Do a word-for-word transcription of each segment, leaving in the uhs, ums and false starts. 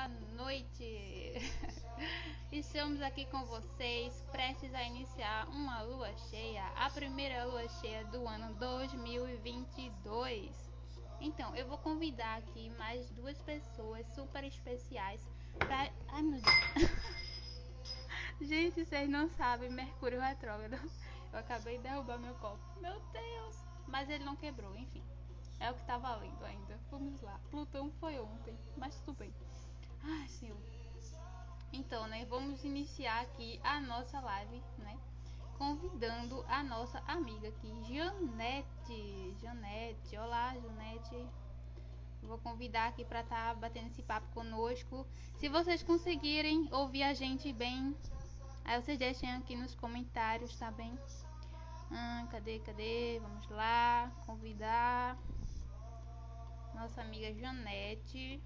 boa noite! Estamos aqui com vocês, prestes a iniciar uma lua cheia, a primeira lua cheia do ano dois mil e vinte e dois. Então, eu vou convidar aqui mais duas pessoas super especiais pra... Ai, meu Deus! Gente, vocês não sabem, Mercúrio retrógrado. Eu acabei de derrubar meu copo. Meu Deus! Mas ele não quebrou, enfim. É o que tá valendo ainda. Vamos lá. Plutão foi ontem, mas tudo bem. Ai, Senhor. Então, né, vamos iniciar aqui a nossa live, né? Convidando a nossa amiga aqui, Janete. Janete, olá, Janete. Vou convidar aqui para estar tá batendo esse papo conosco. Se vocês conseguirem ouvir a gente bem, aí vocês deixem aqui nos comentários, tá bem? Hum, cadê, cadê? Vamos lá, convidar nossa amiga Janete.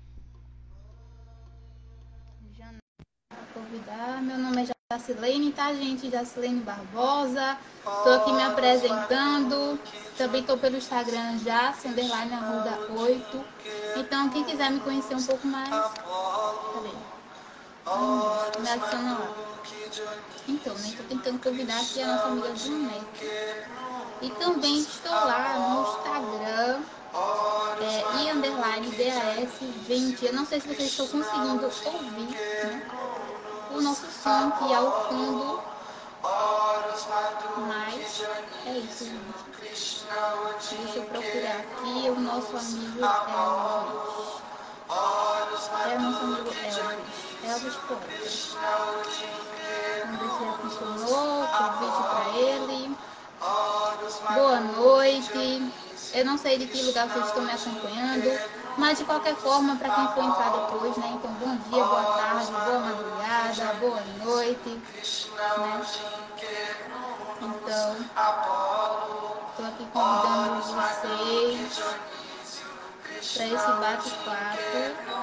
Janete. Convidar. Meu nome é Jacilene, tá, gente? Jacilene Barbosa. Tô aqui me apresentando. Também tô pelo Instagram já, underline arruda oito. Então, quem quiser me conhecer um pouco mais, cadê? Hum, me adiciona lá. Então, né? Tô tentando convidar aqui a nossa amiga Janete. E também estou lá no Instagram. É, e underline D A S vinte. Eu não sei se vocês estão conseguindo ouvir, né, o nosso som que é o fundo, mas é isso, gente. Deixa eu procurar aqui o nosso amigo Elvis. É o nosso amigo Elvis. Elvis Poeta. Vamos ver se já funcionou. Convite para ele. Boa noite. Eu não sei de que lugar vocês estão me acompanhando, mas de qualquer forma, para quem for entrar depois, né? Então, bom dia, boa tarde, boa madrugada, boa noite, né? Então, estou aqui convidando vocês para esse bate-papo.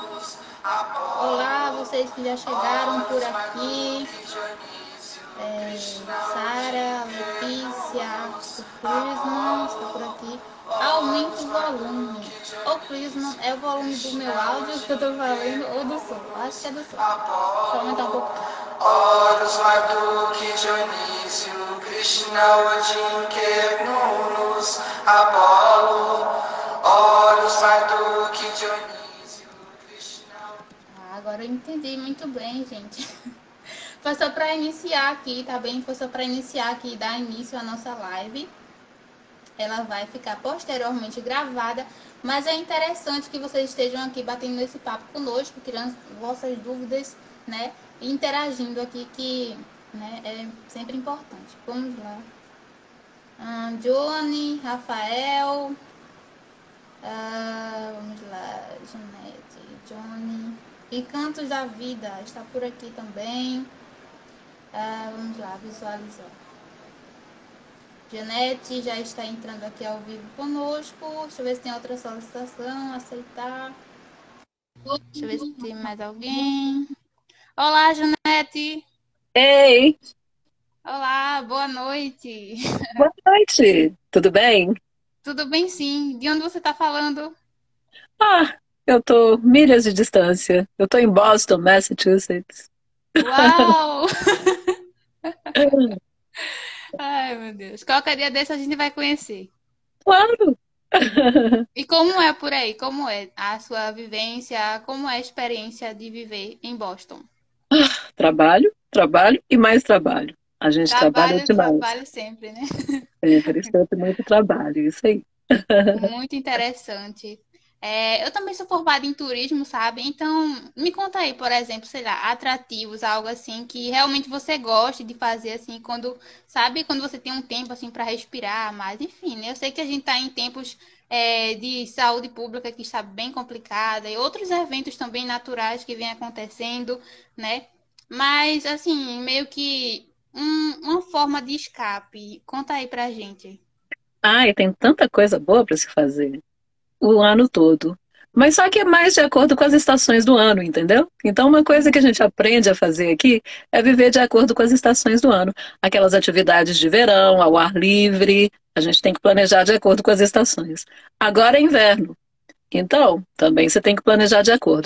Olá, vocês que já chegaram por aqui. É, Sara, Letícia, o Prisma está por aqui. Aumenta o volume. O Prisma é o volume do meu áudio que eu estou falando ou do som? Acho que é do som. Deixa eu aumentar um pouco. Horus Marduk, Dionísio, Krishna, Odin, Quernunus, Apolo. Horus Marduk, Dionísio, Krishna. Ah, agora eu entendi muito bem, gente. Foi só para iniciar aqui, tá bem? Foi só para iniciar aqui e dar início à nossa live. Ela vai ficar posteriormente gravada, mas é interessante que vocês estejam aqui batendo esse papo conosco, tirando vossas dúvidas, né? E interagindo aqui, que, né, é sempre importante. Vamos lá. Hum, Johnny, Rafael. Ah, vamos lá, Janete, Johnny. E Cantos da Vida está por aqui também. Ah, vamos lá, visualizar. Janete já está entrando aqui ao vivo conosco. Deixa eu ver se tem outra solicitação. Aceitar. Deixa eu ver se tem mais alguém. Olá, Janete. Ei! Olá, boa noite. Boa noite, tudo bem? Tudo bem, sim. De onde você está falando? Ah, eu tô milhas de distância. Eu tô em Boston, Massachusetts. Uau! Ai, meu Deus. Qualquer dia desse a gente vai conhecer. Claro! E como é por aí? Como é a sua vivência? Como é a experiência de viver em Boston? Trabalho, trabalho e mais trabalho. A gente trabalha Trabalho, demais. trabalho sempre, né? Sempre, sempre muito trabalho, isso aí. Muito interessante. É, eu também sou formada em turismo, sabe? Então, me conta aí, por exemplo, sei lá, atrativos, algo assim que realmente você goste de fazer, assim, quando, sabe, quando você tem um tempo, assim, para respirar mais, enfim, né? Eu sei que a gente tá em tempos, é, de saúde pública que está bem complicada e outros eventos também naturais que vêm acontecendo, né? Mas, assim, meio que um- uma forma de escape. Conta aí pra gente. Ah, e tem tanta coisa boa para se fazer o ano todo. Mas só que é mais de acordo com as estações do ano, entendeu? Então, uma coisa que a gente aprende a fazer aqui é viver de acordo com as estações do ano. Aquelas atividades de verão, ao ar livre, a gente tem que planejar de acordo com as estações. Agora é inverno, então também você tem que planejar de acordo.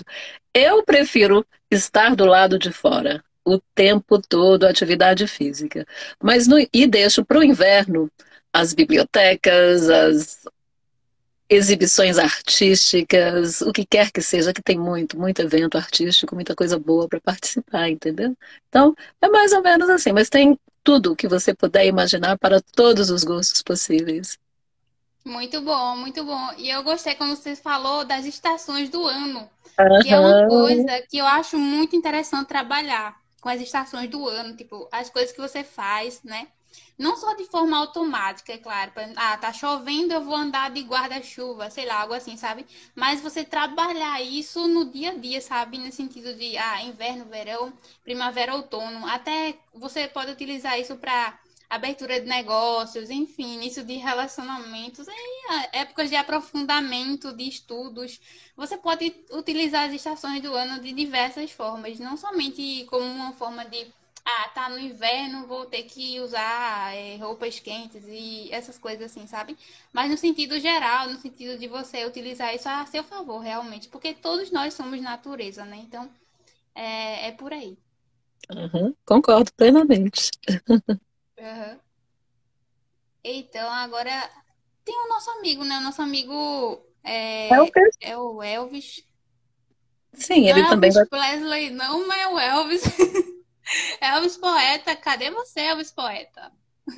Eu prefiro estar do lado de fora o tempo todo, atividade física. Mas no, e deixo para o inverno as bibliotecas, as exibições artísticas, o que quer que seja, que tem muito, muito evento artístico, muita coisa boa para participar, entendeu? Então, é mais ou menos assim, mas tem tudo que você puder imaginar para todos os gostos possíveis. Muito bom, muito bom. E eu gostei quando você falou das estações do ano, que é uma Aham. coisa que eu acho muito interessante trabalhar com as estações do ano, tipo, as coisas que você faz, né? Não só de forma automática, é claro. Por exemplo, ah, tá chovendo, eu vou andar de guarda-chuva, sei lá, algo assim, sabe? Mas você trabalhar isso no dia a dia, sabe? No sentido de, ah, inverno, verão, primavera, outono. Até você pode utilizar isso para abertura de negócios, enfim, início de relacionamentos, em épocas de aprofundamento de estudos. Você pode utilizar as estações do ano de diversas formas, não somente como uma forma de ah, tá no inverno, vou ter que usar é, roupas quentes e essas coisas assim, sabe? Mas no sentido geral, no sentido de você utilizar isso a seu favor, realmente, porque todos nós somos natureza, né? Então, é, é por aí. Aham, concordo plenamente. Uhum. Então, agora tem o nosso amigo, né? O nosso amigo É o é, que, é o Elvis. sim, Não ele é também Elvis vai. Presley, não, mas é o Elvis. Elvis Poeta, cadê você, Elvis Poeta?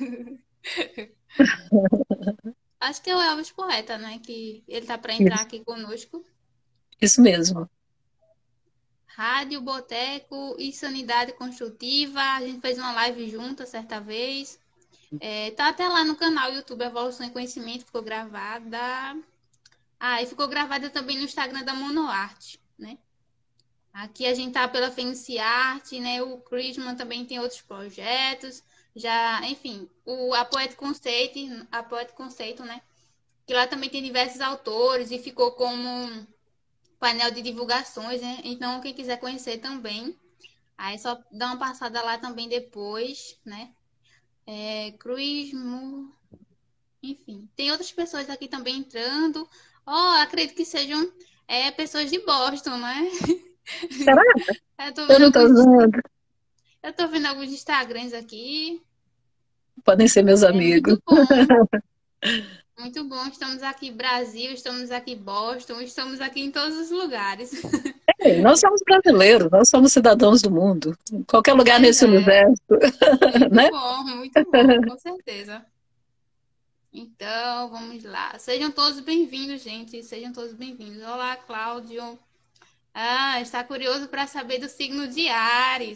Acho que é o Elvis Poeta, né? Que ele tá para entrar Isso, aqui conosco. isso mesmo. Rádio, Boteco e Sanidade Construtiva. A gente fez uma live junta certa vez. É, tá até lá no canal YouTube Evolução e Conhecimento, ficou gravada. Ah, e ficou gravada também no Instagram da Monoarte, né? Aqui a gente tá pela Fenice Arte, né? O Chrisman também tem outros projetos. Já, enfim, o a Poet Conceito, a Poet Conceito, né? Que lá também tem diversos autores e ficou como um painel de divulgações, né? Então, quem quiser conhecer também, aí só dá uma passada lá também depois, né? É, Cruismo, enfim. Tem outras pessoas aqui também entrando. Oh, acredito que sejam é, pessoas de Boston, né? Será? Eu tô Eu vendo não estou alguns, vendo. eu tô vendo alguns Instagrams aqui. Podem ser meus É amigos. muito bom, muito bom. Estamos aqui Brasil, estamos aqui Boston, estamos aqui em todos os lugares. Ei, nós somos brasileiros, nós somos cidadãos do mundo. Em qualquer lugar Pois nesse é, universo, muito né? bom, muito bom, com certeza. Então, vamos lá. Sejam todos bem-vindos, gente. Sejam todos bem-vindos. Olá, Cláudio. Ah, está curioso para saber do signo de Áries.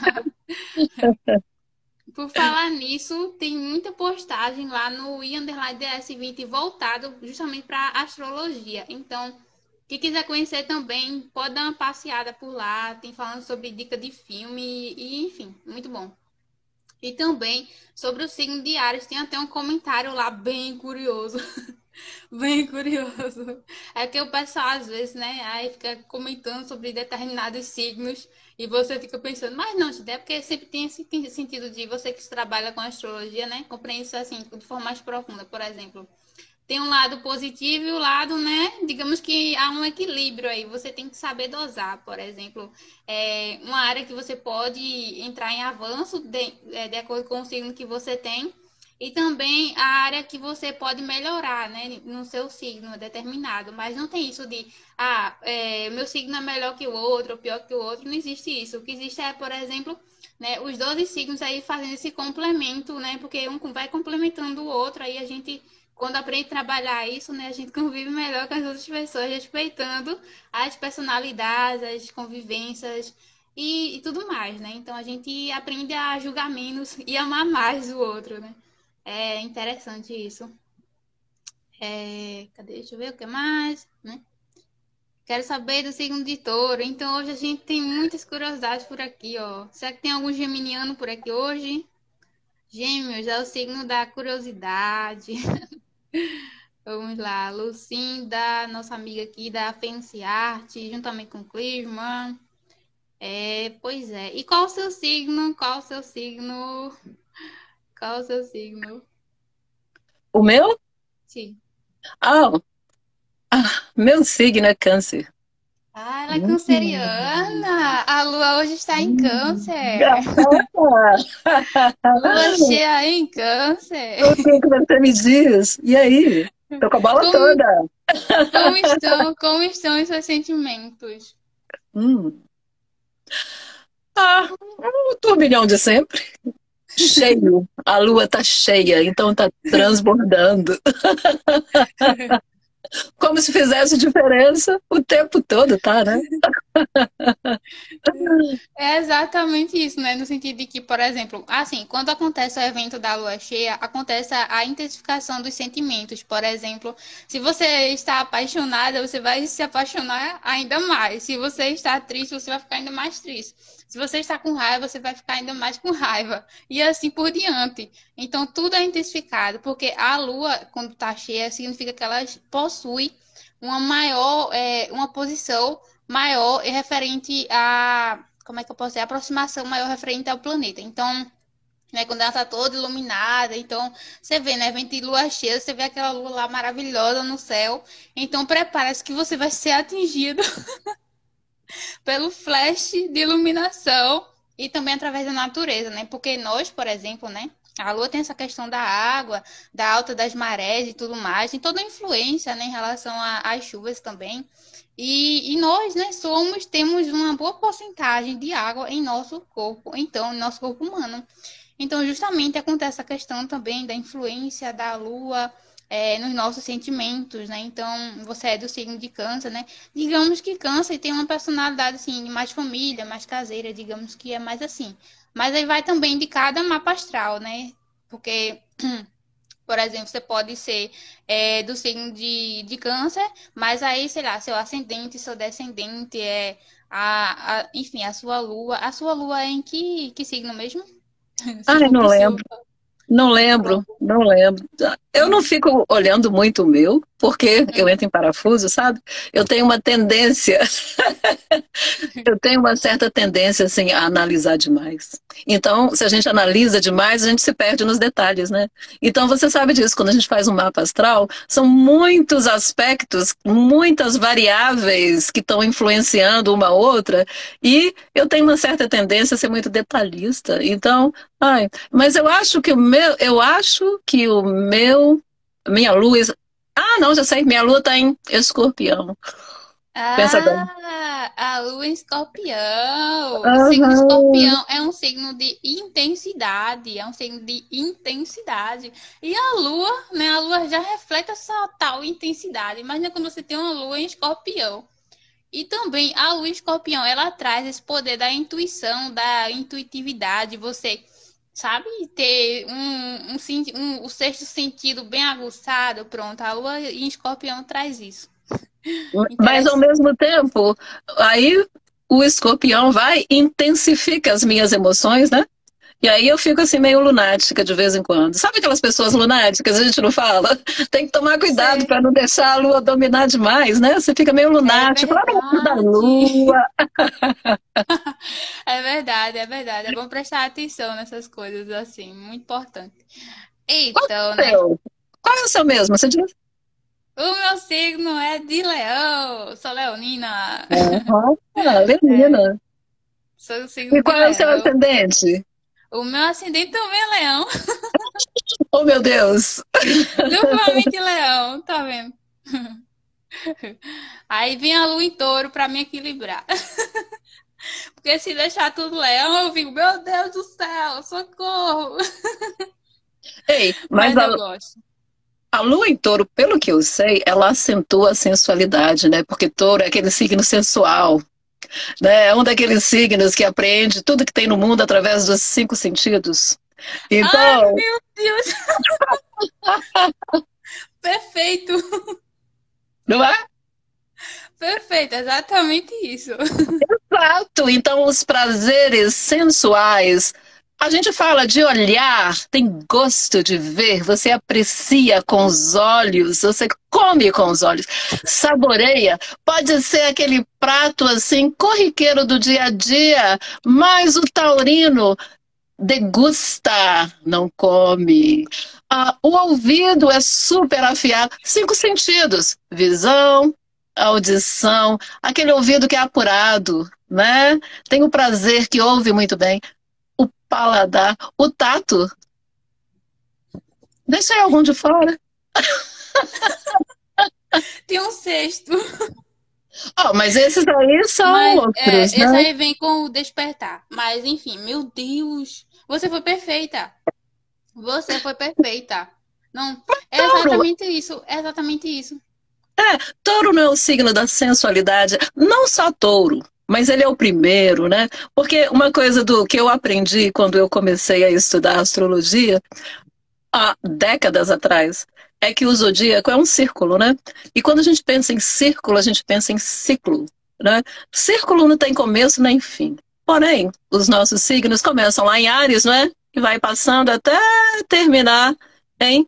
Por falar nisso, tem muita postagem lá no i underline D S vinte voltado justamente para astrologia. Então, quem quiser conhecer também, pode dar uma passeada por lá. Tem falando sobre dica de filme e, enfim, muito bom. E também sobre o signo de Áries, tem até um comentário lá bem curioso. Bem curioso. É que o pessoal, às vezes, né, aí fica comentando sobre determinados signos e você fica pensando, mas não, é porque sempre tem esse sentido de você que trabalha com astrologia, né, compreende isso assim, de forma mais profunda. Por exemplo, tem um lado positivo e o lado, né, digamos que há um equilíbrio aí. Você tem que saber dosar, por exemplo, é uma área que você pode entrar em avanço de, é, de acordo com o signo que você tem e também a área que você pode melhorar, né, no seu signo determinado. Mas não tem isso de, ah, é, meu signo é melhor que o outro, ou pior que o outro. Não existe isso. O que existe é, por exemplo, né, os doze signos aí fazendo esse complemento, né, porque um vai complementando o outro, aí a gente quando aprende a trabalhar isso, né, a gente convive melhor com as outras pessoas, respeitando as personalidades, as convivências e, e tudo mais, né? Então a gente aprende a julgar menos e amar mais o outro, né? É interessante isso. É, cadê? Deixa eu ver o que mais, né? Quero saber do signo de touro. Então hoje a gente tem muitas curiosidades por aqui, ó. Será que tem algum geminiano por aqui hoje? Gêmeos é o signo da curiosidade. Vamos lá, Lucinda, nossa amiga aqui da Fence Art, juntamente com o Clisman. É, pois é. E qual o seu signo? Qual o seu signo? Qual o seu signo? O meu? Sim. Ah, ah, meu signo é câncer. Ah, é Hum. canceriana. A lua hoje está em câncer. Ah, Lua cheia em câncer. o que que você me diz? E aí? Tô com a bola Como, toda. como estão, como estão os seus sentimentos? Hum. Ah, o turbilhão de sempre. Cheio. A lua tá cheia, então tá transbordando. Como se fizesse diferença o tempo todo, tá, né? É exatamente isso, né? No sentido de que, por exemplo, assim, quando acontece o evento da lua cheia, acontece a a intensificação dos sentimentos. Por exemplo, se você está apaixonada, você vai se apaixonar ainda mais. Se você está triste, você vai ficar ainda mais triste. Se você está com raiva, você vai ficar ainda mais com raiva. E assim por diante. Então, tudo é intensificado, porque a lua, quando está cheia, significa que ela possui uma maior, é, uma posição maior e referente a, como é que eu posso dizer, aproximação maior referente ao planeta. Então, né, quando ela tá toda iluminada, então você vê, né, evento de lua cheia, você vê aquela lua lá maravilhosa no céu. Então, prepara-se que você vai ser atingido pelo flash de iluminação e também através da natureza, né? Porque nós, por exemplo, né, a Lua tem essa questão da água, da alta das marés e tudo mais, tem toda a influência, né, em relação a- às chuvas também. E, e nós, né, somos, temos uma boa porcentagem de água em nosso corpo, então, em nosso corpo humano. Então, justamente acontece a questão também da influência da Lua é, nos nossos sentimentos, né? Então, você é do signo de Câncer, né? Digamos que Câncer tem uma personalidade assim, mais família, mais caseira, digamos que é mais assim. Mas aí vai também de cada mapa astral, né? Porque por exemplo, você pode ser é, do signo de, de câncer, mas aí, sei lá, seu ascendente, seu descendente é a, a- enfim, a sua lua. A sua lua é em que, que signo mesmo? Se Ai, for não lembro. possível. Não lembro, Pronto. não lembro. Eu não fico olhando muito o meu, porque eu Uhum. entro em parafuso, sabe? Eu tenho uma tendência, eu tenho uma certa tendência, assim, a analisar demais. Então, se a gente analisa demais, a gente se perde nos detalhes, né? Então, você sabe disso, quando a gente faz um mapa astral, são muitos aspectos, muitas variáveis que estão influenciando uma outra, e eu tenho uma certa tendência a ser muito detalhista. Então, ai, mas eu acho que o meu, eu acho que o meu, minha luz. Ah, não, já sei, minha lua tá em Escorpião. Pensa bem. Ah, a lua em escorpião. O signo Aham. escorpião é um signo de intensidade, é um signo de intensidade. E a lua, né? A lua já reflete essa tal intensidade. Imagina quando você tem uma lua em escorpião. E também a lua em escorpião, ela traz esse poder da intuição, da intuitividade, você sabe ter um, um, sen- um- o sexto sentido bem aguçado, pronto. A lua em escorpião traz isso. Mas ao Interessante. mesmo tempo, aí o escorpião vai e intensifica as minhas emoções, né? E aí eu fico assim meio lunática de vez em quando. Sabe aquelas pessoas lunáticas, a gente não fala? Tem que tomar cuidado para não deixar a lua dominar demais, né? Você fica meio É lunático, lá no olho da verdade. lua. É verdade, é verdade. É bom prestar atenção nessas coisas assim, muito importante. Então, né? Seu. Qual é o seu mesmo? Você diz? O meu signo é de leão. Sou leonina. Aham, É, Leonina. sou do E signo de qual é o seu leão. ascendente? O meu ascendente também é leão. Oh, meu Deus! Duplamente leão, tá vendo? Aí vem a lua em touro pra me equilibrar. Porque se deixar tudo leão, eu fico, meu Deus do céu, socorro. Ei, mas Mas a, eu gosto. a lua em touro, pelo que eu sei, ela acentua a sensualidade, né? Porque touro é aquele signo sensual, né? É um daqueles signos que apreende tudo que tem no mundo através dos cinco sentidos. Ai, Então, meu Deus, perfeito. não é? Perfeito, exatamente isso. Exato. Então, os prazeres sensuais. A gente fala de olhar, tem gosto de ver, você aprecia com os olhos, você come com os olhos, saboreia. Pode ser aquele prato assim, corriqueiro do dia a dia, mas o taurino degusta, não come. Ah, o ouvido é super afiado. Cinco sentidos: visão, a audição, aquele ouvido que é apurado, né? Tem o prazer que ouve muito bem, o paladar, o tato. Deixei algum de fora. Tem um sexto. Oh, mas esses aí são Mas é, outros, esse né? aí vem com o despertar. Mas enfim, meu Deus. Você foi perfeita. Você foi perfeita. Não, é Touro, exatamente isso. É exatamente isso. touro não é o signo da sensualidade, não só touro, mas ele é o primeiro, né? Porque uma coisa do que eu aprendi quando eu comecei a estudar astrologia, há décadas atrás, é que o zodíaco é um círculo, né? E quando a gente pensa em círculo, a gente pensa em ciclo, né? Círculo não tem começo nem fim. Porém, os nossos signos começam lá em Áries, não é? E vai passando até terminar em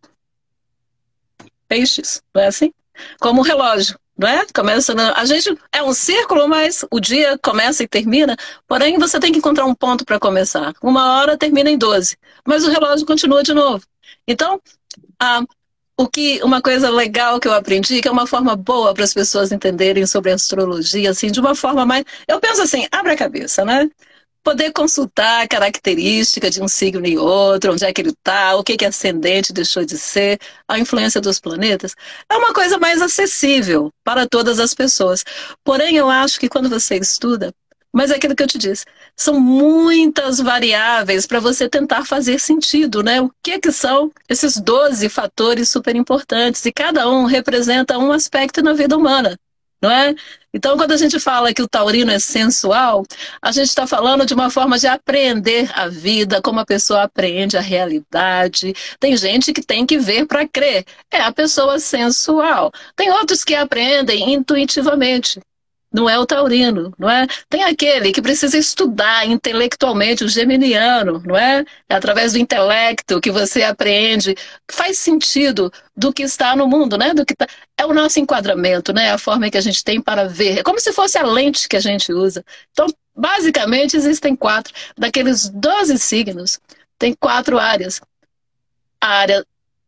Peixes, não é assim? Como um relógio, não é? Começa na... A gente é um círculo, mas o dia começa e termina. Porém, você tem que encontrar um ponto para começar. Uma hora termina em doze, mas o relógio continua de novo. Então, a o que, uma coisa legal que eu aprendi, que é uma forma boa para as pessoas entenderem sobre astrologia, assim, de uma forma mais. Eu penso assim, abre a cabeça, né? Poder consultar a característica de um signo e outro, onde é que ele está, o que, que é ascendente deixou de ser, a influência dos planetas, é uma coisa mais acessível para todas as pessoas. Porém, eu acho que quando você estuda, mas é aquilo que eu te disse, são muitas variáveis para você tentar fazer sentido, né? O que que são esses doze fatores super importantes e cada um representa um aspecto na vida humana, não é? Então, quando a gente fala que o taurino é sensual, a gente está falando de uma forma de apreender a vida, como a pessoa aprende a realidade. Tem gente que tem que ver para crer, é a pessoa sensual. Tem outros que aprendem intuitivamente. Não é o taurino, não é? Tem aquele que precisa estudar intelectualmente, o geminiano, não é? É através do intelecto que você aprende, faz sentido do que está no mundo, né? Do que tá... É o nosso enquadramento, né? A forma que a gente tem para ver. É como se fosse a lente que a gente usa. Então, basicamente, existem quatro. Daqueles doze signos, tem quatro áreas. A área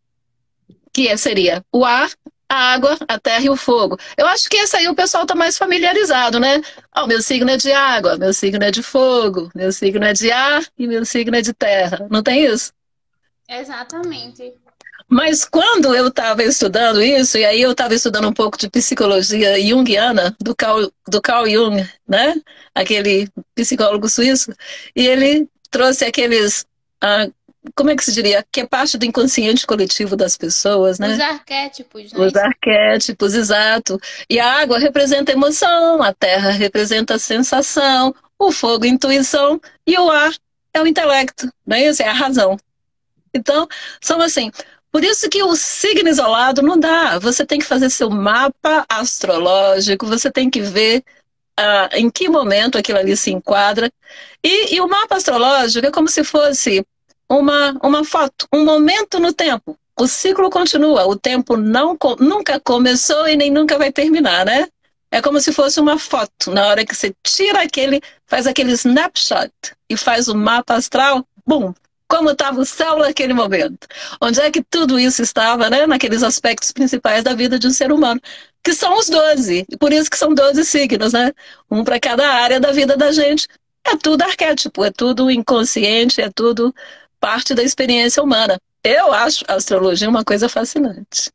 que seria o ar, a água, a terra e o fogo. Eu acho que esse aí o pessoal está mais familiarizado, né? Oh, meu signo é de água, meu signo é de fogo, meu signo é de ar e meu signo é de terra. Não tem isso? Exatamente. Mas quando eu estava estudando isso, e aí eu estava estudando um pouco de psicologia junguiana, do Carl, do Carl Jung, né? Aquele psicólogo suíço, e ele trouxe aqueles... Ah, como é que se diria? Que é parte do inconsciente coletivo das pessoas, né? Os arquétipos, né? Os arquétipos, exato. E a água representa emoção, a terra representa sensação, o fogo, intuição, e o ar é o intelecto, não é isso? É a razão. Então, são assim. Por isso que o signo isolado não dá. Você tem que fazer seu mapa astrológico, você tem que ver ah, em que momento aquilo ali se enquadra. E, e o mapa astrológico é como se fosse uma, uma foto, um momento no tempo. O ciclo continua, o tempo não, nunca começou e nem nunca vai terminar, né? É como se fosse uma foto. Na hora que você tira aquele, faz aquele snapshot e faz o mapa astral, bum! Como estava o céu naquele momento. Onde é que tudo isso estava, né? Naqueles aspectos principais da vida de um ser humano. Que são os doze. E por isso que são doze signos, né? Um para cada área da vida da gente. É tudo arquétipo, é tudo inconsciente, é tudo parte da experiência humana. Eu acho a astrologia uma coisa fascinante.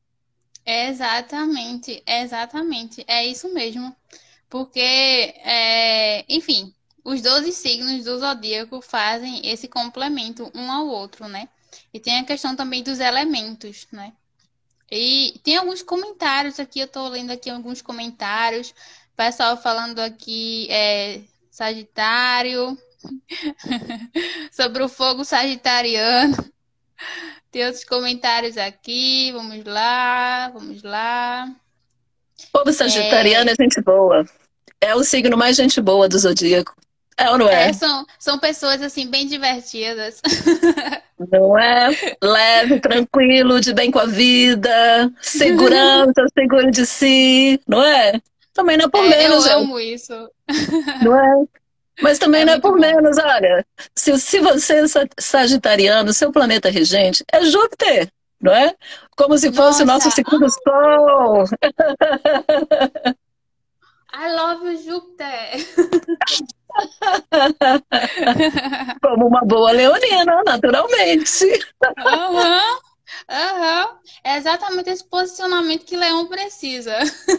Exatamente, exatamente. É isso mesmo. Porque, é, enfim, os doze signos do zodíaco fazem esse complemento um ao outro, né? E tem a questão também dos elementos, né? E tem alguns comentários aqui, eu tô lendo aqui alguns comentários. Pessoal falando aqui, é, Sagitário, sobre o fogo sagitariano. Tem outros comentários aqui, vamos lá, vamos lá. O povo sagitariano É, é gente boa. É o signo mais gente boa do zodíaco. É ou não é, é? são, são pessoas assim bem divertidas. Não é? Leve, tranquilo, de bem com a vida, segurança, seguro de si, não é? Também não é por É, eu menos, amo isso. não é? Mas também É não é muito por bom. menos, olha. Se, se você é sa- sagitariano, seu planeta regente é Júpiter, não é? Como se fosse o nosso Nossa, segundo sol. I love you, Júpiter. Como uma boa leonina, naturalmente. Aham, aham. É exatamente esse posicionamento que Leão precisa.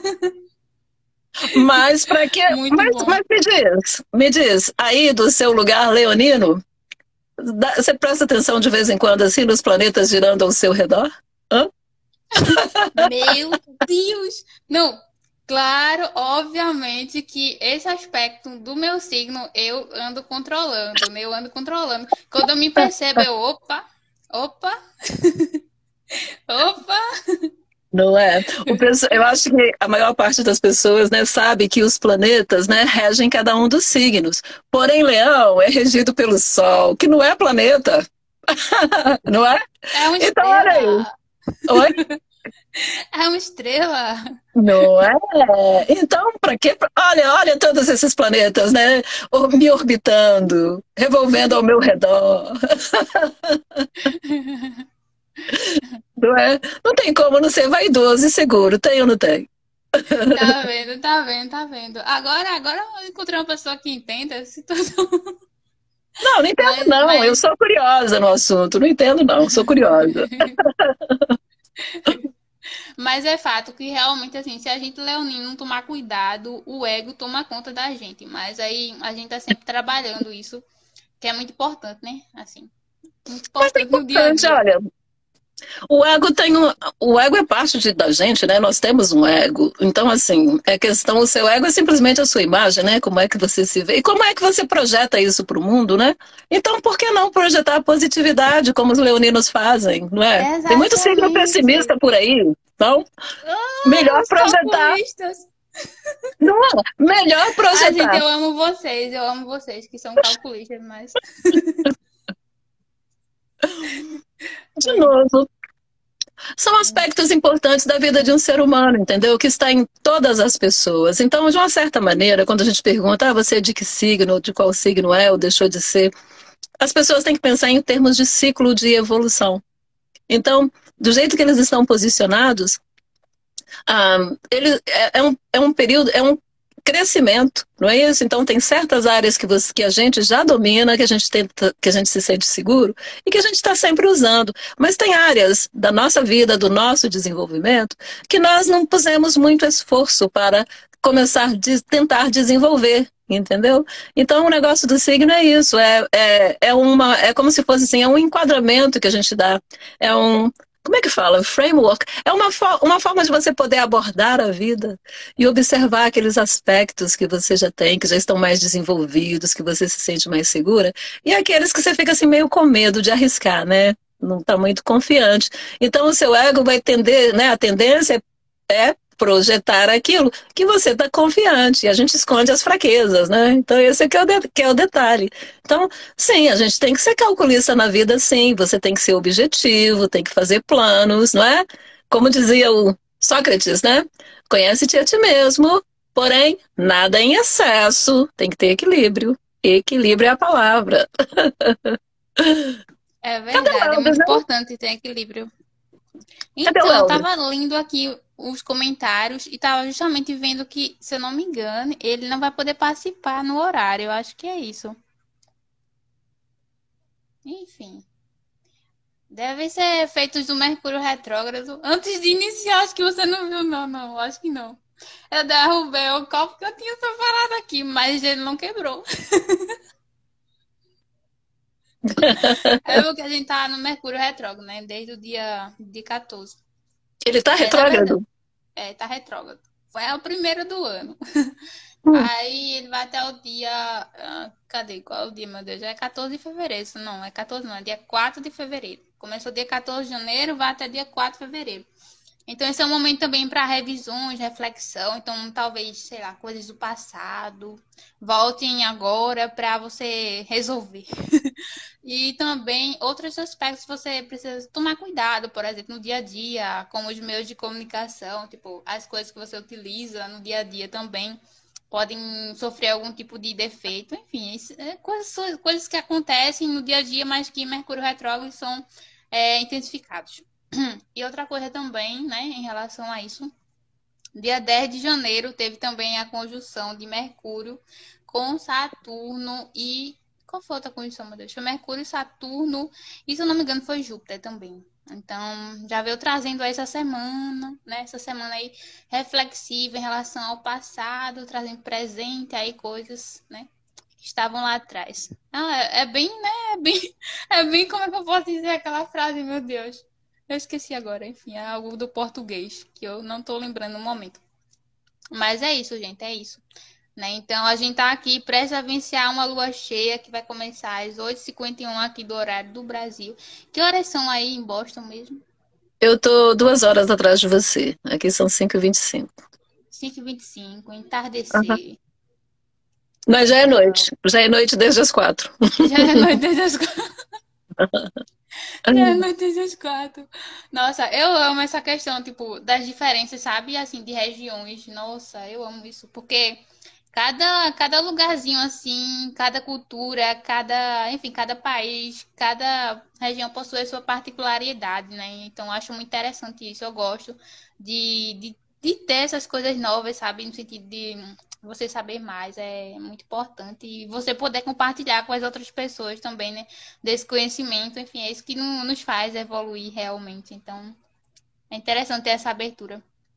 Mas para que. Muito Mas, bom. mas me diz, me diz, aí do seu lugar leonino, dá- você presta atenção de vez em quando assim nos planetas girando ao seu redor? Hã? Meu Deus! Não, claro, obviamente que esse aspecto do meu signo eu ando controlando, né? Eu ando controlando. Quando eu me percebo, eu, opa, opa, opa. Não é? O pesso- eu acho que a maior parte das pessoas, né, sabe que os planetas, né, regem cada um dos signos. Porém, Leão é regido pelo Sol, que não é planeta, não é? É uma Então, olha aí. estrela, Oi? é uma estrela. Não é? Então, para quê? Olha, olha todos esses planetas, né? or- Me orbitando, revolvendo ao meu redor. Não é? Não tem como não ser vaidoso e seguro, tem ou não tem? Tá vendo, tá vendo, tá vendo. Agora, agora eu encontrei uma pessoa que entenda essa situação. Não, não entendo Mas, não. Eu mas sou curiosa no assunto. Não entendo não, sou curiosa. Mas é fato que realmente, assim, se a gente leonino não tomar cuidado, o ego toma conta da gente. Mas aí a gente tá sempre trabalhando isso, que é muito importante, né? Assim, muito Mas é importante no dia a importante, dia. olha, o ego tem um, o ego é parte de- da gente, né? Nós temos um ego. Então, assim, é questão, o seu ego é simplesmente a sua imagem, né? Como é que você se vê e como é que você projeta isso para o mundo, né? Então, por que não projetar positividade, como os leoninos fazem, não é? Tem muito signo Exatamente. pessimista por aí. Então, Ah, melhor os projetar, calculistas. não é? Melhor Ai, gente, projetar. eu amo vocês, eu amo vocês que são calculistas, mas. De novo, são aspectos importantes da vida de um ser humano, entendeu? Que está em todas as pessoas. Então, de uma certa maneira, quando a gente pergunta, ah, você é de que signo, de qual signo é ou deixou de ser, as pessoas têm que pensar em termos de ciclo de evolução. Então, do jeito que eles estão posicionados, ah, ele é, é um, é um período, é um crescimento, não é isso? Então tem certas áreas que, você, que a gente já domina, que a gente tenta, que a gente se sente seguro e que a gente está sempre usando. Mas tem áreas da nossa vida, do nosso desenvolvimento, que nós não pusemos muito esforço para começar a tentar desenvolver. Entendeu? Então o negócio do signo é isso, é, é, é uma, é como se fosse assim, é um enquadramento que a gente dá, é um, como é que fala? Framework. É uma, fo uma forma de você poder abordar a vida e observar aqueles aspectos que você já tem, que já estão mais desenvolvidos, que você se sente mais segura, e aqueles que você fica assim meio com medo de arriscar, né? Não está muito confiante. Então o seu ego vai tender, né? A tendência é projetar aquilo que você está confiante. E a gente esconde as fraquezas, né? Então esse é que é, o de que é o detalhe. Então, sim, a gente tem que ser calculista na vida, sim. Você tem que ser objetivo, tem que fazer planos, não é? Como dizia o Sócrates, né? Conhece-te a ti mesmo, porém, nada em excesso. Tem que ter equilíbrio. Equilíbrio é a palavra. É Cadê o verdade, é Elvis, muito né? importante ter equilíbrio. Cadê o Então, eu Elvis? tava lendo aqui os comentários e tava justamente vendo que, se eu não me engano, ele não vai poder participar no horário. Eu acho que é isso. Enfim. Devem ser feitos do Mercúrio retrógrado. Antes de iniciar, acho que você não viu, não, não. Acho que não. Eu derrubei o copo que eu tinha separado aqui, mas ele não quebrou. É porque a gente tá no Mercúrio retrógrado, né? Desde o dia, dia quatorze. Ele tá É, na verdade, retrógrado? é, tá retrógrado. Foi o primeiro do ano. Hum. Aí ele vai até o dia. ah, cadê? Qual é o dia, meu Deus? Já é quatorze de fevereiro. Isso não, é quatorze não, é dia quatro de fevereiro. Começou dia quatorze de janeiro, vai até dia quatro de fevereiro. Então, esse é um momento também para revisões, reflexão. Então, talvez, sei lá, coisas do passado voltem agora para você resolver. E também outros aspectos que você precisa tomar cuidado, por exemplo, no dia a dia, como os meios de comunicação, tipo, as coisas que você utiliza no dia a dia também podem sofrer algum tipo de defeito. Enfim, isso é coisas, coisas que acontecem no dia a dia, mas que Mercúrio retrógrado são é, intensificados. E outra coisa também, né, em relação a isso, Dia dez de janeiro teve também a conjunção de Mercúrio com Saturno e... Qual foi a outra conjunção, meu Deus? Foi Mercúrio, Saturno e, se eu não me engano, foi Júpiter também. Então, já veio trazendo aí essa semana, né? Essa semana aí reflexiva em relação ao passado, trazendo presente aí coisas, né? Que estavam lá atrás. Ah, é, é bem, né? É bem, é bem, como é que eu posso dizer aquela frase, meu Deus? Eu esqueci agora, enfim, é algo do português, que eu não tô lembrando no momento. Mas é isso, gente, é isso. Né? Então, a gente tá aqui prestes a vivenciar uma lua cheia que vai começar às oito e cinquenta e um aqui do horário do Brasil. Que horas são aí em Boston mesmo? Eu tô duas horas atrás de você. Aqui são cinco e vinte e cinco. cinco e vinte e cinco, Uhum. entardecer. Mas já é Legal. noite. Já é noite desde as quatro. Já é noite desde as quatro. Já é noite desde as quatro. Nossa, eu amo essa questão, tipo, das diferenças, sabe? Assim, de regiões. Nossa, eu amo isso. Porque cada, cada lugarzinho, assim, cada cultura, cada, enfim, cada país, cada região possui a sua particularidade, né? Então, eu acho muito interessante isso. Eu gosto de, de, de ter essas coisas novas, sabe? No sentido de você saber mais. É muito importante. E você poder compartilhar com as outras pessoas também, né? Desse conhecimento. Enfim, é isso que no- nos faz evoluir realmente. Então, é interessante ter essa abertura.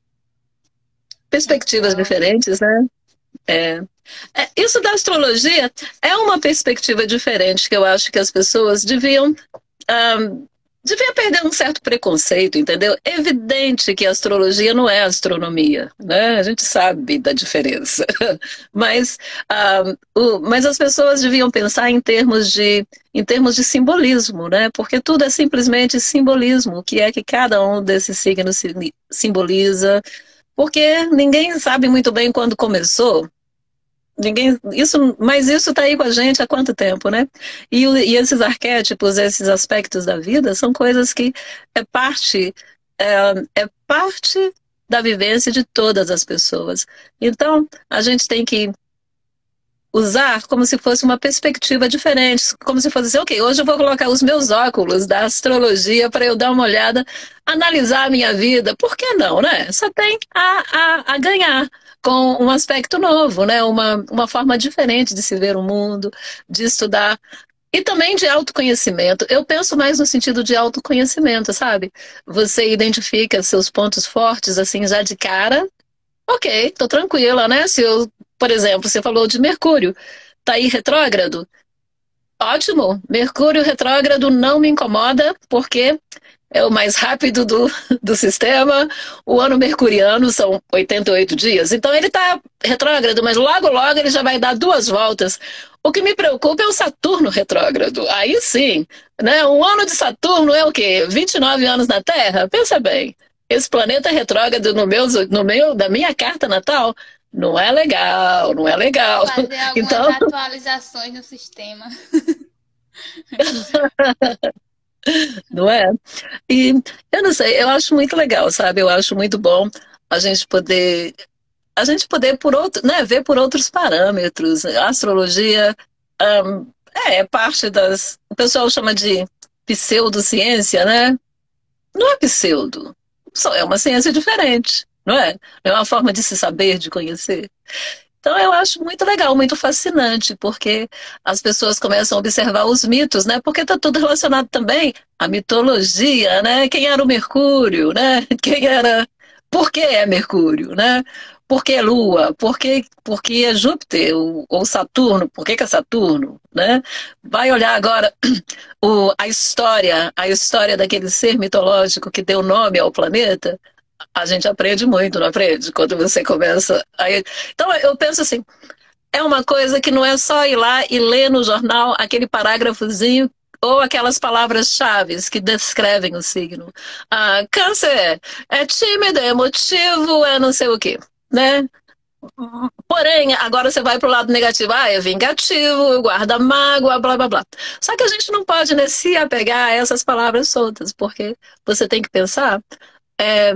Perspectivas Então, diferentes, né? É. É, isso da astrologia é uma perspectiva diferente que eu acho que as pessoas deviam, ah, deviam perder um certo preconceito, entendeu? É evidente que a astrologia não é astronomia, né? A gente sabe da diferença. Mas, ah, o- mas as pessoas deviam pensar em termos de, em termos de simbolismo, né? Porque tudo é simplesmente simbolismo. O que é que cada um desses signos sim- simboliza? Porque ninguém sabe muito bem quando começou. Ninguém, isso, mas isso está aí com a gente há quanto tempo, né? E, o- e esses arquétipos, esses aspectos da vida, são coisas que é parte, é, é parte da vivência de todas as pessoas. Então, a gente tem que usar como se fosse uma perspectiva diferente, como se fosse assim, ok, hoje eu vou colocar os meus óculos da astrologia para eu dar uma olhada, analisar a minha vida, por que não, né? Só tem a, a, a ganhar com um aspecto novo, né? Uma, uma forma diferente de se ver o mundo, de estudar. E também de autoconhecimento. Eu penso mais no sentido de autoconhecimento, sabe? Você identifica seus pontos fortes, assim, já de cara. Ok, tô tranquila, né? Se eu, por exemplo, você falou de Mercúrio, tá aí retrógrado. Ótimo, Mercúrio retrógrado não me incomoda, porque é o mais rápido do, do sistema. O ano mercuriano são oitenta e oito dias, então ele tá retrógrado, mas logo, logo ele já vai dar duas voltas. O que me preocupa é o Saturno retrógrado. Aí sim, né? Um ano de Saturno é o quê? vinte e nove anos na Terra? Pensa bem. Esse planeta retrógrado no meu, no meu, da minha carta natal não é legal, não é legal. fazer algumas Então, atualizações no sistema. não é? E eu não sei, eu acho muito legal, sabe? Eu acho muito bom a gente poder, a gente poder por outro, né, ver por outros parâmetros. A astrologia hum, é, é parte das, o pessoal chama de pseudociência, né? Não é pseudo, só é uma ciência diferente, não é? Não é uma forma de se saber, de conhecer. Então eu acho muito legal, muito fascinante, porque as pessoas começam a observar os mitos, né? Porque está tudo relacionado também à mitologia, né? Quem era o Mercúrio, né? Quem era... Por que é Mercúrio, né? Por que é Lua? Por que, por que é Júpiter ou, ou Saturno? Por que, que é Saturno, né? Vai olhar agora o, a história, a história daquele ser mitológico que deu nome ao planeta. A gente aprende muito, não aprende? Quando você começa a... Então, eu penso assim, é uma coisa que não é só ir lá e ler no jornal aquele parágrafozinho ou aquelas palavras-chave que descrevem o signo. Ah, câncer é tímido, é emotivo, é não sei o quê, né? Porém, agora você vai para o lado negativo, ah, é vingativo, guarda mágoa, blá, blá, blá. Só que a gente não pode, né, se apegar a essas palavras soltas, porque você tem que pensar é,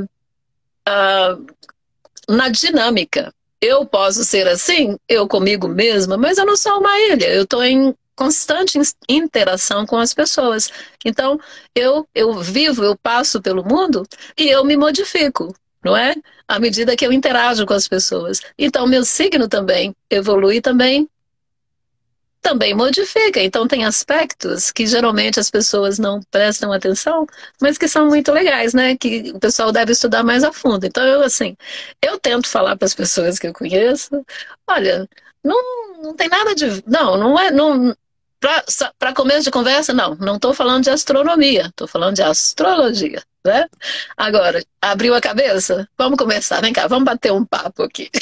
na dinâmica. Eu posso ser assim, eu comigo mesma, mas eu não sou uma ilha. Eu estou em constante interação com as pessoas. Então, eu, eu vivo, eu passo pelo mundo e eu me modifico. não é? À medida que eu interajo com as pessoas. Então, meu signo também evolui também também modifica. Então, tem aspectos que geralmente as pessoas não prestam atenção, mas que são muito legais, né? Que o pessoal deve estudar mais a fundo. Então, eu, assim, eu tento falar para as pessoas que eu conheço: olha, não, não tem nada de. Não, não é. Não, para começo de conversa, não, não estou falando de astronomia, estou falando de astrologia, né? Agora, abriu a cabeça? Vamos começar, vem cá, vamos bater um papo aqui.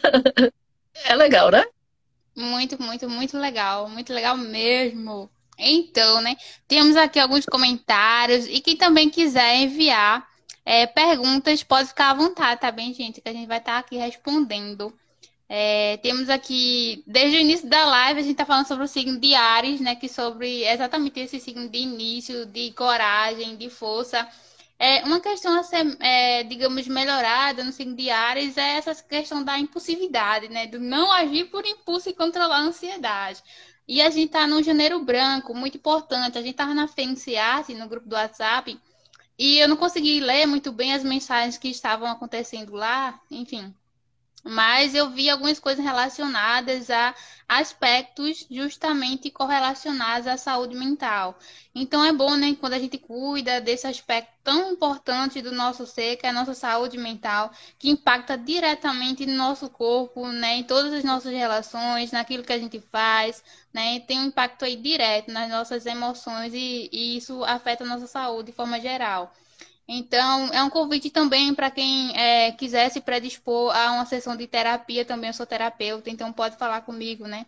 É legal, né? Muito, muito, muito legal. Muito legal mesmo. Então, né? Temos aqui alguns comentários. E quem também quiser enviar é, perguntas, pode ficar à vontade, tá bem, gente? Que a gente vai estar aqui respondendo. É, temos aqui, desde o início da live, a gente está falando sobre o signo de Áries, né? Que sobre exatamente esse signo de início, de coragem, de força. É, uma questão a ser, é, digamos, melhorada no signo de Áries é essa questão da impulsividade, né? Do não agir por impulso e controlar a ansiedade. E a gente tá no janeiro branco, muito importante. A gente tava na Fênix Arte, no grupo do WhatsApp, e eu não consegui ler muito bem as mensagens que estavam acontecendo lá, enfim. Mas eu vi algumas coisas relacionadas a aspectos justamente correlacionados à saúde mental. Então é bom, né, quando a gente cuida desse aspecto tão importante do nosso ser, que é a nossa saúde mental, que impacta diretamente no nosso corpo, né, em todas as nossas relações, naquilo que a gente faz, né, tem um impacto aí direto nas nossas emoções e, e isso afeta a nossa saúde de forma geral. Então, é um convite também para quem é, quiser se predispor a uma sessão de terapia, também eu sou terapeuta, então pode falar comigo, né?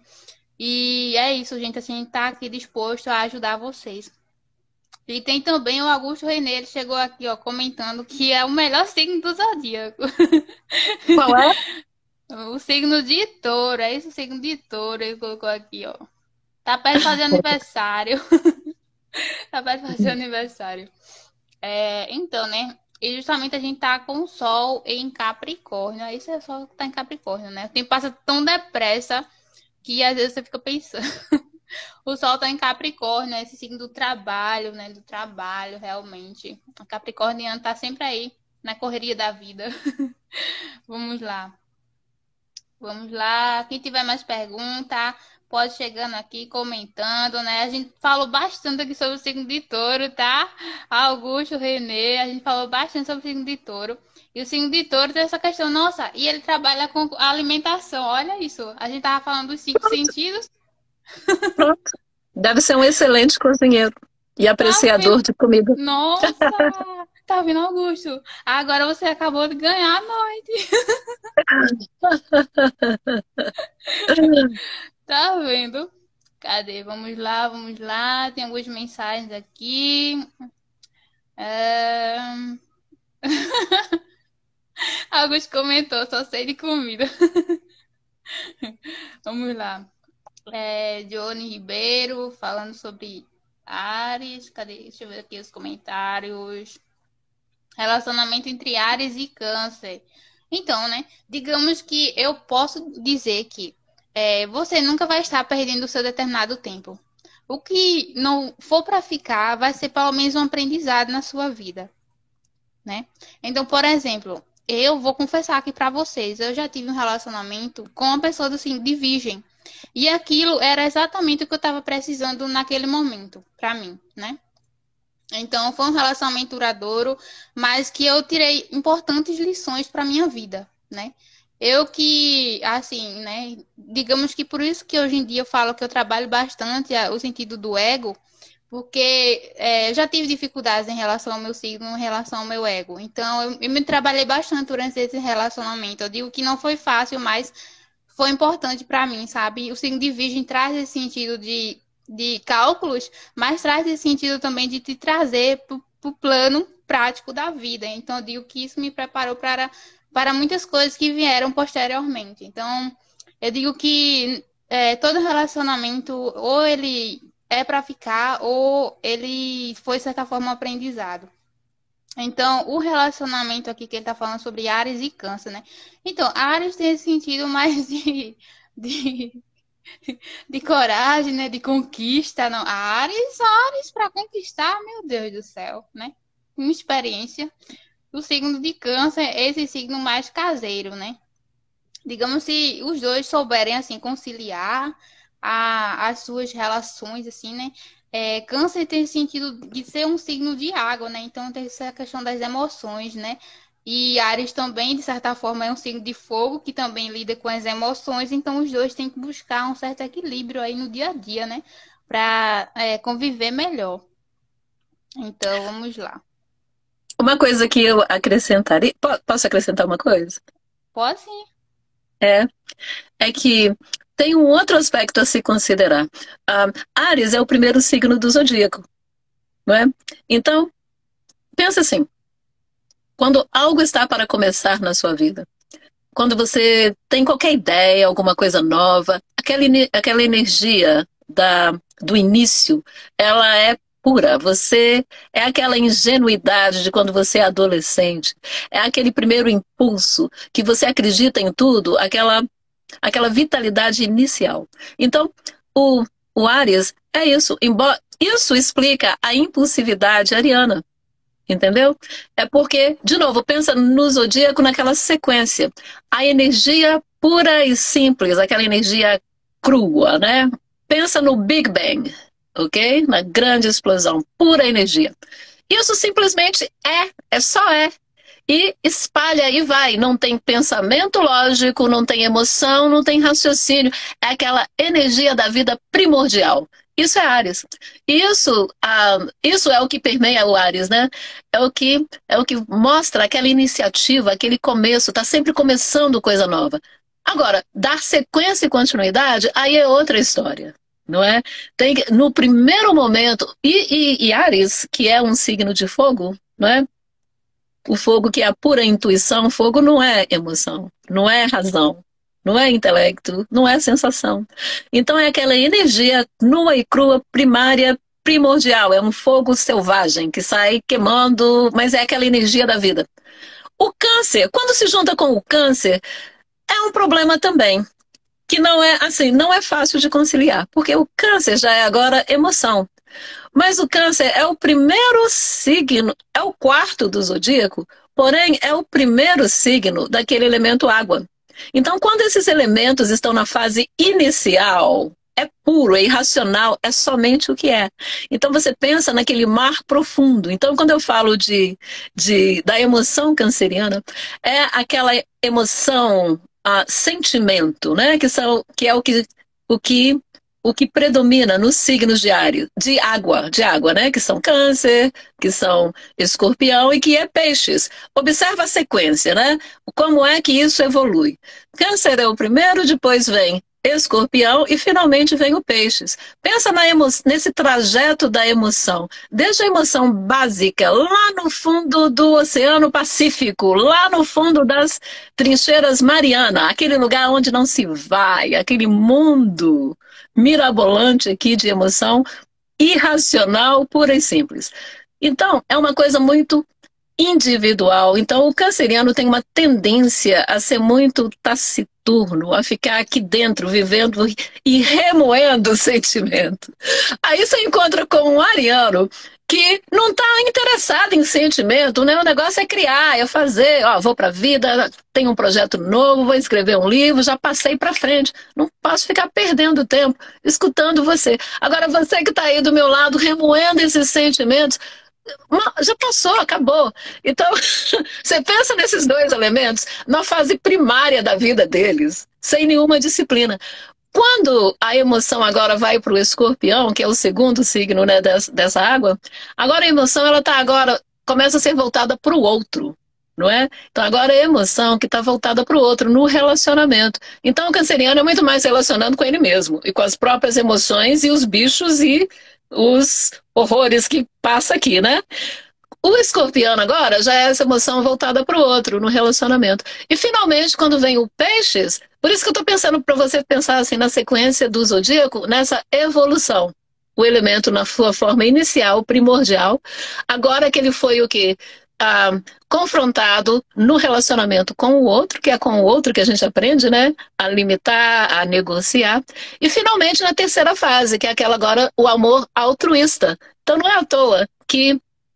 E é isso, gente, assim, a gente tá aqui disposto a ajudar vocês. E tem também o Augusto Renê, ele chegou aqui, ó, comentando que é o melhor signo do zodíaco. Qual é? O signo de touro, é esse o signo de touro, ele colocou aqui, ó. Tá perto de fazer aniversário. Tá perto de fazer aniversário. É, então, né? E justamente a gente tá com o Sol em Capricórnio. Aí isso é só que tá em Capricórnio, né? O tempo passa tão depressa que às vezes você fica pensando. O Sol tá em Capricórnio, esse signo do trabalho, né? Do trabalho, realmente. O Capricorniano tá sempre aí, na correria da vida. Vamos lá. Vamos lá. Quem tiver mais pergunta, pode chegando aqui, comentando, né? A gente falou bastante aqui sobre o signo de touro, tá? Augusto, Renê, a gente falou bastante sobre o signo de touro. E o signo de touro tem essa questão, nossa, e ele trabalha com alimentação. Olha isso. A gente tava falando dos cinco sentidos. Pronto. Deve ser um excelente cozinheiro e Tá apreciador vendo? de comida. Nossa! Tá vendo, Augusto? Agora você acabou de ganhar a noite. Tá vendo? Cadê? Vamos lá, vamos lá. Tem algumas mensagens aqui. É... Augusto comentou, só sei de comida. Vamos lá. É, Johnny Ribeiro falando sobre Ares. Cadê? Deixa eu ver aqui os comentários. Relacionamento entre Ares e Câncer. Então, né? Digamos que eu posso dizer que é, você nunca vai estar perdendo o seu determinado tempo. O que não for para ficar vai ser pelo menos um aprendizado na sua vida, né? Então, por exemplo, eu vou confessar aqui para vocês, eu já tive um relacionamento com uma pessoa do signo de Virgem. E aquilo era exatamente o que eu estava precisando naquele momento, para mim, né? Então, foi um relacionamento duradouro, mas que eu tirei importantes lições para minha vida, né? Eu que, assim, né? Digamos que por isso que hoje em dia eu falo que eu trabalho bastante a- o sentido do ego, porque é, eu já tive dificuldades em relação ao meu signo, em relação ao meu ego. Então, eu, eu me trabalhei bastante durante esse relacionamento. Eu digo que não foi fácil, mas foi importante para mim, sabe? O signo de Virgem traz esse sentido de, de cálculos, mas traz esse sentido também de te trazer para o plano prático da vida. Então, eu digo que isso me preparou para, para muitas coisas que vieram posteriormente. Então, eu digo que é, todo relacionamento, ou ele é para ficar, ou ele foi, de certa forma, um aprendizado. Então, o relacionamento aqui que ele tá falando sobre Áries e Câncer, né? Então, Áries tem esse sentido mais de, de, de coragem, né? De conquista, não. Áries, Áries para conquistar, meu Deus do céu, né? Uma experiência. o signo de Câncer é esse signo mais caseiro, né? Digamos, se os dois souberem assim conciliar a, as suas relações, assim, né? É, Câncer tem sentido de ser um signo de água, né? Então tem essa questão das emoções, né? E Áries também, de certa forma, é um signo de fogo que também lida com as emoções. Então os dois têm que buscar um certo equilíbrio aí no dia a dia, né? Para é, conviver melhor. Então vamos lá. Uma coisa que eu acrescentaria. po- Posso acrescentar uma coisa? Pode sim. É, é que tem um outro aspecto a se considerar. Ah, Áries é o primeiro signo do zodíaco, não é? Então, pensa assim, quando algo está para começar na sua vida, quando você tem qualquer ideia, alguma coisa nova, aquela, ene- aquela energia da, do início, ela é pura. Você é aquela ingenuidade de quando você é adolescente, é aquele primeiro impulso que você acredita em tudo, aquela, aquela vitalidade inicial. Então, o, o Áries é isso. Embora, isso explica a impulsividade ariana. Entendeu? É porque, de novo, pensa no zodíaco naquela sequência. A energia pura e simples, aquela energia crua, né? Pensa no Big Bang, ok? Na grande explosão, pura energia. Isso simplesmente é, é só é. E espalha e vai. Não tem pensamento lógico, não tem emoção, não tem raciocínio. É aquela energia da vida primordial. Isso é Áries. Isso, ah, isso é o que permeia o Áries, né? É o que, é o que mostra aquela iniciativa, aquele começo, tá sempre começando coisa nova. Agora, dar sequência e continuidade, aí é outra história, não é? Tem que, no primeiro momento, e, e, e Áries, que é um signo de fogo, não é? O fogo que é a pura intuição, fogo não é emoção, não é razão, não é intelecto, não é sensação. Então é aquela energia nua e crua, primária, primordial, é um fogo selvagem que sai queimando, mas é aquela energia da vida. O câncer, quando se junta com o câncer, é um problema também, que não é assim, não é fácil de conciliar, porque o câncer já é agora emoção. Mas o câncer é o primeiro signo, é o quarto do zodíaco, porém é o primeiro signo daquele elemento água. Então, quando esses elementos estão na fase inicial, é puro, é irracional, é somente o que é. Então você pensa naquele mar profundo. Então, quando eu falo de, de da emoção canceriana, é aquela emoção, ah, sentimento, né? Que são, que é o que, o que o que predomina nos signos de, área, de água, de água, né? Que são câncer, que são escorpião e que é peixes. Observa a sequência, né? Como é que isso evolui. Câncer é o primeiro, depois vem escorpião e finalmente vem o peixes. Pensa na emo nesse trajeto da emoção. Desde a emoção básica, lá no fundo do Oceano Pacífico, lá no fundo das trincheiras Mariana, aquele lugar onde não se vai, aquele mundo mirabolante aqui de emoção irracional, pura e simples. Então, é uma coisa muito individual. Então, o canceriano tem uma tendência a ser muito taciturno, a ficar aqui dentro, vivendo e remoendo o sentimento. Aí você encontra com um ariano que não está interessado em sentimento, né? O negócio é criar, é fazer, ó, vou para a vida, tenho um projeto novo, vou escrever um livro, já passei para frente. Não posso ficar perdendo tempo escutando você. Agora, você que está aí do meu lado, remoendo esses sentimentos, já passou, acabou. Então, você pensa nesses dois elementos na fase primária da vida deles, sem nenhuma disciplina. Quando a emoção agora vai para o escorpião, que é o segundo signo, né, dessa, dessa água, agora a emoção ela tá agora, começa a ser voltada para o outro, não é? Então agora é a emoção que está voltada para o outro, no relacionamento. Então o canceriano é muito mais relacionando com ele mesmo, e com as próprias emoções e os bichos e os horrores que passa aqui, né? O escorpião agora já é essa emoção voltada para o outro, no relacionamento. E finalmente, quando vem o peixes, por isso que eu estou pensando para você pensar assim na sequência do zodíaco, nessa evolução. O elemento na sua forma inicial, primordial, agora que ele foi o quê? Ah, confrontado no relacionamento com o outro, que é com o outro que a gente aprende, né? A limitar, a negociar. E finalmente na terceira fase, que é aquela agora, o amor altruísta. Então não é à toa que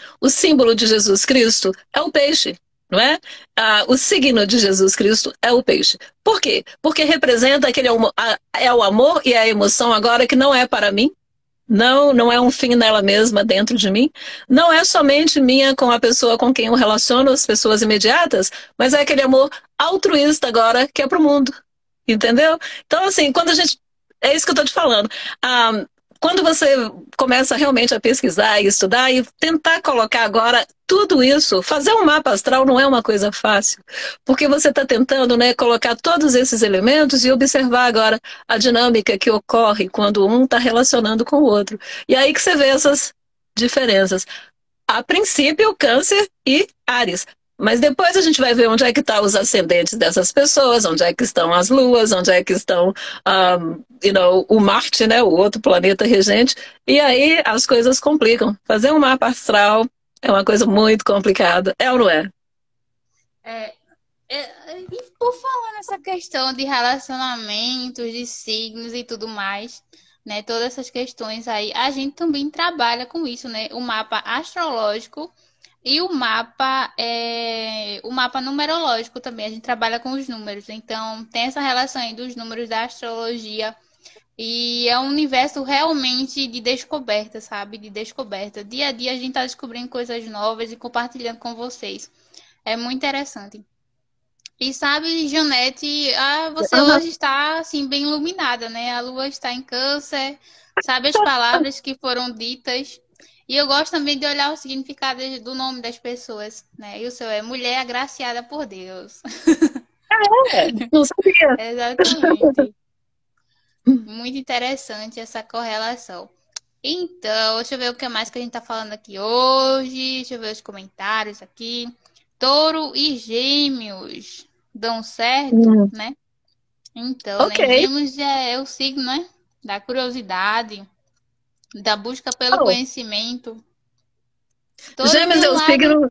O símbolo de Jesus Cristo é o peixe, não é? Ah, o signo de Jesus Cristo é o peixe. Por quê? Porque representa aquele é o amor e a emoção agora que não é para mim. Não, não é um fim nela mesma dentro de mim. Não é somente minha com a pessoa com quem eu relaciono, as pessoas imediatas, mas é aquele amor altruísta agora que é para o mundo. Entendeu? Então, assim, quando a gente... É isso que eu estou te falando. Ah, quando você começa realmente a pesquisar e estudar e tentar colocar agora tudo isso, fazer um mapa astral não é uma coisa fácil, porque você está tentando, né, colocar todos esses elementos e observar agora a dinâmica que ocorre quando um está relacionando com o outro. E aí que você vê essas diferenças. A princípio, Câncer e Áries. Mas depois a gente vai ver onde é que estão os ascendentes dessas pessoas, onde é que estão as luas, onde é que estão um, you know, o Marte, né, o outro planeta regente, e aí as coisas complicam. Fazer um mapa astral é uma coisa muito complicada, é ou não é? É, é, e por falar nessa questão de relacionamentos, de signos e tudo mais, né, todas essas questões aí, a gente também trabalha com isso, né, o mapa astrológico. E o mapa, é, o mapa numerológico também, a gente trabalha com os números. Então, tem essa relação aí dos números da astrologia. E é um universo realmente de descoberta, sabe? De descoberta. Dia a dia a gente está descobrindo coisas novas e compartilhando com vocês. É muito interessante. E sabe, Janete, ah, você Uhum. hoje está assim, bem iluminada, né? A lua está em Câncer, sabe as palavras que foram ditas. E eu gosto também de olhar o significado do nome das pessoas, né? E o seu é Mulher Agraciada por Deus. É, não sabia. Exatamente. Muito interessante essa correlação. Então, deixa eu ver o que mais que a gente tá falando aqui hoje. Deixa eu ver os comentários aqui. Touro e Gêmeos dão certo, Hum. né? Então, Ok. né? Gêmeos é o signo, né? Da curiosidade, da busca pelo Oh. conhecimento. Touro Gêmeos tem é um o lado... signo...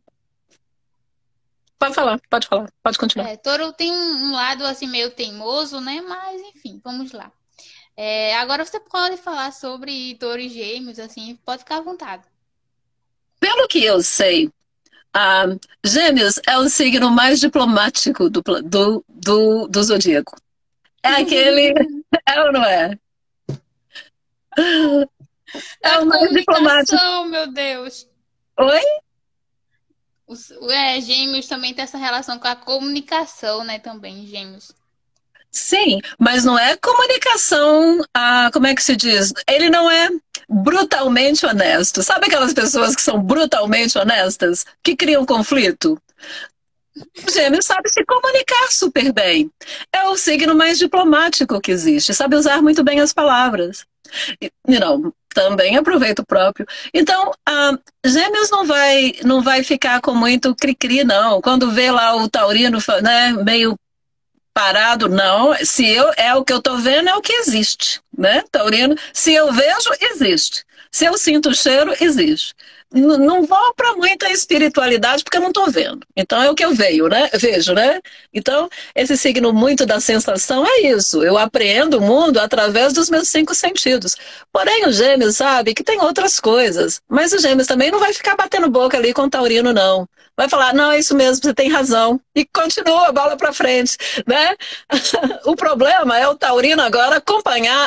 Pode falar, pode falar, pode continuar. É, Touro tem um, um lado assim meio teimoso, né? Mas enfim, vamos lá. É, agora você pode falar sobre Touro e Gêmeos, assim, pode ficar à vontade. Pelo que eu sei, ah, Gêmeos é o signo mais diplomático do, pla- do, do, do zodíaco. É aquele... É ou não é? É A o mais diplomático. comunicação, meu Deus. Oi? Os, é, Gêmeos também tem essa relação com a comunicação, né? Também, Gêmeos. Sim, mas não é comunicação, ah, como é que se diz? Ele não é brutalmente honesto. Sabe aquelas pessoas que são brutalmente honestas, que criam conflito? O Gêmeos sabe se comunicar super bem. É o signo mais diplomático que existe, sabe usar muito bem as palavras. E, you know, também aproveita o próprio. Então, ah, Gêmeos não vai, não vai ficar com muito cri-cri, não. Quando vê lá o taurino, né, meio parado, não. Se eu é o que eu tô vendo, é o que existe, né, taurino? Se eu vejo, existe. Se eu sinto o cheiro, existe. N não vou para muita espiritualidade porque eu não tô vendo. Então é o que eu vejo, né? Vejo, né? Então, esse signo muito da sensação é isso. Eu apreendo o mundo através dos meus cinco sentidos. Porém, o Gêmeos sabe que tem outras coisas. Mas o Gêmeos também não vai ficar batendo boca ali com o taurino, não. Vai falar, não, é isso mesmo, você tem razão. E continua a bola para frente, né? O problema é o taurino agora acompanhar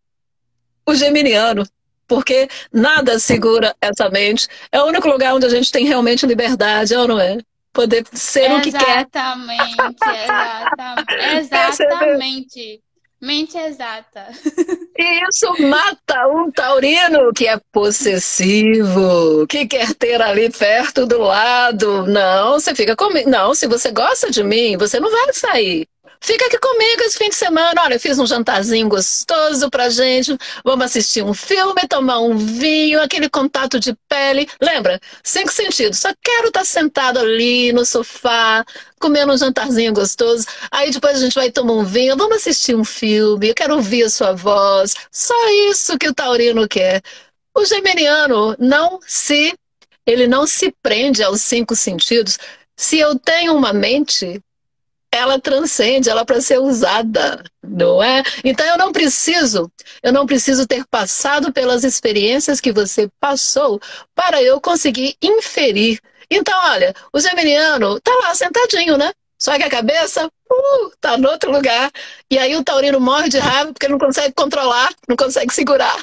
o geminiano, porque nada segura essa mente. É o único lugar onde a gente tem realmente liberdade, ou não é? Poder ser o que quer. Exatamente, exatamente. Exatamente. Mente exata. E isso mata um taurino que é possessivo, que quer ter ali perto do lado. Não, você fica comigo. Não, se você gosta de mim, você não vai sair. Fica aqui comigo esse fim de semana. Olha, eu fiz um jantarzinho gostoso pra gente. Vamos assistir um filme, tomar um vinho, aquele contato de pele. Lembra? Cinco sentidos. Só quero estar sentado ali no sofá, comendo um jantarzinho gostoso. Aí depois a gente vai tomar um vinho. Vamos assistir um filme. Eu quero ouvir a sua voz. Só isso que o taurino quer. O geminiano não se... Ele não se prende aos cinco sentidos. Se eu tenho uma mente... ela transcende, ela é para ser usada, não é? Então eu não preciso, eu não preciso ter passado pelas experiências que você passou para eu conseguir inferir. Então, olha, o geminiano tá lá sentadinho, né? Só que a cabeça, uh, tá no outro lugar. E aí o taurino morre de raiva porque não consegue controlar, não consegue segurar.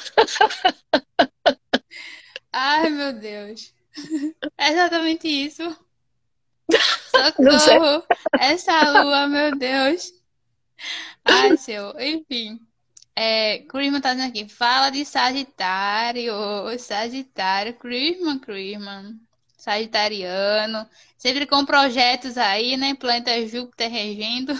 Ai, meu Deus. É exatamente isso. Não sei. Socorro. Essa lua, meu Deus. Ai, seu. Enfim. É, Crisman tá dizendo aqui. Fala de Sagitário. Sagitário. Crisman, Crisman. Sagitariano. Sempre com projetos aí, né? Planeta Júpiter regendo.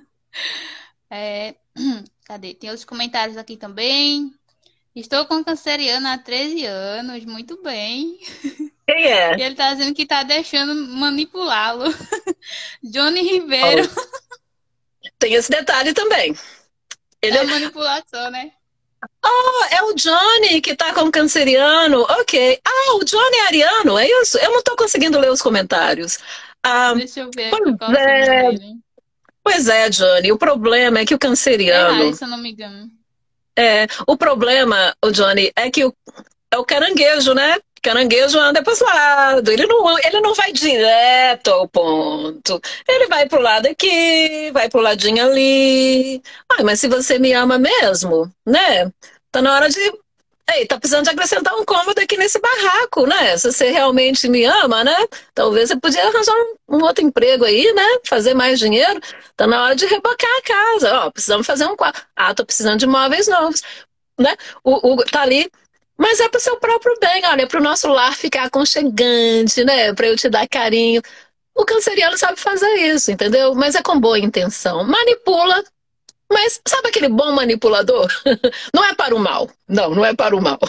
É, cadê? Tem outros comentários aqui também. Estou com canceriano há treze anos. Muito bem. Quem E é? ele tá dizendo que tá deixando manipulá-lo. Johnny Ribeiro. Oh, tem esse detalhe também. Ele É é, manipulação, né? oh, é o Johnny que tá com canceriano. Ok. Ah, o Johnny é ariano, é isso? Eu não tô conseguindo ler os comentários. Ah, Deixa eu ver aqui pois qual é o signo é, dele. pois é, Johnny. O problema é que o É Ares, canceriano. se eu não me engano. É, o problema, o Johnny, é que o, é o caranguejo, né? Caranguejo anda para os lados, ele não, ele não vai direto ao ponto. Ele vai pro lado aqui, vai pro ladinho ali. Ai, mas se você me ama mesmo, né? Tá na hora de. Ei, tá precisando de acrescentar um cômodo aqui nesse barraco, né? Se você realmente me ama, né? Talvez você podia arranjar um, um outro emprego aí, né? Fazer mais dinheiro. Tá na hora de rebocar a casa. Ó, precisamos fazer um quarto. Ah, tô precisando de móveis novos, né? O Hugo tá ali. Mas é pro seu próprio bem, olha, é pro nosso lar ficar aconchegante, né? Pra eu te dar carinho. O canceriano sabe fazer isso, entendeu? Mas é com boa intenção. Manipula, mas sabe aquele bom manipulador? Não é para o mal. Não, não é para o mal.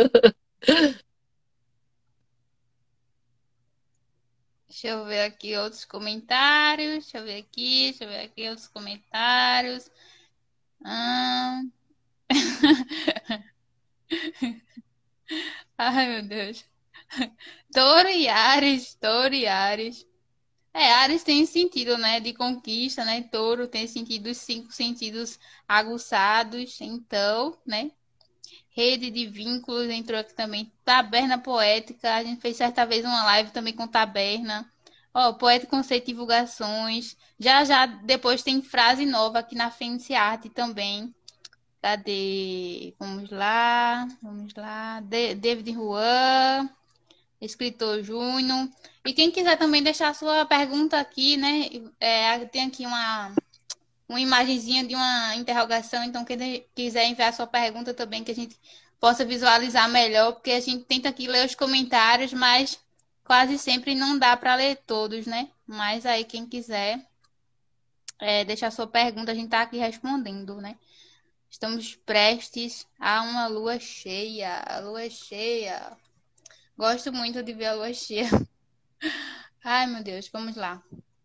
Deixa eu ver aqui outros comentários. Deixa eu ver aqui. Deixa eu ver aqui outros comentários. Hum... Ai, meu Deus. Touro e Ares. Touro e Ares. É, Ares tem sentido, né? De conquista, né? Touro tem sentido, os cinco sentidos aguçados. Então, né? Rede de vínculos entrou aqui também. Taberna poética. A gente fez certa vez uma live também com taberna. Ó, poeta conceito e divulgações. Já já depois tem frase nova aqui na Fênix Arte também. Cadê? Vamos lá. Vamos lá. De David Juan, escritor Júnior. E quem quiser também deixar a sua pergunta aqui, né? É, tem aqui uma uma imagenzinha de uma interrogação, então quem quiser enviar sua pergunta também, que a gente possa visualizar melhor, porque a gente tenta aqui ler os comentários, mas quase sempre não dá para ler todos, né? Mas aí quem quiser é, deixar sua pergunta, a gente tá aqui respondendo, né? Estamos prestes a uma lua cheia, a lua cheia. Gosto muito de ver a lua cheia. Ai, meu Deus, vamos lá.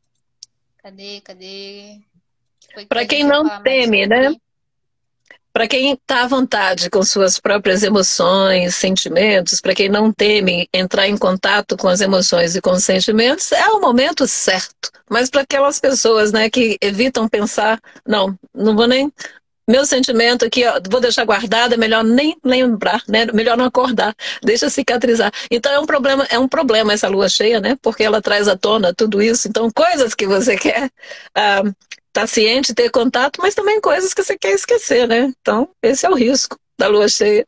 Cadê, cadê? Foi que Para a quem gente ia não falar mais teme, né? sobre. Para quem está à vontade com suas próprias emoções, sentimentos, para quem não teme entrar em contato com as emoções e com os sentimentos, é o momento certo. Mas para aquelas pessoas, né, que evitam pensar, não, não vou nem. Meu sentimento aqui, ó, vou deixar guardado, é melhor nem lembrar, né? Melhor não acordar, deixa cicatrizar. Então é um problema, é um problema essa lua cheia, né? Porque ela traz à tona tudo isso. Então, coisas que você quer ah, tá ciente, ter contato, mas também coisas que você quer esquecer, né? Então, esse é o risco da lua cheia.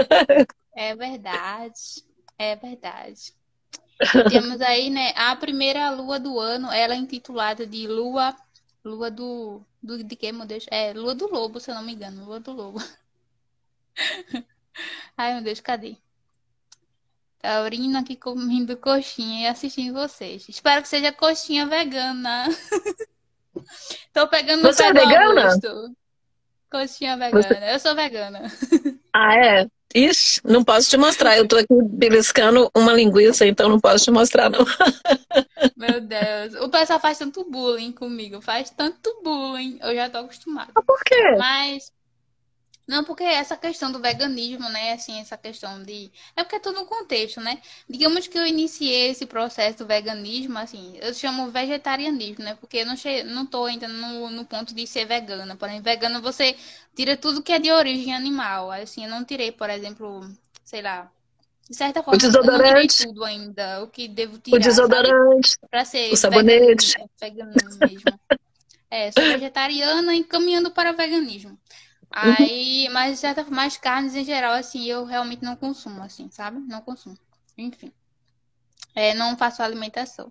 É verdade, é verdade. Temos aí, né, a primeira lua do ano, ela é intitulada de Lua, Lua do, do de que, meu Deus? É, Lua do Lobo, se eu não me engano, Lua do Lobo. Ai, meu Deus, cadê? Taurino aqui comendo coxinha e assistindo vocês. Espero que seja coxinha vegana. Tô pegando no Você pé é do vegana? Augusto. Coxinha Você... vegana. Eu sou vegana. Ah, é? Ixi, não posso te mostrar. Eu tô aqui beliscando uma linguiça, então não posso te mostrar, não. Meu Deus. O pessoal faz tanto bullying comigo. Faz tanto bullying. Eu já tô acostumada. Por quê? Mas Não, porque essa questão do veganismo, né? Assim, essa questão de. É porque é tudo um contexto, né? Digamos que eu iniciei esse processo do veganismo, assim, eu chamo vegetarianismo, né? Porque eu não, che... não tô ainda no, no ponto de ser vegana. Por exemplo, vegano você tira tudo que é de origem animal. Assim, eu não tirei, por exemplo, sei lá. De certa O forma, eu não tirei desodorante, tudo ainda, o que devo o tirar, sabe? desodorante, Pra o ser vegano, sabonete. vegano mesmo. É, sou vegetariana e caminhando para o veganismo. Uhum. Aí, mas de certa forma, mais carnes em geral, assim, eu realmente não consumo, assim, sabe? Não consumo. Enfim, é, não faço alimentação.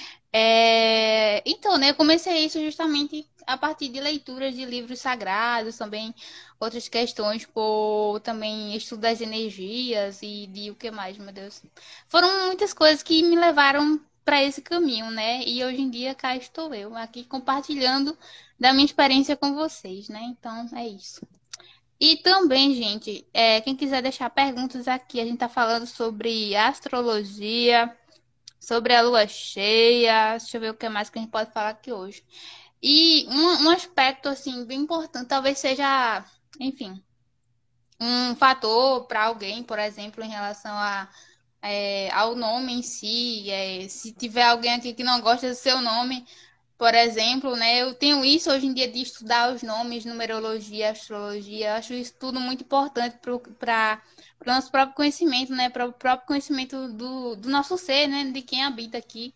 É, então, né, eu comecei isso justamente a partir de leituras de livros sagrados, também outras questões por também estudo das energias e de o que mais, meu Deus. Foram muitas coisas que me levaram para esse caminho, né? E hoje em dia cá estou eu, aqui compartilhando da minha experiência com vocês, né? Então, é isso. E também, gente, é, quem quiser deixar perguntas aqui, a gente tá falando sobre astrologia, sobre a lua cheia. Deixa eu ver o que mais que a gente pode falar aqui hoje. E um, um aspecto, assim, bem importante, talvez seja, enfim, um fator para alguém, por exemplo, em relação a, é, ao nome em si. É, se tiver alguém aqui que não gosta do seu nome, por exemplo, né? Eu tenho isso hoje em dia de estudar os nomes, numerologia, astrologia. Eu acho isso tudo muito importante para o nosso próprio conhecimento, né? Para o próprio conhecimento do, do nosso ser, né? De quem habita aqui.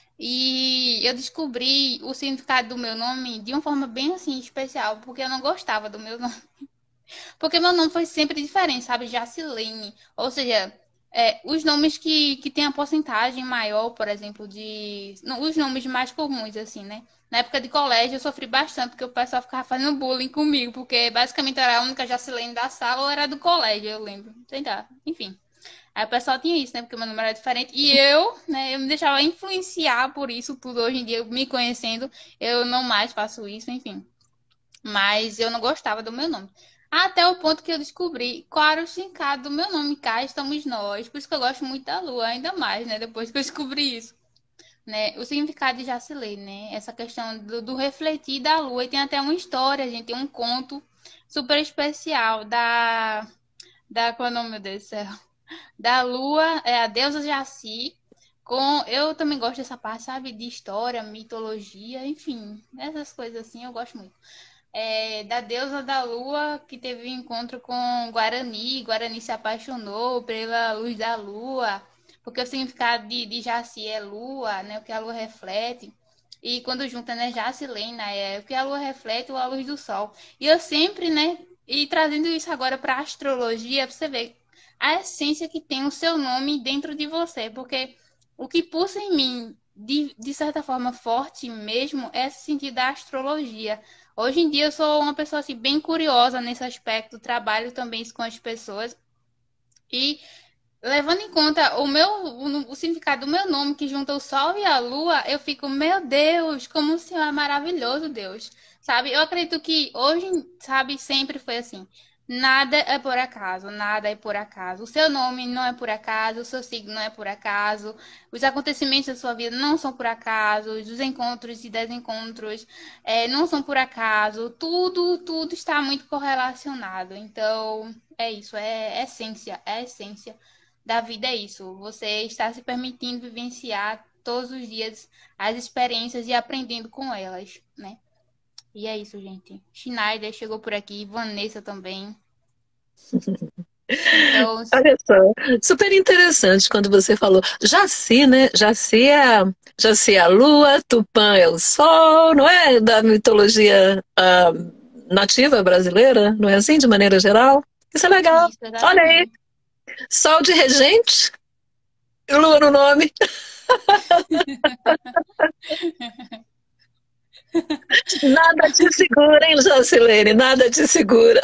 E eu descobri o significado do meu nome de uma forma bem assim especial, porque eu não gostava do meu nome. Porque meu nome foi sempre diferente, sabe? Jacilene. Ou seja, é, os nomes que, que tem a porcentagem maior, por exemplo, de. Não, os nomes mais comuns, assim, né? Na época de colégio eu sofri bastante, porque o pessoal ficava fazendo bullying comigo, porque basicamente eu era a única Jacilene da sala ou era do colégio, eu lembro. Sei lá, enfim. Aí o pessoal tinha isso, né? Porque meu nome era diferente. E eu, né, eu me deixava influenciar por isso tudo. Hoje em dia, me conhecendo, eu não mais faço isso, enfim. Mas eu não gostava do meu nome. Até o ponto que eu descobri qual era o significado do meu nome. Cá estamos nós. Por isso que eu gosto muito da lua, ainda mais, né? Depois que eu descobri isso. Né? O significado de Jacilei, né? Essa questão do, do refletir da lua. E tem até uma história, gente. Tem um conto super especial da. Da. Qual é o nome, meu Deus do céu? Da lua, é a deusa Jaci. Com, eu também gosto dessa parte, sabe? De história, mitologia, enfim. Essas coisas assim eu gosto muito. É, da deusa da lua que teve um encontro com Guarani. Guarani se apaixonou pela luz da lua, porque o significado de, de Jaci é lua, né? O que a lua reflete. E quando junta, né, Jaci e Lena, é o que a lua reflete ou a luz do sol. E eu sempre, né, e trazendo isso agora para astrologia, pra você ver a essência que tem o seu nome dentro de você, porque o que pulsa em mim, de, de certa forma forte mesmo, é esse sentido da astrologia. Hoje em dia eu sou uma pessoa assim, bem curiosa nesse aspecto, trabalho também isso com as pessoas. E levando em conta o meu o, o significado do meu nome, que junta o sol e a lua, eu fico, meu Deus, como o Senhor é maravilhoso, Deus. Sabe? Eu acredito que hoje, sabe, sempre foi assim. Nada é por acaso, nada é por acaso. O seu nome não é por acaso, o seu signo não é por acaso, os acontecimentos da sua vida não são por acaso, os encontros e desencontros é, não são por acaso. Tudo, tudo está muito correlacionado. Então, é isso, é essência, é essência da vida é isso. Você está se permitindo vivenciar todos os dias as experiências e aprendendo com elas, né? E é isso, gente. Schneider chegou por aqui, Vanessa também. Então, Olha só, super interessante quando você falou Jaci, né? Jaci é, a- Jaci é a lua, Tupã é o sol, não é? Da mitologia ah, nativa brasileira, não é assim, de maneira geral? Isso é legal. isso, Olha aí, exatamente. sol de regente e lua no nome. Nada te segura, hein, Jacilene? Nada te segura.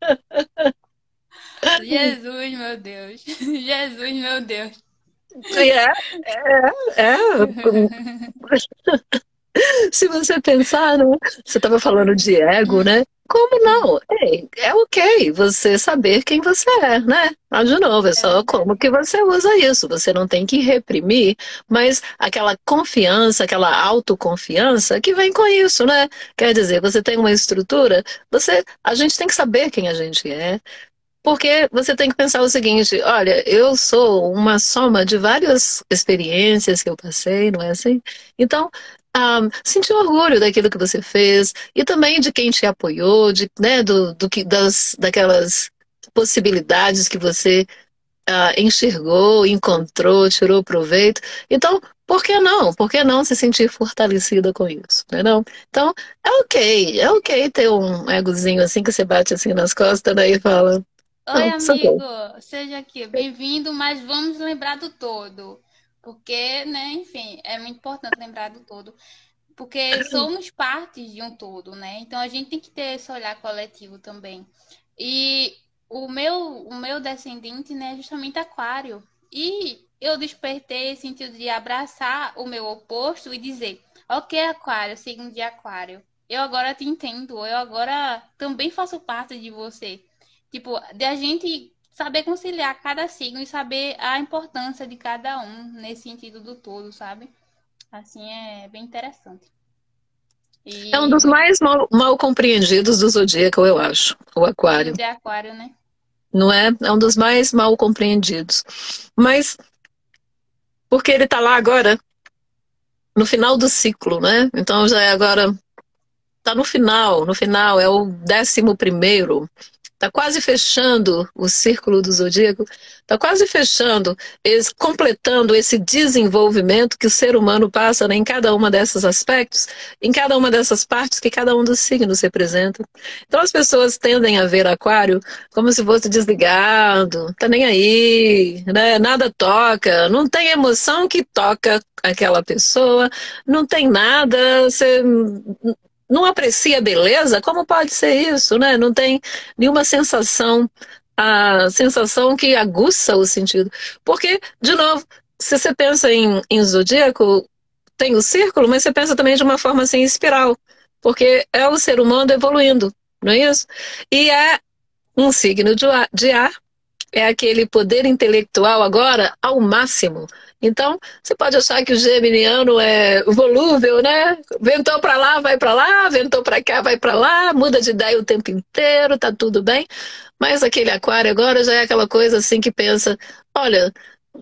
Jesus, meu Deus. Jesus, meu Deus. E É, é, é. Se você pensar, né? Você estava falando de ego, né? Como não? Ei, é ok você saber quem você é, né? Mas, de novo, é É só como verdade. que você usa isso. Você não tem que reprimir, mas aquela confiança, aquela autoconfiança que vem com isso, né? Quer dizer, você tem uma estrutura, você, a gente tem que saber quem a gente é, porque você tem que pensar o seguinte: olha, eu sou uma soma de várias experiências que eu passei, não é assim? Então, ah, sentir orgulho daquilo que você fez e também de quem te apoiou, de, né, do, do que, das, daquelas possibilidades que você ah, enxergou, encontrou, tirou proveito. Então, por que não? Por que não se sentir fortalecida com isso, né, não? Então, é ok, é ok ter um egozinho assim que você bate assim nas costas, né, e fala. Oi, Não, isso amigo, ok. seja aqui, bem-vindo, mas vamos lembrar do todo, porque, né, enfim, é muito importante lembrar do todo, porque somos partes de um todo, né? Então a gente tem que ter esse olhar coletivo também. E o meu, o meu descendente, né, é justamente aquário. E eu despertei esse sentido de abraçar o meu oposto e dizer, ok, aquário, signo de aquário, eu agora te entendo, eu agora também faço parte de você. Tipo, de a gente saber conciliar cada signo e saber a importância de cada um nesse sentido do todo, sabe? Assim é bem interessante. É um E dos muito mais mal, mal compreendidos do zodíaco, eu acho, o signo aquário. de aquário, né? Não é? É um dos mais mal compreendidos. Mas porque ele está lá agora, no final do ciclo, né? Então já é agora, está no final, no final, é o décimo primeiro. Está quase fechando o círculo do zodíaco, está quase fechando, esse, completando esse desenvolvimento que o ser humano passa, né, em cada uma desses aspectos, em cada uma dessas partes que cada um dos signos representa. Então as pessoas tendem a ver Aquário como se fosse desligado, tá nem aí, né, nada toca, não tem emoção que toca aquela pessoa, não tem nada, você não aprecia a beleza, como pode ser isso, né? Não tem nenhuma sensação, a sensação que aguça o sentido. Porque, de novo, se você pensa em, em zodíaco, tem o círculo, mas você pensa também de uma forma assim, espiral. Porque é o ser humano evoluindo, não é isso? E é um signo de ar, de ar é aquele poder intelectual agora ao máximo. Então, você pode achar que o geminiano é volúvel, né? Ventou para lá, vai para lá, ventou para cá, vai para lá, muda de ideia o tempo inteiro, tá tudo bem. Mas aquele aquário agora já é aquela coisa assim que pensa, olha,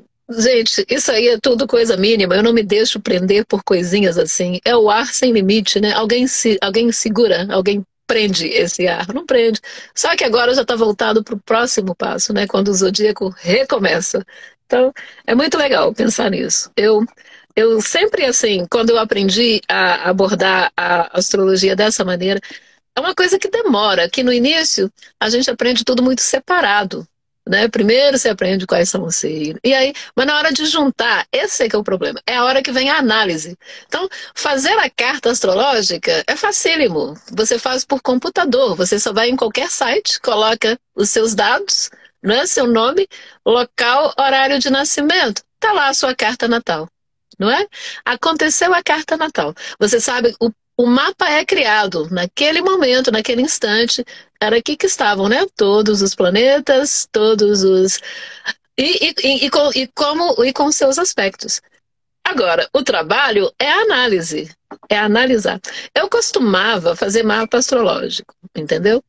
gente, isso aí é tudo coisa mínima, eu não me deixo prender por coisinhas assim. É o ar sem limite, né? Alguém, se, alguém segura, alguém prende esse ar, não prende. Só que agora já está voltado para o próximo passo, né? Quando o zodíaco recomeça. Então, é muito legal pensar nisso. Eu, eu sempre, assim, quando eu aprendi a abordar a astrologia dessa maneira, é uma coisa que demora, que no início a gente aprende tudo muito separado, né? Primeiro você aprende quais são os signos. E aí, mas na hora de juntar, esse é que é o problema. É a hora que vem a análise. Então, fazer a carta astrológica é facílimo. Você faz por computador. Você só vai em qualquer site, coloca os seus dados, né? Seu nome, local, horário de nascimento. Tá lá a sua carta natal. Não é? Aconteceu a carta natal. Você sabe, o, o mapa é criado naquele momento, naquele instante. Era aqui que estavam, né? Todos os planetas, todos os. E, e, e, e com, e, como, e com seus aspectos. Agora, o trabalho é a análise, é analisar. Eu costumava fazer mapa astrológico, entendeu?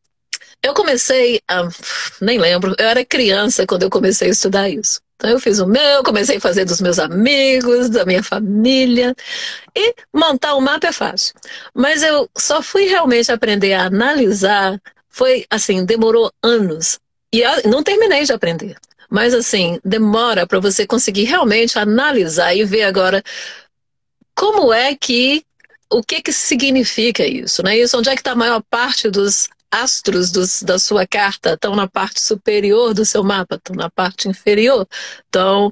Eu comecei, a, nem lembro, eu era criança quando eu comecei a estudar isso. Então eu fiz o meu, comecei a fazer dos meus amigos, da minha família, e montar um mapa é fácil. Mas eu só fui realmente aprender a analisar, foi assim, demorou anos. E eu não terminei de aprender. Mas assim, demora para você conseguir realmente analisar e ver agora como é que, o que que significa isso, né? Isso, onde é que está a maior parte dos astros dos, da sua carta? Estão na parte superior do seu mapa, estão na parte inferior, estão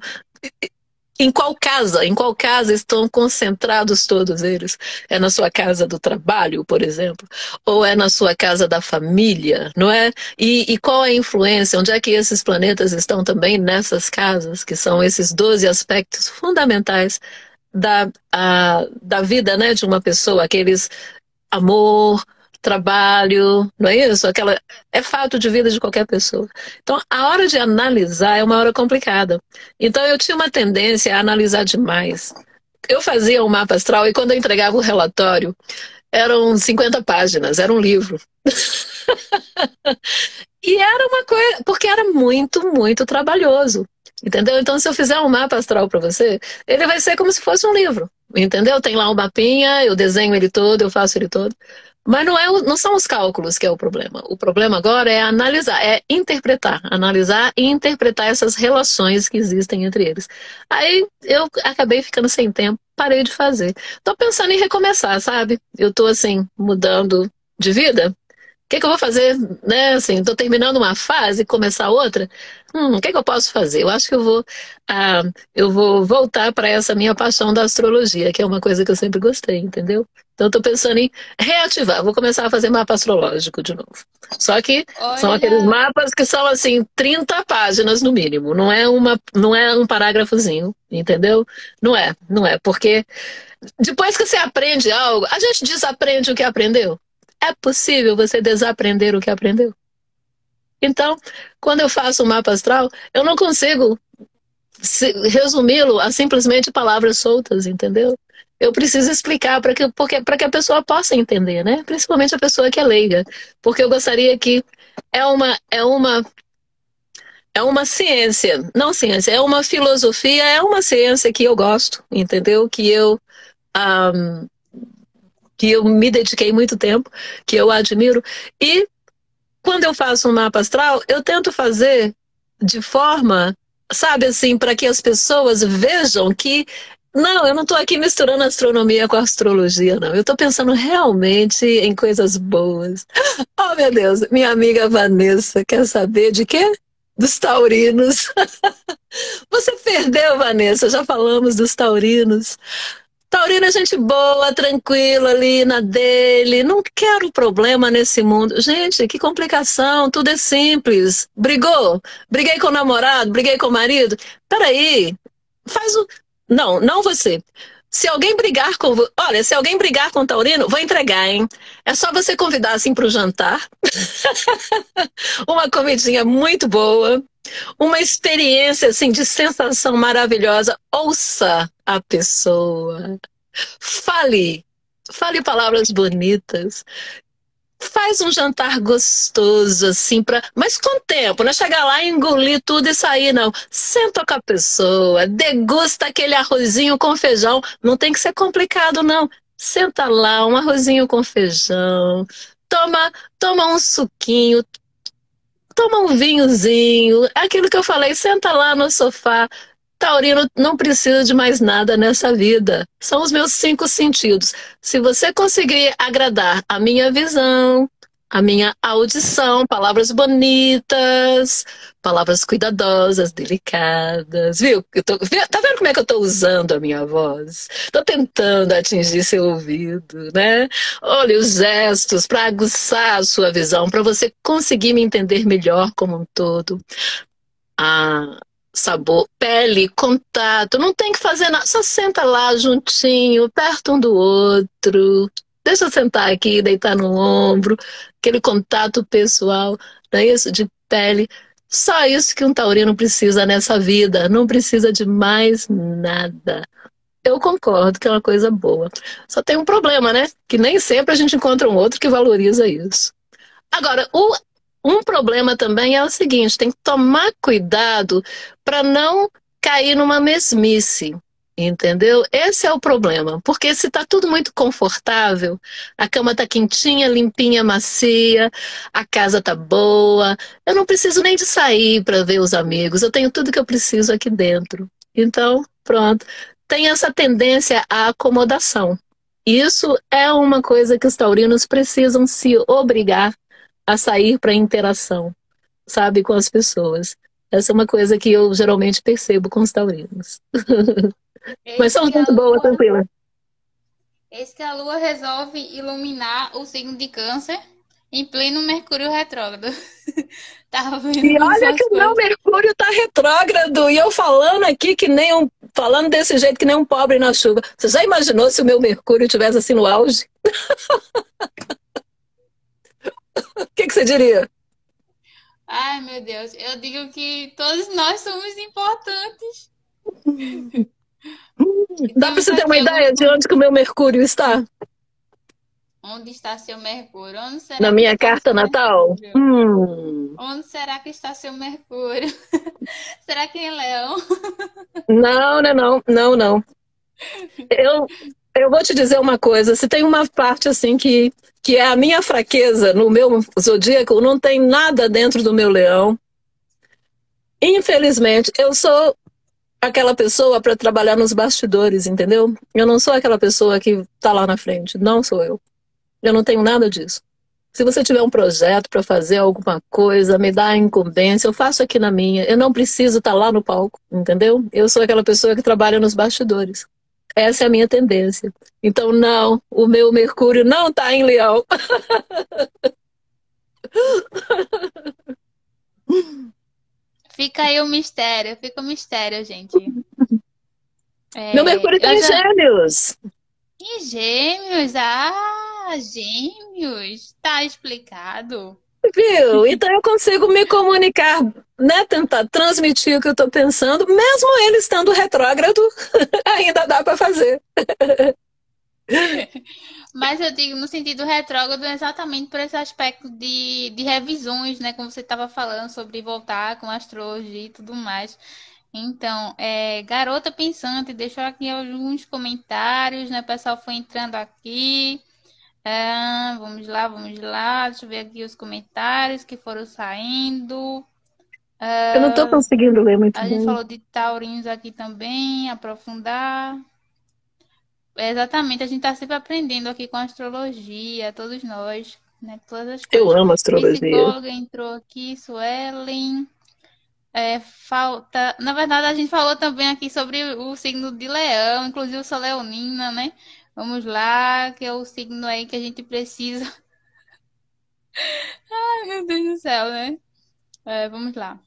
em qual casa? Em qual casa estão concentrados todos eles? É na sua casa do trabalho, por exemplo? Ou é na sua casa da família, não é? E, e qual é a influência? Onde é que esses planetas estão também nessas casas, que são esses doze aspectos fundamentais da, a, da vida, né, de uma pessoa? Aqueles amor, trabalho, não é isso? Aquela, é fato de vida de qualquer pessoa. Então, a hora de analisar é uma hora complicada. Então, eu tinha uma tendência a analisar demais. Eu fazia um mapa astral e quando eu entregava o relatório, eram cinquenta páginas, era um livro. E era uma coisa, porque era muito, muito trabalhoso. Entendeu? Então, se eu fizer um mapa astral para você, ele vai ser como se fosse um livro. Entendeu? Tem lá um mapinha, eu desenho ele todo, eu faço ele todo. Mas não, é, não são os cálculos que é o problema. O problema agora é analisar, é interpretar. Analisar e interpretar essas relações que existem entre eles. Aí eu acabei ficando sem tempo, parei de fazer. Tô pensando em recomeçar, sabe? Eu tô assim, mudando de vida. O que, que eu vou fazer, né? Assim, tô terminando uma fase e começar outra. Hum, o que, que eu posso fazer? Eu acho que eu vou, ah, eu vou voltar para essa minha paixão da astrologia, que é uma coisa que eu sempre gostei, entendeu? Então, estou pensando em reativar. Vou começar a fazer mapa astrológico de novo. Só que são aqueles Olha, mapas que são, assim, trinta páginas no mínimo. Não é, uma, não é um parágrafozinho, entendeu? Não é, não é. Porque depois que você aprende algo, a gente desaprende o que aprendeu. É possível você desaprender o que aprendeu. Então, quando eu faço um mapa astral, eu não consigo resumi-lo a simplesmente palavras soltas, entendeu? Eu preciso explicar para que, porque, para que a pessoa possa entender, né? Principalmente a pessoa que é leiga. Porque eu gostaria que é uma, é uma, é uma ciência, não ciência, é uma filosofia, é uma ciência que eu gosto, entendeu? Que eu, um, que eu me dediquei muito tempo, que eu admiro. E quando eu faço um mapa astral, eu tento fazer de forma, sabe assim, para que as pessoas vejam que não, eu não estou aqui misturando astronomia com astrologia, não. Eu estou pensando realmente em coisas boas. Oh, meu Deus, minha amiga Vanessa quer saber de quê? Dos taurinos. Você perdeu, Vanessa, já falamos dos taurinos. Taurino é gente boa, tranquila ali na dele, não quero problema nesse mundo. Gente, que complicação, tudo é simples. Brigou? Briguei com o namorado, briguei com o marido. Peraí, faz o... Não, não você. Se alguém brigar com... Olha, se alguém brigar com o Taurino, vou entregar, hein? É só você convidar assim para o jantar. Uma comidinha muito boa. Uma experiência assim de sensação maravilhosa. Ouça a pessoa. Fale. Fale palavras bonitas. Faz um jantar gostoso, assim, pra... mas com tempo, não é chegar lá e engolir tudo e sair, não. Senta com a pessoa, degusta aquele arrozinho com feijão. Não tem que ser complicado, não. Senta lá, um arrozinho com feijão. Toma, toma um suquinho, toma um vinhozinho. Aquilo que eu falei, senta lá no sofá. Taurino não precisa de mais nada nessa vida. São os meus cinco sentidos. Se você conseguir agradar a minha visão, a minha audição, palavras bonitas, palavras cuidadosas, delicadas, viu? Eu tô, tá vendo como é que eu tô usando a minha voz? Tô tentando atingir seu ouvido, né? Olha os gestos para aguçar a sua visão, para você conseguir me entender melhor como um todo. Ah, sabor, pele, contato, não tem que fazer nada, só senta lá juntinho, perto um do outro, deixa eu sentar aqui, deitar no ombro, aquele contato pessoal, não é isso? De pele, só isso que um taurino precisa nessa vida, não precisa de mais nada. Eu concordo que é uma coisa boa, só tem um problema, né? Que nem sempre a gente encontra um outro que valoriza isso. Agora, o Um problema também é o seguinte, tem que tomar cuidado para não cair numa mesmice, entendeu? Esse é o problema, porque se está tudo muito confortável, a cama está quentinha, limpinha, macia, a casa está boa, eu não preciso nem de sair para ver os amigos, eu tenho tudo que eu preciso aqui dentro. Então, pronto, tem essa tendência à acomodação. Isso é uma coisa que os taurinos precisam se obrigar a sair para interação, sabe, com as pessoas. Essa é uma coisa que eu geralmente percebo com os taurinos. Mas eis são que a muito boa, lua, tranquila. eis que a lua resolve iluminar o signo de Câncer em pleno Mercúrio retrógrado. Tava vendo E olha que essas o meu coisas. Mercúrio tá retrógrado, e eu falando aqui que nem um, falando desse jeito que nem um pobre na chuva. Você já imaginou se o meu Mercúrio tivesse assim no auge? diria? Ai, meu Deus, eu digo que todos nós somos importantes. E Dá para temos você ter aqui uma alguns. ideia de onde que o meu Mercúrio está? Onde está seu Mercúrio? Onde Na será que minha está carta seu natal? Mercúrio? Hum, Onde será que está seu Mercúrio? Será que em Leão? não, não, não, não, não. Eu, eu vou te dizer uma coisa, se tem uma parte assim que, que é a minha fraqueza no meu zodíaco, não tem nada dentro do meu leão. Infelizmente, eu sou aquela pessoa para trabalhar nos bastidores, entendeu? Eu não sou aquela pessoa que está lá na frente, não sou eu. Eu não tenho nada disso. Se você tiver um projeto para fazer alguma coisa, me dá a incumbência, eu faço aqui na minha. Eu não preciso estar lá no palco, entendeu? Eu sou aquela pessoa que trabalha nos bastidores. Essa é a minha tendência. Então, não, o meu Mercúrio não está em Leão. Fica aí o mistério, fica o mistério, gente. Meu É, Mercúrio está eu em já. Gêmeos. E gêmeos? Ah, gêmeos. Tá explicado. Viu? Então eu consigo me comunicar, né? Tentar transmitir o que eu estou pensando, mesmo ele estando retrógrado, ainda dá para fazer. Mas eu digo no sentido retrógrado exatamente por esse aspecto de, de revisões, né? Como você estava falando sobre voltar com astrologia e tudo mais. Então, é, garota pensante, deixou aqui alguns comentários, né? O pessoal foi entrando aqui. Ah, vamos lá, vamos lá. Deixa eu ver aqui os comentários que foram saindo. Eu não estou conseguindo ler muito A gente bem. falou de taurinos aqui também, aprofundar. É, exatamente, a gente está sempre aprendendo aqui com a astrologia, todos nós, né? Todas as Eu coisas. amo astrologia. Psicóloga entrou aqui, Suelen. É, falta. Na verdade, a gente falou também aqui sobre o signo de Leão, inclusive eu sou leonina, né? Vamos lá, que é o signo aí que a gente precisa. Ai, meu Deus do céu, né? É, vamos lá.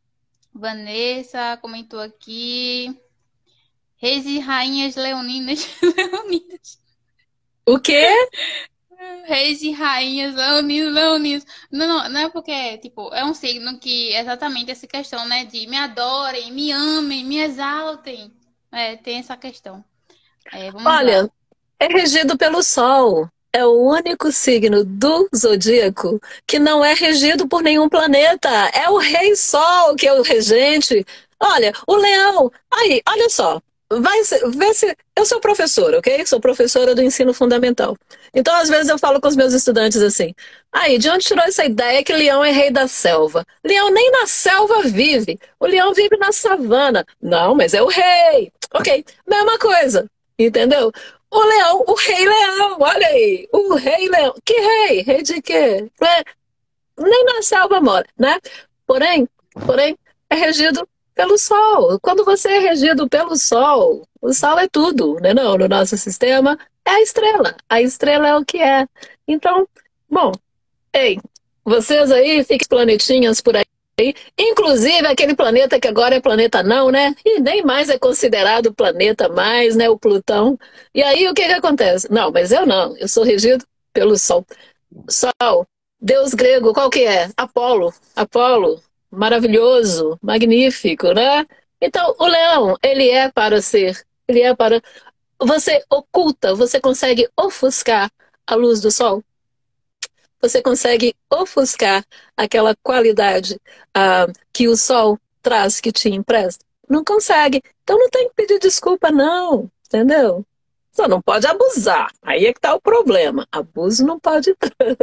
Vanessa comentou aqui. Reis e rainhas leoninas. Leoninas. O quê? Reis e rainhas, leoninos, leoninos. Não, não, não é porque, tipo, é um signo que é exatamente essa questão, né? De me adorem, me amem, me exaltem. É, tem essa questão. É, vamos lá. Olha, é regido pelo Sol. É o único signo do zodíaco que não é regido por nenhum planeta. É o Rei Sol que é o regente. Olha, o Leão. Aí, olha só. Vai se- ver se. Eu sou professora, ok? Sou professora do ensino fundamental. Então, às vezes, eu falo com os meus estudantes assim. Aí, de onde tirou essa ideia que leão é rei da selva? Leão nem na selva vive. O leão vive na savana. Não, mas é o rei. Ok, mesma coisa. Entendeu? O leão, o rei leão, olha aí, o rei leão. Que rei? Rei de quê? É, nem na selva mora, né? Porém, porém, é regido pelo sol. Quando você é regido pelo sol, o sol é tudo, né? Não, no nosso sistema é a estrela. A estrela é o que é. Então, bom, ei, vocês aí, fiquem planetinhas por aí. Inclusive aquele planeta que agora é planeta não, né? E nem mais é considerado planeta mais, né? O Plutão. E aí o que que acontece? Não, mas eu não. Eu sou regido pelo Sol. Sol, Deus grego, qual que é? Apolo. Apolo, maravilhoso, magnífico, né? Então, o leão, ele é para ser, ele é para. Você oculta, você consegue ofuscar a luz do sol? Você consegue ofuscar aquela qualidade ah, que o sol traz, que te empresta? Não consegue. Então não tem que pedir desculpa, não. Entendeu? Só não pode abusar. Aí é que tá o problema. Abuso não pode.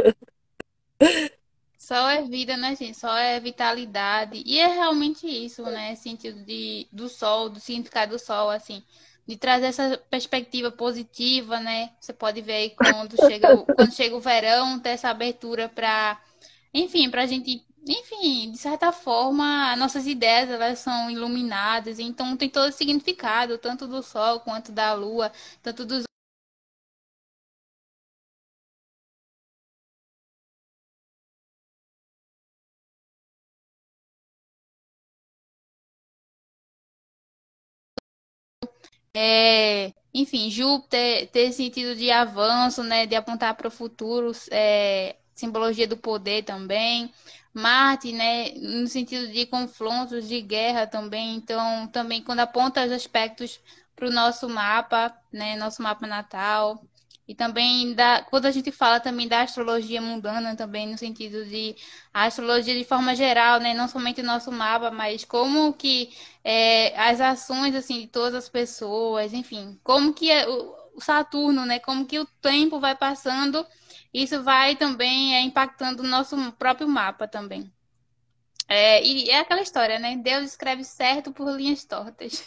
Sol é vida, né, gente? Sol é vitalidade. E é realmente isso, né? Sentido de, do sol, do significado do sol, assim. De trazer essa perspectiva positiva, né? Você pode ver aí quando chega, o- quando chega o verão, ter essa abertura para, enfim, para a gente, enfim, de certa forma, nossas ideias elas são iluminadas. Então tem todo o significado, tanto do sol quanto da lua, tanto dos É, enfim, Júpiter ter sentido de avanço, né, de apontar para o futuro, é, simbologia do poder também. Marte, né, no sentido de confrontos, de guerra também. Então, também quando aponta os aspectos para o nosso mapa, né, nosso mapa natal. E também da, quando a gente fala também da astrologia mundana também, no sentido de a astrologia de forma geral, né, não somente o nosso mapa, mas como que é, as ações assim de todas as pessoas, enfim, como que é o, o Saturno, né, como que o tempo vai passando, isso vai também é, impactando o nosso próprio mapa também. É, e é aquela história, né? Deus escreve certo por linhas tortas.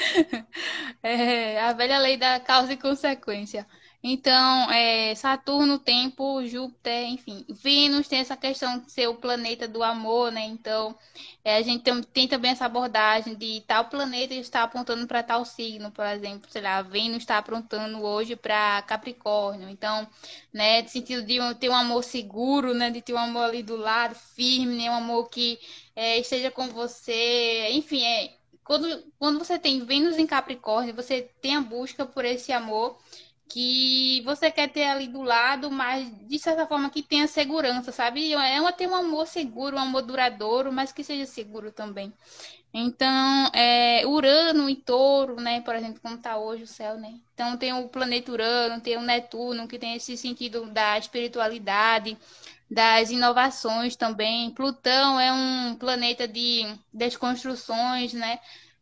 É, a velha lei da causa e consequência. Então, é, Saturno, tempo, Júpiter, enfim. Vênus tem essa questão de ser o planeta do amor, né? Então, é, a gente tem, tem também essa abordagem de tal planeta está apontando para tal signo, por exemplo. Sei lá, Vênus está apontando hoje para Capricórnio. Então, né, no sentido de um- ter um amor seguro, né? De ter um amor ali do lado, firme, né? Um amor que é, esteja com você. Enfim, é, quando, quando você tem Vênus em Capricórnio, você tem a busca por esse amor que você quer ter ali do lado, mas de certa forma que tenha segurança, sabe? É uma, ter um amor seguro, um amor duradouro, mas que seja seguro também. Então, é, Urano e Touro, né? Por exemplo, como está hoje o céu, né? Então, tem o planeta Urano, tem o Netuno, que tem esse sentido da espiritualidade, das inovações também. Plutão é um planeta de desconstruções, né?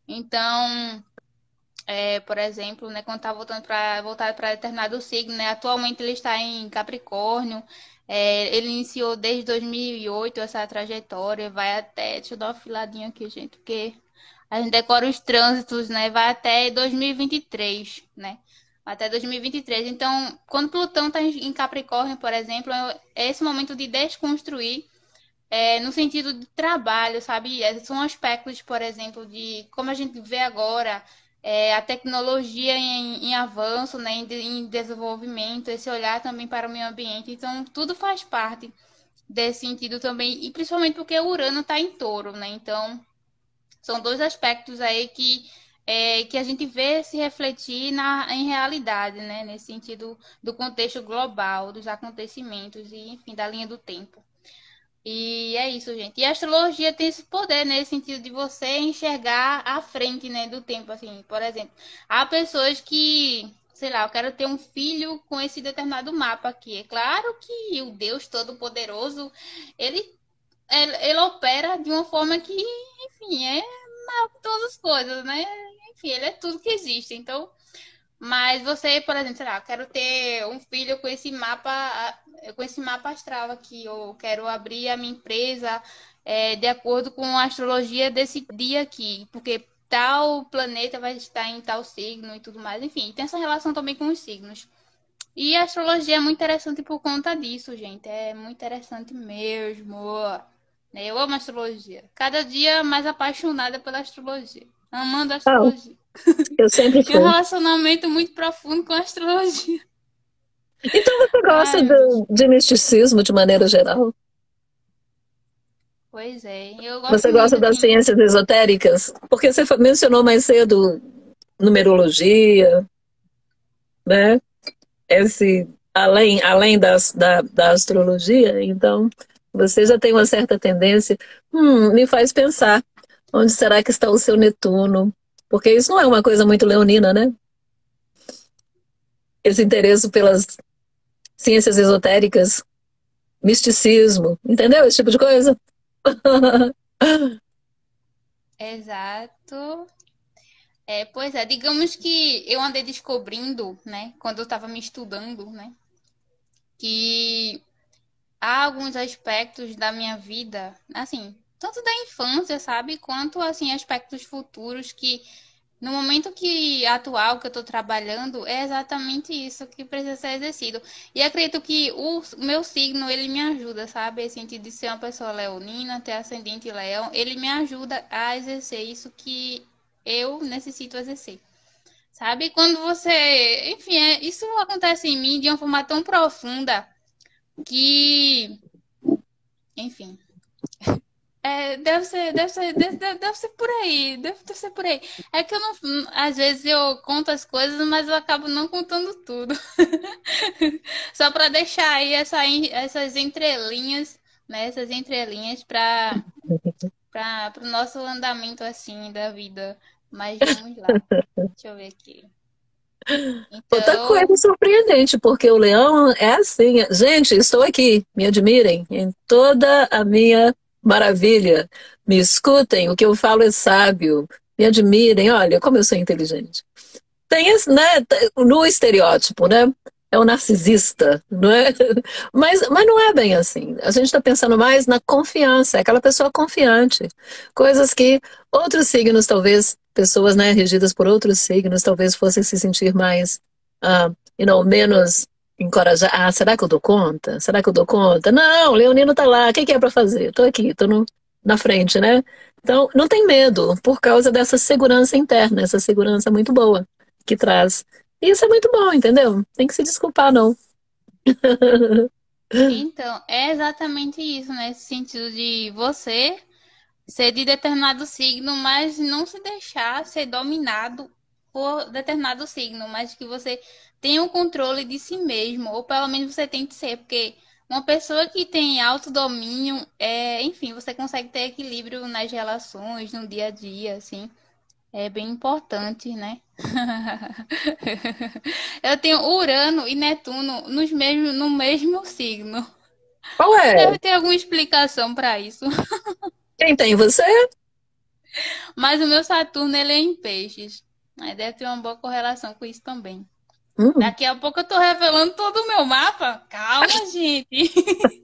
Então, é, por exemplo, né, quando está voltando para voltar para determinado signo, né? Atualmente ele está em Capricórnio. É, ele iniciou desde dois mil e oito essa trajetória, vai até, deixa eu dar uma filadinha aqui, gente, porque a gente decora os trânsitos, né? Vai até dois mil e vinte e três, né? Até dois mil e vinte e três. Então, quando Plutão está em Capricórnio, por exemplo, é esse momento de desconstruir, é, no sentido de trabalho, sabe? É, são aspectos, por exemplo, de como a gente vê agora é, a tecnologia em, em avanço, né? Em, em desenvolvimento, esse olhar também para o meio ambiente. Então, tudo faz parte desse sentido também, e principalmente porque o Urano está em touro, né? Então, são dois aspectos aí que, é, que a gente vê se refletir na, em realidade, né? Nesse sentido do contexto global, dos acontecimentos e, enfim, da linha do tempo. E é isso, gente. E a astrologia tem esse poder, né? Nesse sentido de você enxergar à frente, né, do tempo, assim. Por exemplo, há pessoas que, sei lá, eu quero ter um filho com esse determinado mapa aqui. É claro que o Deus Todo-Poderoso, ele, ele, ele opera de uma forma que, enfim, é maior que todas as coisas, né? Enfim, ele é tudo que existe. Então, mas você, por exemplo, sei lá, eu quero ter um filho com esse mapa, com esse mapa astral aqui, ou quero abrir a minha empresa é, de acordo com a astrologia desse dia aqui, porque tal planeta vai estar em tal signo e tudo mais. Enfim, tem essa relação também com os signos. E a astrologia é muito interessante por conta disso, gente. É muito interessante mesmo. Né? Eu amo astrologia. Cada dia mais apaixonada pela astrologia. Amando a Ah, astrologia. eu sempre Tem um fui. relacionamento muito profundo com a astrologia. Então você gosta Ai, meu Deus. do, de misticismo de maneira geral? Pois é, eu gosto Você gosta muito das assim. ciências esotéricas? Porque você fa- mencionou mais cedo numerologia, né? Esse, além, além das, da, da astrologia, então você já tem uma certa tendência. Hum, me faz pensar, onde será que está o seu Netuno? Porque isso não é uma coisa muito leonina, né? Esse interesse pelas ciências esotéricas, misticismo, entendeu? Esse tipo de coisa. Exato. É, pois é, digamos que eu andei descobrindo, né, quando eu estava me estudando, né, que há alguns aspectos da minha vida, assim, tanto da infância, sabe, quanto assim aspectos futuros que no momento que atual que eu estou trabalhando, é exatamente isso que precisa ser exercido. E acredito que o meu signo, ele me ajuda, sabe? Esse sentido de ser uma pessoa leonina, ter ascendente leão, ele me ajuda a exercer isso que eu necessito exercer. Sabe? Quando você. Enfim, é, isso acontece em mim de uma forma tão profunda que. Enfim. É, É, deve ser, deve ser, deve, deve- deve ser por aí, deve, deve ser por aí. É que eu não, às vezes eu conto as coisas, mas eu acabo não contando tudo. Só para deixar aí essa, en- essas entrelinhas, né? Essas entrelinhas para para o nosso andamento assim da vida. Mas vamos lá. Deixa eu ver aqui. Outra Então, coisa surpreendente, porque o leão é assim. Gente, estou aqui, me admirem em toda a minha maravilha. Me escutem, o que eu falo é sábio. Me admirem, olha como eu sou inteligente. Tem esse, né, no estereótipo, né? É o narcisista, não é? Mas, mas não é bem assim. A gente está pensando mais na confiança, é aquela pessoa confiante. Coisas que outros signos, talvez, pessoas, né, regidas por outros signos, talvez fossem se sentir mais, ah, you know, menos encorajadas. Ah, será que eu dou conta? Será que eu dou conta? Não, o Leonino tá lá, o que que é para fazer? Estou aqui, estou na frente, né? Então, não tem medo, por causa dessa segurança interna, essa segurança muito boa que traz. E isso é muito bom, entendeu? Tem que se desculpar, não. então, é exatamente isso, né? Esse sentido de você ser de determinado signo, mas não se deixar ser dominado por determinado signo, mas que você tenha o controle de si mesmo, ou pelo menos você tente ser, porque uma pessoa que tem autodomínio, é, enfim, você consegue ter equilíbrio nas relações, no dia a dia, assim, é bem importante, né? Eu tenho Urano e Netuno nos mesmos, no mesmo signo. Qual é? Deve ter alguma explicação para isso. Quem tem você? Mas o meu Saturno, ele é em peixes. Aí deve ter uma boa correlação com isso também. Hum. Daqui a pouco eu tô revelando todo o meu mapa. Calma, gente.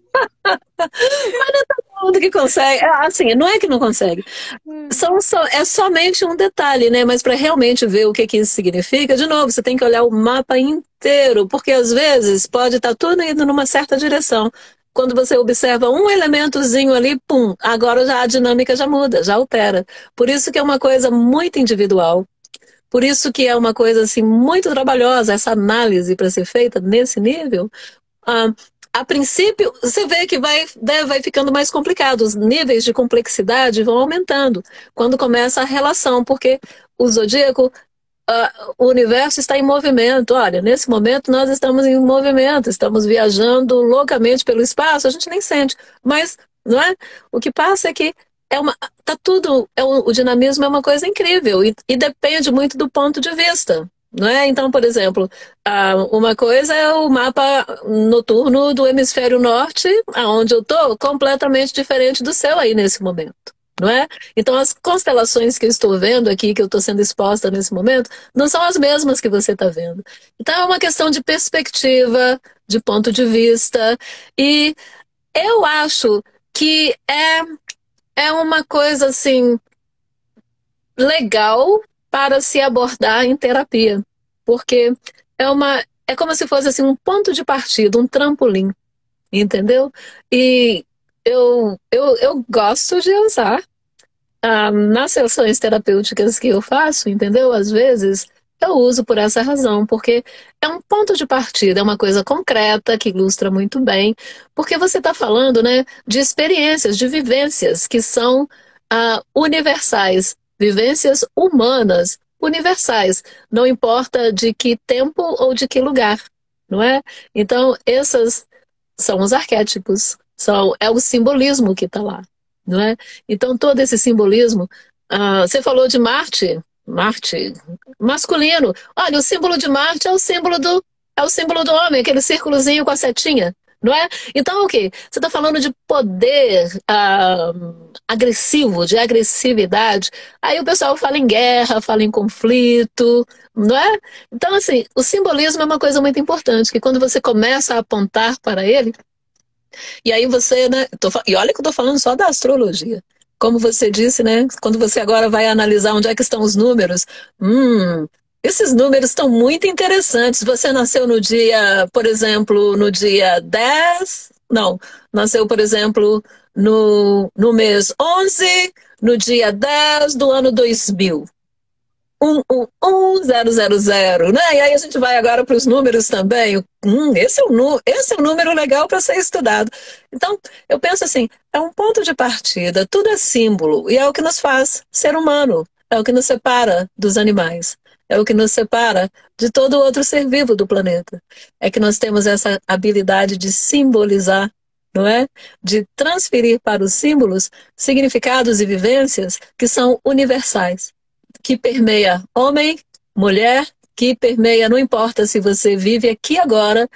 Todo mundo que consegue. É, assim, não é que não consegue. São só, é somente um detalhe, né? Mas para realmente ver o que, que isso significa, de novo, você tem que olhar o mapa inteiro, porque às vezes pode estar tudo indo numa certa direção. Quando você observa um elementozinho ali, pum, agora já a dinâmica já muda, já altera. Por isso que é uma coisa muito individual. Por isso que é uma coisa assim muito trabalhosa essa análise para ser feita nesse nível. Ah, a princípio, você vê que vai, né, vai ficando mais complicado, os níveis de complexidade vão aumentando quando começa a relação, porque o zodíaco, ah, o universo está em movimento. Olha, nesse momento nós estamos em movimento, estamos viajando loucamente pelo espaço, a gente nem sente, mas não é? O que passa é que é uma, tá tudo, é um, o dinamismo é uma coisa incrível e, e depende muito do ponto de vista. Não é? Então, por exemplo, ah, uma coisa é o mapa noturno do hemisfério norte, aonde eu estou, completamente diferente do seu aí nesse momento. Não é? Então, as constelações que eu estou vendo aqui, que eu estou sendo exposta nesse momento, não são as mesmas que você está vendo. Então, é uma questão de perspectiva, de ponto de vista, e eu acho que é, é uma coisa assim legal para se abordar em terapia, porque é uma é como se fosse assim um ponto de partida, um trampolim, entendeu? E eu eu, eu gosto de usar ah, nas sessões terapêuticas que eu faço, entendeu? Às vezes eu uso por essa razão, porque é um ponto de partida, é uma coisa concreta que ilustra muito bem, porque você está falando, né, de experiências, de vivências que são ah, universais, vivências humanas universais, não importa de que tempo ou de que lugar, não é? Então, essas são os arquétipos, são, é o simbolismo que está lá, não é? Então, todo esse simbolismo, ah, você falou de Marte, Marte masculino. Olha, o símbolo de Marte é o símbolo do, é o símbolo do homem, aquele círculozinho com a setinha, não é? Então, o que? Você está falando de poder ah, agressivo, de agressividade. Aí o pessoal fala em guerra, fala em conflito, não é? Então, assim, o simbolismo é uma coisa muito importante, que quando você começa a apontar para ele, e aí você, né? Tô, e olha que eu tô falando só da astrologia. Como você disse, né? Quando você agora vai analisar onde é que estão os números, hum, esses números estão muito interessantes. Você nasceu no dia, por exemplo, no dia dez? Não, nasceu, por exemplo, no, no mês onze, no dia dez do ano dois mil. um, um, um, zero, zero, zero, né? E aí a gente vai agora para os números também. Hum, esse, é um, esse é um número legal para ser estudado. Então, eu penso assim, é um ponto de partida, tudo é símbolo, e é o que nos faz ser humano, é o que nos separa dos animais, é o que nos separa de todo outro ser vivo do planeta. É que nós temos essa habilidade de simbolizar, não é? De transferir para os símbolos significados e vivências que são universais, que permeia homem, mulher, que permeia, não importa se você vive aqui agora,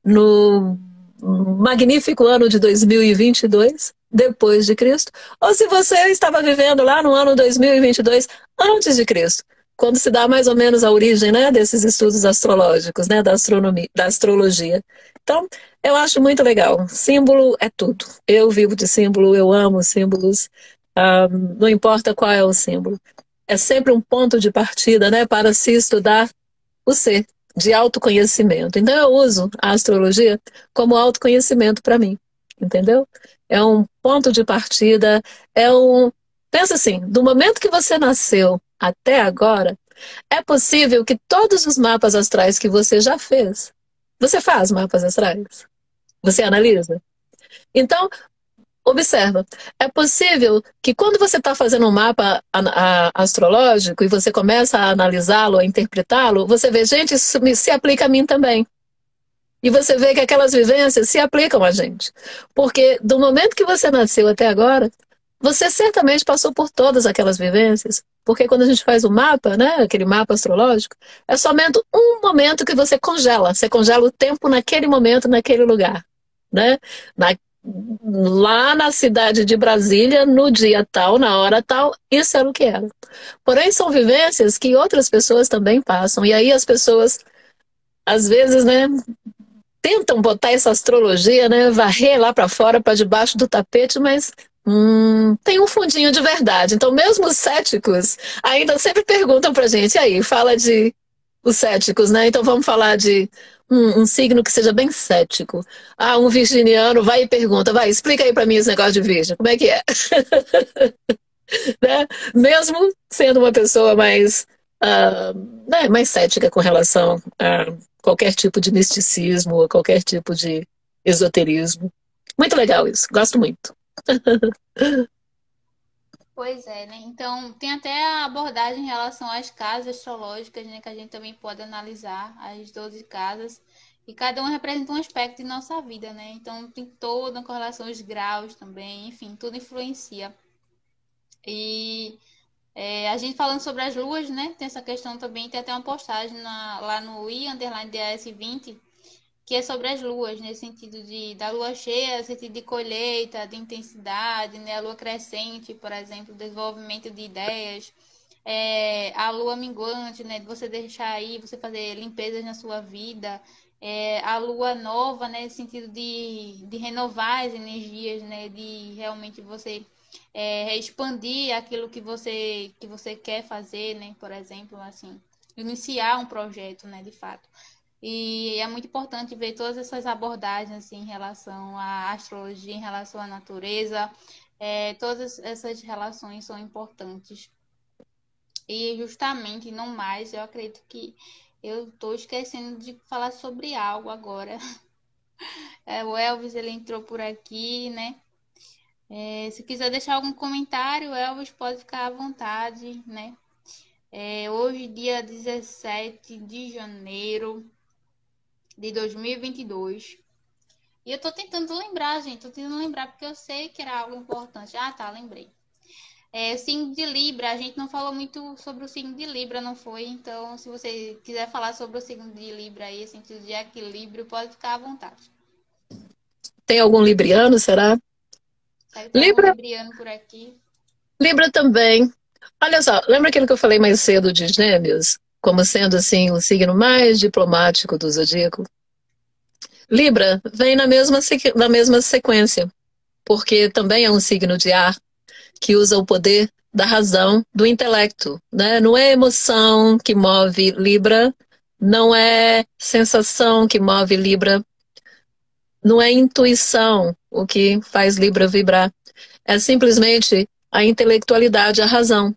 no magnífico ano de dois mil e vinte e dois, depois de Cristo, ou se você estava vivendo lá no ano dois mil e vinte e dois, antes de Cristo, quando se dá mais ou menos a origem, né, desses estudos astrológicos, né, da astronomia, da astrologia. Então, eu acho muito legal. Símbolo é tudo. Eu vivo de símbolo, eu amo símbolos. Um, não importa qual é o símbolo. É sempre um ponto de partida, né, para se estudar o ser, de autoconhecimento. Então eu uso a astrologia como autoconhecimento para mim, entendeu? É um ponto de partida, é um... Pensa assim, do momento que você nasceu até agora, é possível que todos os mapas astrais que você já fez, você faz mapas astrais? Você analisa? Então, observa, é possível que quando você está fazendo um mapa a, a, astrológico e você começa a analisá-lo, a interpretá-lo, você vê, gente, isso me, se aplica a mim também. E você vê que aquelas vivências se aplicam a gente. Porque do momento que você nasceu até agora, você certamente passou por todas aquelas vivências. Porque quando a gente faz o mapa, né, aquele mapa astrológico, é somente um momento que você congela. Você congela o tempo naquele momento, naquele lugar. Né? Na, lá na cidade de Brasília, no dia tal, na hora tal, isso era o que era. Porém, são vivências que outras pessoas também passam. E aí as pessoas, às vezes, né, tentam botar essa astrologia, né, varrer lá para fora, para debaixo do tapete, mas hum, tem um fundinho de verdade. Então, mesmo os céticos ainda sempre perguntam pra gente, e aí, fala de os céticos, né? Então vamos falar de um, um signo que seja bem cético. Ah, um virginiano vai e pergunta, vai, explica aí para mim esse negócio de virgem, como é que é? Né? Mesmo sendo uma pessoa mais, uh, né, mais cética com relação a qualquer tipo de misticismo, ou qualquer tipo de esoterismo. Muito legal isso, gosto muito. Pois é, né? Então, tem até a abordagem em relação às casas astrológicas, né? Que a gente também pode analisar, as doze casas. E cada um representa um aspecto de nossa vida, né? Então, tem toda uma correlação, os graus também, enfim, tudo influencia. E é, a gente falando sobre as luas, né? Tem essa questão também, tem até uma postagem na, lá no i underline D A S vinte, que é sobre as luas, nesse sentido de da lua cheia, no sentido de colheita, de intensidade, né? A lua crescente, por exemplo, desenvolvimento de ideias, é, a lua minguante, né? De você deixar aí, você fazer limpezas na sua vida, é, a lua nova, né? No sentido de, de renovar as energias, né? De realmente você é, expandir aquilo que você que você quer fazer, né? Por exemplo, assim, iniciar um projeto, né? De fato. E é muito importante ver todas essas abordagens assim, em relação à astrologia, em relação à natureza. É, todas essas relações são importantes. E justamente, não mais, eu acredito que eu estou esquecendo de falar sobre algo agora. É, o Elvis, ele entrou por aqui, né? É, se quiser deixar algum comentário, Elvis, pode ficar à vontade, né? É, hoje, dia dezessete de janeiro de dois mil e vinte e dois. E eu tô tentando lembrar, gente. Tô tentando lembrar porque eu sei que era algo importante. Ah, tá, lembrei. É, o signo de Libra, a gente não falou muito sobre o signo de Libra, não foi? Então, se você quiser falar sobre o signo de Libra aí, sentido de equilíbrio, pode ficar à vontade. Tem algum libriano, será? Será que tem algum Libra, libriano por aqui? Libra também. Olha só, lembra aquilo que eu falei mais cedo de Gêmeos? Como sendo, assim, o signo mais diplomático do zodíaco? Libra vem na mesma, na mesma sequência, porque também é um signo de ar que usa o poder da razão, do intelecto, né? Não é emoção que move Libra, não é sensação que move Libra, não é intuição o que faz Libra vibrar. É simplesmente a intelectualidade, a razão.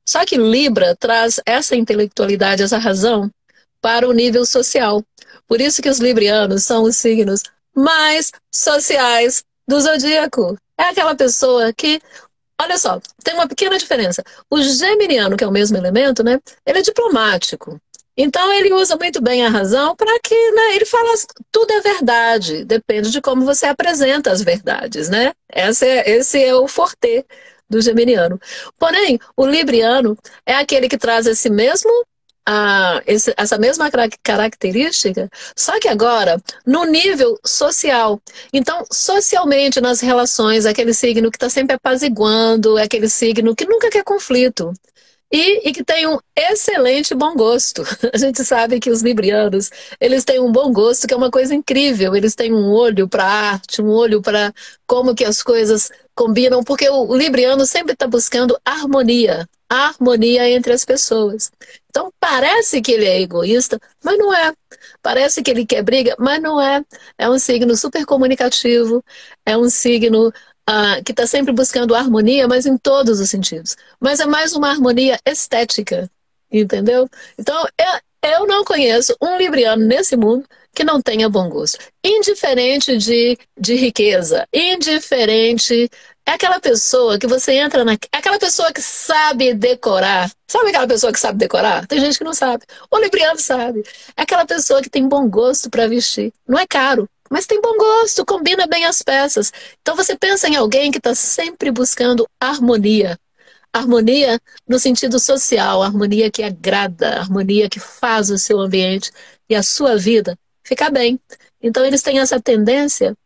Só que Libra traz essa intelectualidade, essa razão para o nível social. Por isso que os librianos são os signos mais sociais do zodíaco. É aquela pessoa que, olha só, tem uma pequena diferença. O geminiano, que é o mesmo elemento, né? Ele é diplomático. Então ele usa muito bem a razão para que, né, ele fala tudo é verdade, depende de como você apresenta as verdades, né? Esse é, esse é o forte do geminiano. Porém, o libriano é aquele que traz esse mesmo, ah, esse, essa mesma característica, só que agora no nível social. Então, socialmente, nas relações, é aquele signo que está sempre apaziguando, é aquele signo que nunca quer conflito. E, e que tem um excelente bom gosto. A gente sabe que os librianos, eles têm um bom gosto, que é uma coisa incrível. Eles têm um olho para a arte, um olho para como que as coisas combinam, porque o libriano sempre está buscando harmonia, harmonia entre as pessoas. Então parece que ele é egoísta, mas não é. Parece que ele quer briga, mas não é. É um signo super comunicativo, é um signo ah, que está sempre buscando harmonia, mas em todos os sentidos. Mas é mais uma harmonia estética, entendeu? Então, eu, eu não conheço um libriano nesse mundo que não tenha bom gosto. Indiferente de, de riqueza, indiferente... É aquela pessoa que você entra na... É aquela pessoa que sabe decorar. Sabe aquela pessoa que sabe decorar? Tem gente que não sabe. O libriano sabe. É aquela pessoa que tem bom gosto para vestir. Não é caro, mas tem bom gosto, combina bem as peças. Então você pensa em alguém que está sempre buscando harmonia. Harmonia no sentido social, harmonia que agrada, harmonia que faz o seu ambiente e a sua vida ficar bem. Então eles têm essa tendência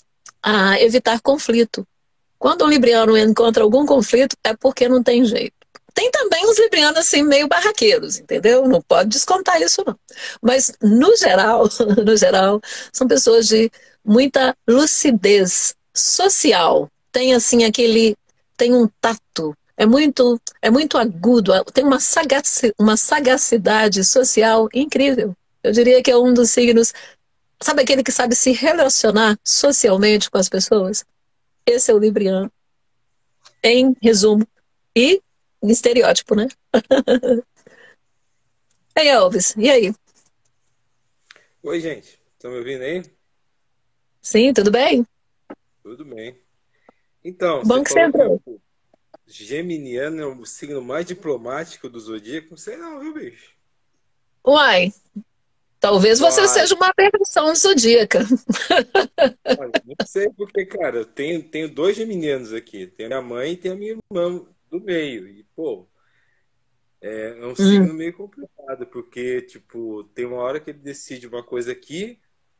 a evitar conflito. Quando um libriano encontra algum conflito, é porque não tem jeito. Tem também uns librianos assim, meio barraqueiros, entendeu? Não pode descontar isso, não. Mas, no geral, no geral, são pessoas de muita lucidez social. Tem, assim, aquele... Tem um tato. É muito, é muito agudo. Tem uma, sagaci, uma sagacidade social incrível. Eu diria que é um dos signos... Sabe aquele que sabe se relacionar socialmente com as pessoas? Esse é o libriano, em resumo, e em estereótipo, né? Ei, Elvis, e aí? Oi, gente. Estão me ouvindo aí? Sim, tudo bem? Tudo bem. Então, Bom você que você falou que entrou. o geminiano é o signo mais diplomático do zodíaco. Não sei não, viu, bicho? Uai, talvez você Uai, seja uma aberração zodíaca. olha, não sei porque, cara, eu tenho, tenho dois geminianos aqui. Tem a minha mãe e tem a minha irmã do meio. E, pô, é um Hum. signo meio complicado, porque, tipo, tem uma hora que ele decide uma coisa aqui,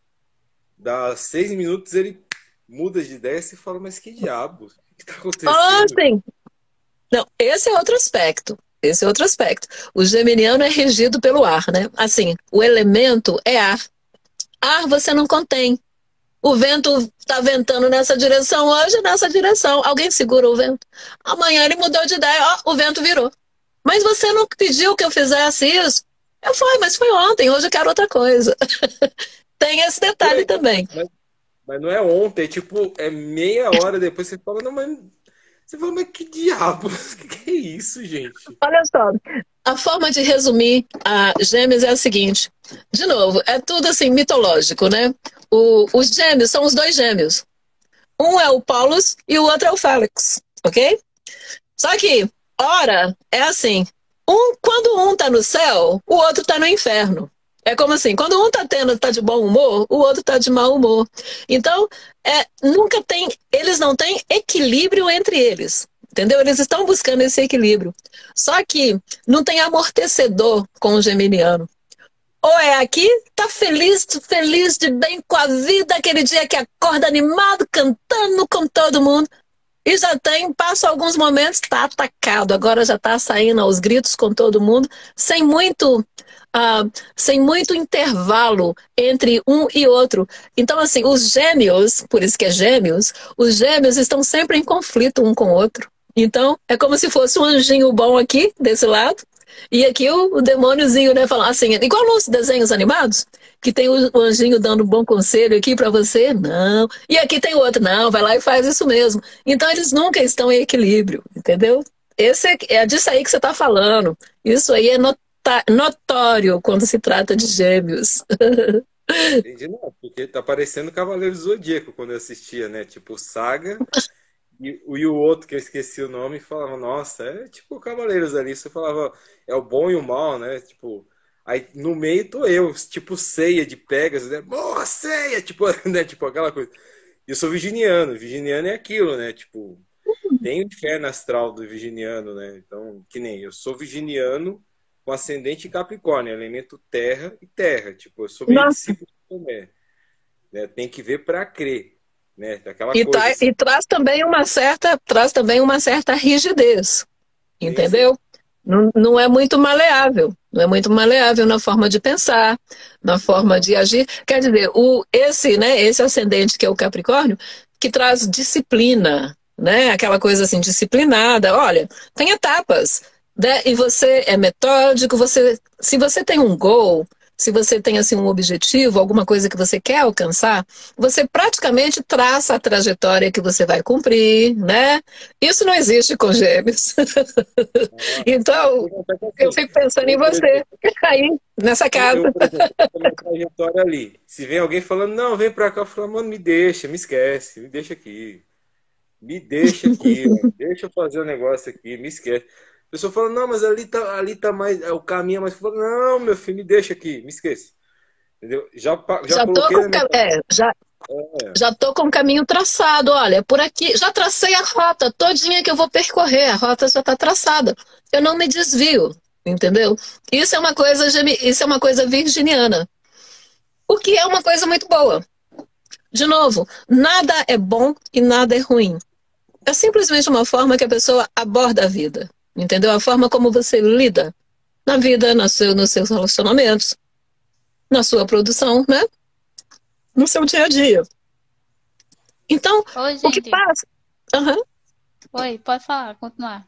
dá seis minutos ele muda de ideia e você fala, mas que diabo? O que tá Oh, acontecendo? sim. Não, esse é outro aspecto. Esse é outro aspecto. O geminiano é regido pelo ar, né? Assim, o elemento é ar. Ar você não contém. O vento está ventando nessa direção hoje, nessa direção. Alguém segura o vento. Amanhã ele mudou de ideia, ó, o vento virou. Mas você não pediu que eu fizesse isso? Eu fui, mas foi ontem, hoje eu quero outra coisa. Tem esse Ué, detalhe também. mas, mas não é ontem, é tipo, é meia hora depois você fala, não, mas você fala, mas que diabo? Que que é isso, gente? Olha só, a forma de resumir a Gêmeos é a seguinte. De novo, é tudo assim mitológico, né? O, os gêmeos são os dois gêmeos. Um é o Paulus e o outro é o Félix, ok? Só que, ora, é assim, um, quando um tá no céu, o outro tá no inferno. É como assim, quando um tá tendo, tá de bom humor, o outro tá de mau humor. Então, é, nunca tem, eles não têm equilíbrio entre eles. Entendeu? Eles estão buscando esse equilíbrio. Só que não tem amortecedor com o geminiano. Ou é aqui, tá feliz, feliz de bem com a vida, aquele dia que acorda animado, cantando com todo mundo. E já tem, passa alguns momentos, tá atacado. Agora já tá saindo aos gritos com todo mundo, sem muito, uh, sem muito intervalo entre um e outro. Então, assim, os gêmeos, por isso que é gêmeos, os gêmeos estão sempre em conflito um com o outro. Então, é como se fosse um anjinho bom aqui, desse lado, e aqui o, o demôniozinho, né, falando assim, igual nos desenhos animados, que tem o, o anjinho dando bom conselho aqui pra você, não. E aqui tem outro, não, vai lá e faz isso mesmo. Então eles nunca estão em equilíbrio, entendeu? esse é, é disso aí que você está falando. Isso aí é nota- notório quando se trata de gêmeos. Entendi, não, porque tá parecendo Cavaleiro do Zodíaco quando eu assistia, né? Tipo, Saga e, o- e o outro que eu esqueci o nome falava, nossa, é tipo Cavaleiros ali. Você falava, é o bom e o mal, né? Tipo, aí no meio tô eu, tipo Ceia de Pegasus, né? Morra, Ceia! Tipo, né? Tipo aquela coisa. E eu sou virginiano, virginiano é aquilo, né? Tipo, tem o inferno astral do virginiano, né? Então, que nem eu sou virginiano com ascendente em Capricórnio, elemento terra e terra. Tipo, eu sou meio Nossa, discípulo de Tomé, né? Tem que ver para crer, né? Aquela e, coisa tá, assim. e traz também uma certa, traz também uma certa rigidez, Sim, sim. entendeu? Não, não é muito maleável, não é muito maleável na forma de pensar, na forma Não. de agir. Quer dizer, o, esse, né, esse ascendente que é o Capricórnio, que traz disciplina, né? Aquela coisa assim, disciplinada. Olha, tem etapas, né? E você é metódico, você, se você tem um goal, se você tem assim um objetivo, alguma coisa que você quer alcançar, você praticamente traça a trajetória que você vai cumprir, né? Isso não existe com gêmeos. Ah, Então, eu até que eu assim, fico pensando em eu, por você, exemplo, aí, nessa eu, casa. eu, por exemplo, eu tô na trajetória ali. Se vem alguém falando, não, vem pra cá, eu falo, mano, me deixa, me esquece, me deixa aqui. Me deixa aqui, ó. Deixa eu fazer o negócio aqui, me esquece. A pessoa fala, não, mas ali tá, ali tá mais, é, o caminho é mais. Fala, não, meu filho, me deixa aqui, me esqueça. Entendeu? Já, pa- já Já tô coloquei com, na minha é, cabeça. já, É, já tô com o caminho traçado, olha, por aqui, já tracei a rota todinha que eu vou percorrer, a rota já está traçada. Eu não me desvio, entendeu? Isso é uma coisa, gemi- isso é uma coisa virginiana, o que é uma coisa muito boa. De novo, nada é bom e nada é ruim. É simplesmente uma forma que a pessoa aborda a vida, entendeu? A forma como você lida na vida, no seu, nos seus relacionamentos, na sua produção, né? No seu dia a dia. Então, Oi, o que gente. passa? Aham. Oi, pode falar, continuar.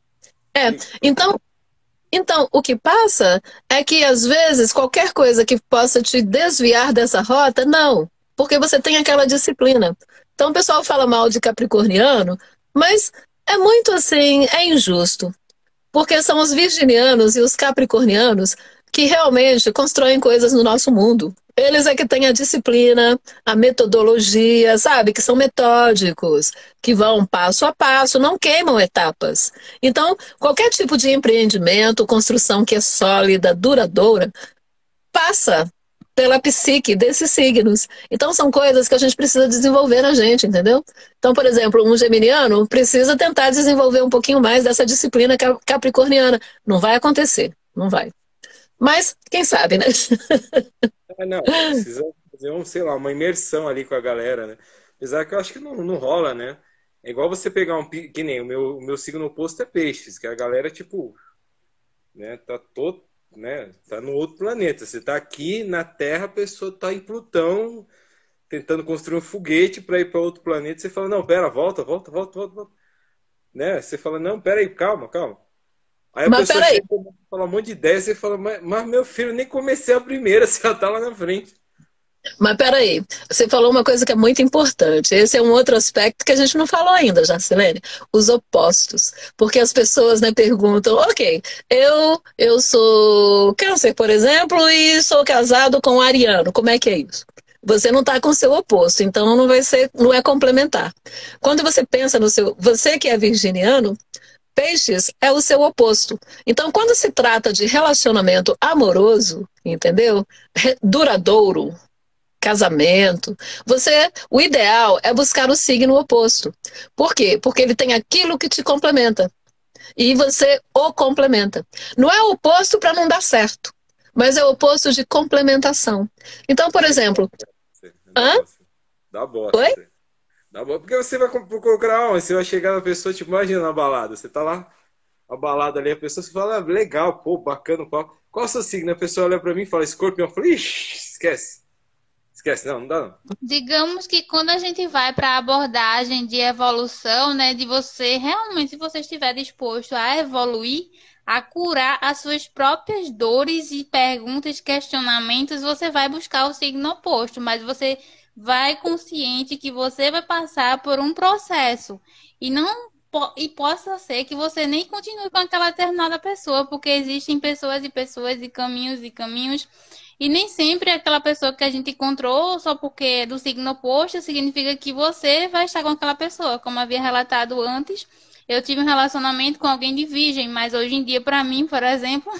É, diga, pode falar. então, então, o que passa é que, às vezes, qualquer coisa que possa te desviar dessa rota, não, porque você tem aquela disciplina. Então, o pessoal fala mal de capricorniano, mas é muito assim, é injusto. Porque são os virginianos e os capricornianos que realmente constroem coisas no nosso mundo. Eles é que têm a disciplina, a metodologia, sabe? Que são metódicos, que vão passo a passo, não queimam etapas. Então, qualquer tipo de empreendimento, construção que é sólida, duradoura, passa pela psique desses signos. Então, são coisas que a gente precisa desenvolver na gente, entendeu? Então, por exemplo, um geminiano precisa tentar desenvolver um pouquinho mais dessa disciplina capricorniana. Não vai acontecer, não vai. Mas, quem sabe, né? Ah, não, precisa fazer um, sei lá, uma imersão ali com a galera, né? Apesar que eu acho que não, não rola, né? É igual você pegar um, pi- que nem o meu, o meu signo oposto é peixes, que a galera, tipo, né, tá todo, né, tá no outro planeta. Você tá aqui na Terra, a pessoa tá em Plutão, tentando construir um foguete para ir para outro planeta. Você fala, não, pera, volta, volta, volta, volta, volta. Né? Você fala, não, pera aí, calma, calma. Aí a Mas pessoa peraí, chega e fala um monte de ideia, você fala, mas, mas meu filho, nem comecei a primeira, você já tá lá na frente. mas peraí. Você falou uma coisa que é muito importante. Esse é um outro aspecto que a gente não falou ainda, Jacilene. Os opostos. Porque as pessoas, né, perguntam, ok, eu, eu sou câncer, por exemplo, e sou casado com um ariano. Como é que é isso? Você não está com o seu oposto, então não vai ser, não é complementar. Quando você pensa no seu, você que é virginiano, peixes é o seu oposto. Então, quando se trata de relacionamento amoroso, entendeu? Re- Duradouro, casamento, você, o ideal é buscar o signo oposto. Por quê? Porque ele tem aquilo que te complementa e você o complementa. Não é o oposto para não dar certo, mas é o oposto de complementação. Então, por Aí dá exemplo, bosta. Dá hã? bosta. Dá bosta. Oi? Você. Dá bosta. Porque você vai procurar onde? Você vai chegar na pessoa, tipo, imagina na balada. Você tá lá, a balada ali, a pessoa se fala, ah, legal, pô, bacana o papo. Qual é o seu signo? A pessoa olha pra mim e fala, escorpião. Eu falo, ixi, esquece. Esquece, não, não dá não. Digamos que quando a gente vai para a abordagem de evolução, né, de você realmente, se você estiver disposto a evoluir, a curar as suas próprias dores e perguntas, questionamentos, você vai buscar o signo oposto, mas você vai consciente que você vai passar por um processo e não po- e possa ser que você nem continue com aquela determinada pessoa, porque existem pessoas e pessoas e caminhos e caminhos, e nem sempre aquela pessoa que a gente encontrou só porque é do signo oposto significa que você vai estar com aquela pessoa. Como havia relatado antes, eu tive um relacionamento com alguém de virgem, mas hoje em dia, para mim, por exemplo,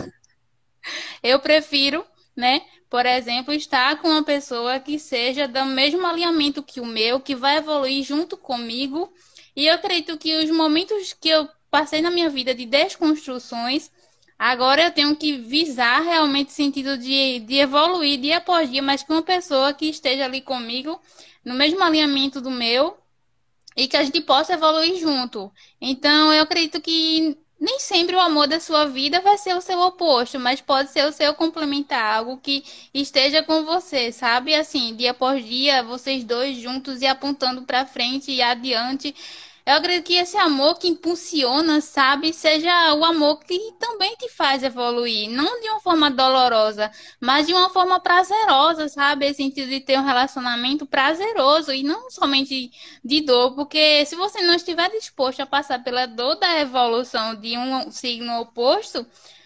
eu prefiro, né, por exemplo, estar com uma pessoa que seja do mesmo alinhamento que o meu, que vai evoluir junto comigo. E eu acredito que os momentos que eu passei na minha vida de desconstruções, agora eu tenho que visar realmente o sentido de, de evoluir dia após dia, mas com uma pessoa que esteja ali comigo, no mesmo alinhamento do meu, e que a gente possa evoluir junto. Então, eu acredito que nem sempre o amor da sua vida vai ser o seu oposto, mas pode ser o seu complementar, algo que esteja com você, sabe? Assim, dia após dia, vocês dois juntos e apontando para frente e adiante. Eu acredito que esse amor que impulsiona, sabe, seja o amor que também te faz evoluir, não de uma forma dolorosa, mas de uma forma prazerosa, sabe? Esse sentido de ter um relacionamento prazeroso e não somente de dor, porque se você não estiver disposto a passar pela dor da evolução de um signo oposto,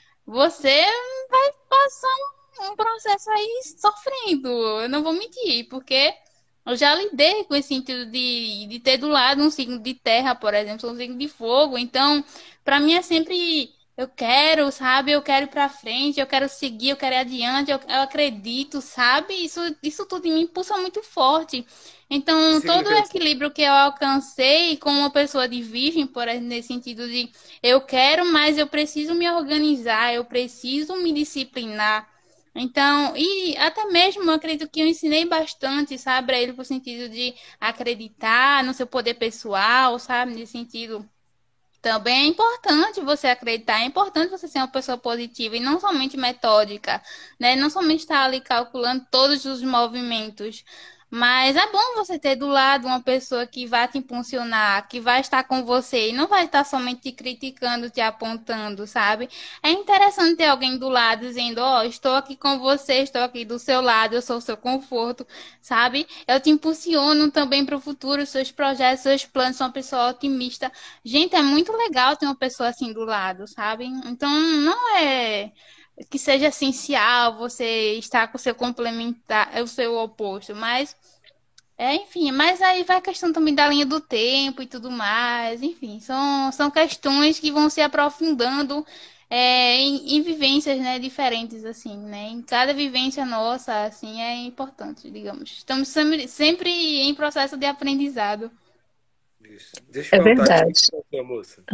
você vai passar um, um processo aí sofrendo. Eu não vou mentir, porque eu já lidei com esse sentido de, de ter do lado um signo de terra, por exemplo, um signo de fogo. Então, para mim é sempre eu quero, sabe? Eu quero ir para frente, eu quero seguir, eu quero ir adiante, eu, eu acredito, sabe? Isso, isso tudo em mim pulsa muito forte. Que Então, signo todo que o é o seu? equilíbrio que eu alcancei com uma pessoa de virgem, por exemplo, nesse sentido de eu quero, mas eu preciso me organizar, eu preciso me disciplinar. Então, e até mesmo eu acredito que eu ensinei bastante, sabe, para ele, no sentido de acreditar no seu poder pessoal, sabe, nesse sentido. Também é importante você acreditar, é importante você ser uma pessoa positiva e não somente metódica, né? Não somente estar ali calculando todos os movimentos. Mas é bom você ter do lado uma pessoa que vai te impulsionar, que vai estar com você e não vai estar somente te criticando, te apontando, sabe? É interessante ter alguém do lado dizendo, ó, oh, estou aqui com você, estou aqui do seu lado, eu sou o seu conforto, sabe? Eu te impulsiono também para o futuro, seus projetos, seus planos, sou uma pessoa otimista. Gente, é muito legal ter uma pessoa assim do lado, sabe? Então, não é que seja essencial você estar com o seu complementar, o seu oposto, mas é, enfim, mas aí vai a questão também da linha do tempo e tudo mais, enfim, são, são questões que vão se aprofundando é, em, em vivências, né, diferentes, assim, né? Em cada vivência nossa, assim, é importante, digamos. Estamos sempre, sempre em processo de aprendizado. Isso. Deixa É eu perguntar, que signo verdade. que é o seu, moça?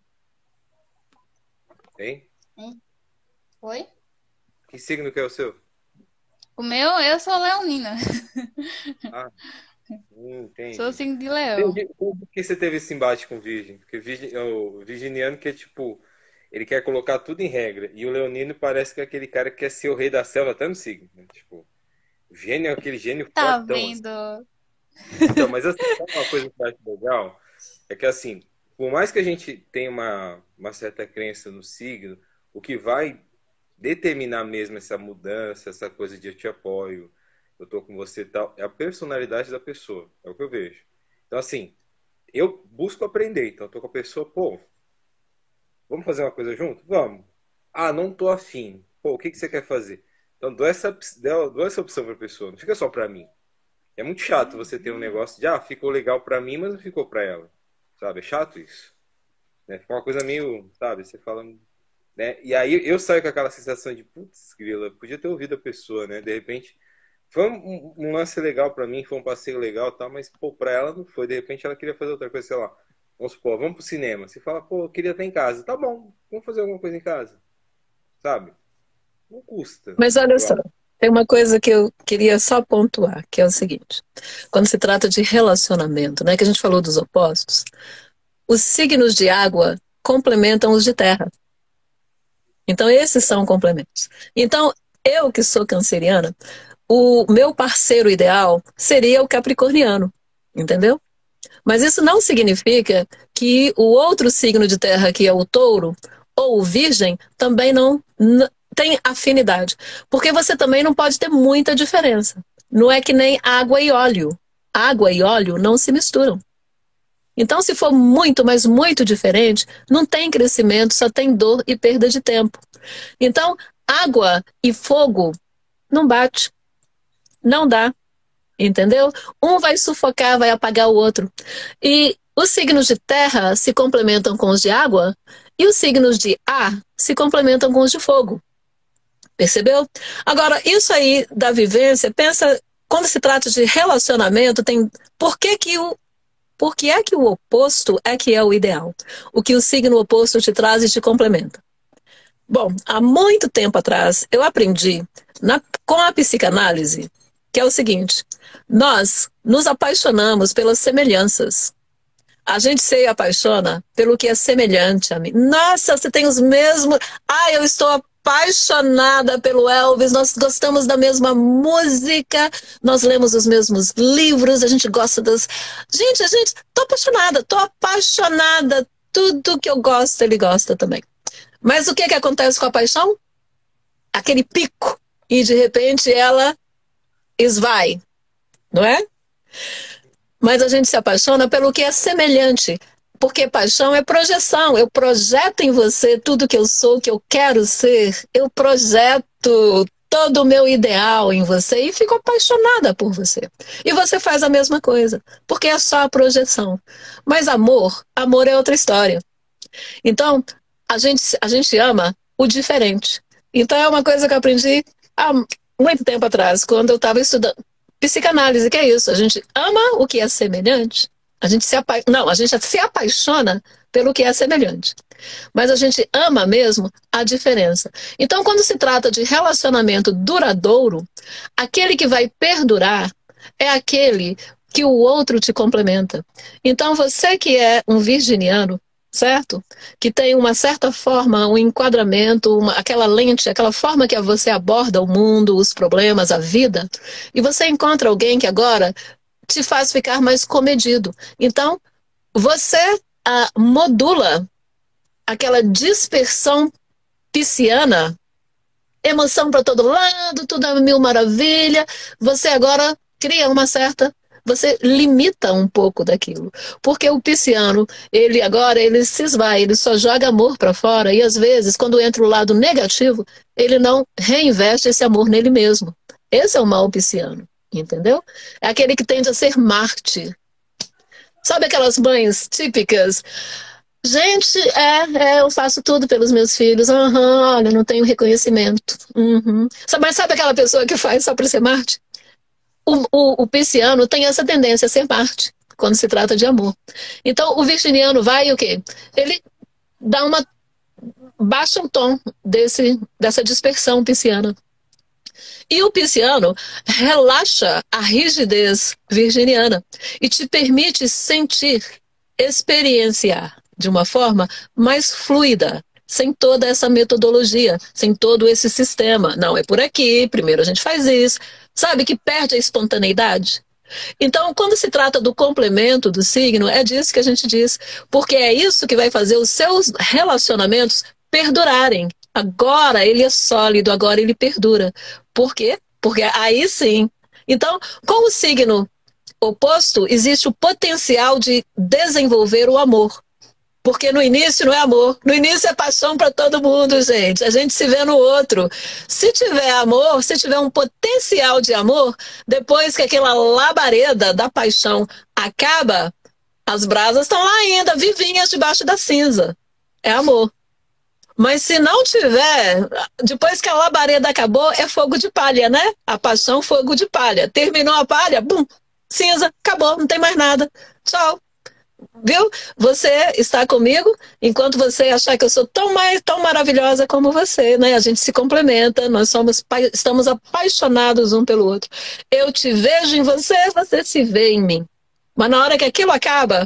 Hein? Hein? Oi? Que signo que é o seu? O meu, eu sou leonina. Ah, hum, Sou o entendi. signo de leão. Entendi. Por que você teve esse embate com o Virgem? Porque virgem, o virginiano que é tipo, ele quer colocar tudo em regra. E o leonino parece que é aquele cara que quer ser o rei da selva até no signo, né? Tipo, o gênio é aquele gênio Tá fortão, assim. vendo? Então, mas assim, sabe uma coisa que eu acho legal? É que assim, por mais que a gente tenha uma, uma certa crença no signo, o que vai determinar mesmo essa mudança, essa coisa de eu te apoio, eu tô com você e tal, é a personalidade da pessoa, é o que eu vejo. Então, assim, eu busco aprender, então eu tô com a pessoa, pô, vamos fazer uma coisa junto? Vamos. Ah, não tô afim. Pô, o que que você quer fazer? Então, dou essa, dou dou essa opção pra pessoa, não fica só pra mim. É muito chato você ter um negócio de, ah, ficou legal pra mim, mas não ficou pra ela. Sabe? É chato isso. Né? Fica uma coisa meio, sabe? Você fala, né? E aí eu saio com aquela sensação de, putz, grila, podia ter ouvido a pessoa, né? De repente, foi um, um lance legal pra mim, foi um passeio legal e tal, mas, pô, pra ela não foi. De repente ela queria fazer outra coisa, sei lá. Vamos supor, vamos pro cinema. Você fala, pô, eu queria estar em casa. Tá bom, vamos fazer alguma coisa em casa. Sabe? Não custa. Mas olha Eu só, acho. tem uma coisa que eu queria só pontuar, que é o seguinte. Quando se trata de relacionamento, né, que a gente falou dos opostos, os signos de água complementam os de terra. Então, esses são complementos. Então, eu que sou canceriana, o meu parceiro ideal seria o capricorniano, entendeu? Mas isso não significa que o outro signo de terra, que é o touro, ou o virgem, também não n- tem afinidade. Porque você também não pode ter muita diferença. Não é que nem água e óleo. Água e óleo não se misturam. Então, se for muito, mas muito diferente, não tem crescimento, só tem dor e perda de tempo. Então, água e fogo não bate, não dá, entendeu? Um vai sufocar, vai apagar o outro. E os signos de terra se complementam com os de água e os signos de ar se complementam com os de fogo. Percebeu? Agora, isso aí da vivência, pensa, quando se trata de relacionamento, tem por que que o por que é que o oposto é que é o ideal? O que o signo oposto te traz e te complementa. Bom, há muito tempo atrás, eu aprendi na, com a psicanálise, que é o seguinte, nós nos apaixonamos pelas semelhanças. A gente se apaixona pelo que é semelhante a mim. Nossa, você tem os mesmos... Ah, eu estou apaixonada pelo Elvis, nós gostamos da mesma música, nós lemos os mesmos livros, a gente gosta das... Gente, a gente... Tô apaixonada, tô apaixonada. Tudo que eu gosto, ele gosta também. Mas o que que acontece com a paixão? Aquele pico. E de repente ela esvai, não é? Mas a gente se apaixona pelo que é semelhante. Porque paixão é projeção. Eu projeto em você tudo que eu sou, que eu quero ser. Eu projeto todo o meu ideal em você e fico apaixonada por você. E você faz a mesma coisa. Porque é só a projeção. Mas amor, amor é outra história. Então, a gente, a gente ama o diferente. Então é uma coisa que eu aprendi há muito tempo atrás, quando eu estava estudando psicanálise, que é isso. A gente ama o que é semelhante. A gente se apa... Não, a gente se apaixona pelo que é semelhante. Mas a gente ama mesmo a diferença. Então, quando se trata de relacionamento duradouro, aquele que vai perdurar é aquele que o outro te complementa. Então, você que é um virginiano, certo? Que tem uma certa forma, um enquadramento, uma, aquela lente, aquela forma que você aborda o mundo, os problemas, a vida, e você encontra alguém que agora te faz ficar mais comedido. Então, você ah, modula aquela dispersão pisciana, emoção para todo lado, tudo é mil maravilha, você agora cria uma certa... Você limita um pouco daquilo. Porque o pisciano, ele agora, ele se esvai, ele só joga amor para fora e às vezes, quando entra o lado negativo, ele não reinveste esse amor nele mesmo. Esse é o mal pisciano, entendeu? É aquele que tende a ser mártir. Sabe aquelas mães típicas? Gente, é, é, eu faço tudo pelos meus filhos. Uhum, olha, não tenho reconhecimento. Uhum. Mas sabe aquela pessoa que faz só para ser mártir? O, o, o pisciano tem essa tendência a ser Marte, quando se trata de amor. Então, o virginiano vai o quê? Ele dá uma... baixa o tom desse, dessa dispersão pisciana. E o pisciano relaxa a rigidez virginiana e te permite sentir, experienciar de uma forma mais fluida, sem toda essa metodologia, sem todo esse sistema. Não, é por aqui, primeiro a gente faz isso. Sabe, que perde a espontaneidade? Então, quando se trata do complemento do signo, é disso que a gente diz. Porque é isso que vai fazer os seus relacionamentos perdurarem. Agora ele é sólido, agora ele perdura. Por quê? Porque aí sim. Então, com o signo oposto, existe o potencial de desenvolver o amor. Porque no início não é amor, no início é paixão para todo mundo, gente. A gente se vê no outro. Se tiver amor, se tiver um potencial de amor, depois que aquela labareda da paixão acaba, as brasas estão lá ainda, vivinhas debaixo da cinza. É amor. Mas se não tiver, depois que a labareda acabou, é fogo de palha, né? A paixão, fogo de palha. Terminou a palha, bum, cinza, acabou, não tem mais nada. Tchau. Viu? Você está comigo enquanto você achar que eu sou tão, mais, tão maravilhosa como você, né? A gente se complementa, nós somos, estamos apaixonados um pelo outro. Eu te vejo em você, você se vê em mim. Mas na hora que aquilo acaba,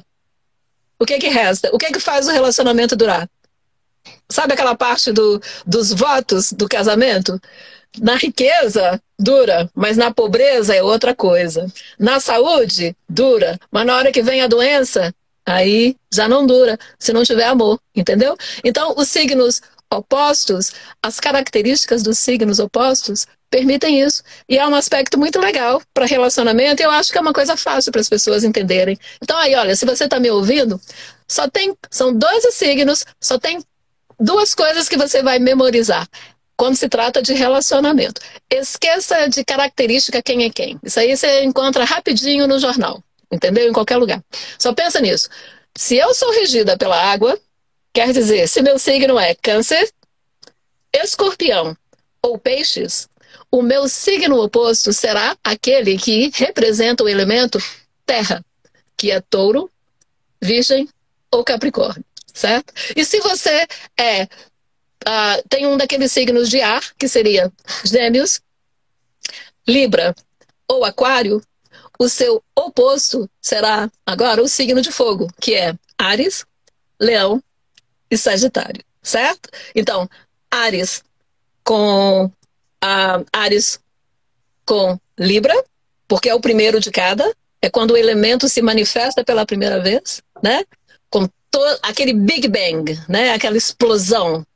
o que que resta? O que que faz o relacionamento durar? Sabe aquela parte do, dos votos do casamento? Na riqueza, dura, mas na pobreza é outra coisa. Na saúde, dura, mas na hora que vem a doença, aí já não dura, se não tiver amor, entendeu? Então, os signos opostos, as características dos signos opostos permitem isso. E é um aspecto muito legal para relacionamento, e eu acho que é uma coisa fácil para as pessoas entenderem. Então aí, olha, se você está me ouvindo, só tem, são doze signos, só tem duas coisas que você vai memorizar quando se trata de relacionamento. Esqueça de característica quem é quem. Isso aí você encontra rapidinho no jornal, entendeu? Em qualquer lugar. Só pensa nisso. Se eu sou regida pela água, quer dizer, se meu signo é Câncer, Escorpião ou Peixes, o meu signo oposto será aquele que representa o elemento terra, que é Touro, Virgem ou Capricórnio, certo? E se você é, uh, tem um daqueles signos de ar, que seria Gêmeos, Libra ou Aquário, o seu oposto será agora o signo de fogo, que é Áries, Leão e Sagitário, certo? Então, Áries com uh, Áries com Libra, porque é o primeiro de cada, é quando o elemento se manifesta pela primeira vez, né? Com todo aquele Big Bang, né? Aquela explosão.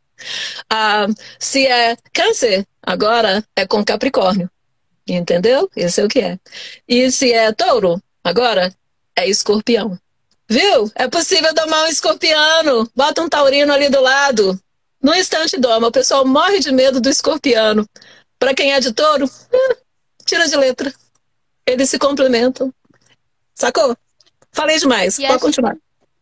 Uh, se é Câncer, agora é com Capricórnio, entendeu? Esse é o que é. E se é Touro, agora é Escorpião. Viu? É possível domar um escorpiano. Bota um taurino ali do lado. No instante doma. O pessoal morre de medo do escorpiano. Para quem é de touro, eh, tira de letra. Eles se complementam. Sacou? Falei demais. E Pode a, continuar.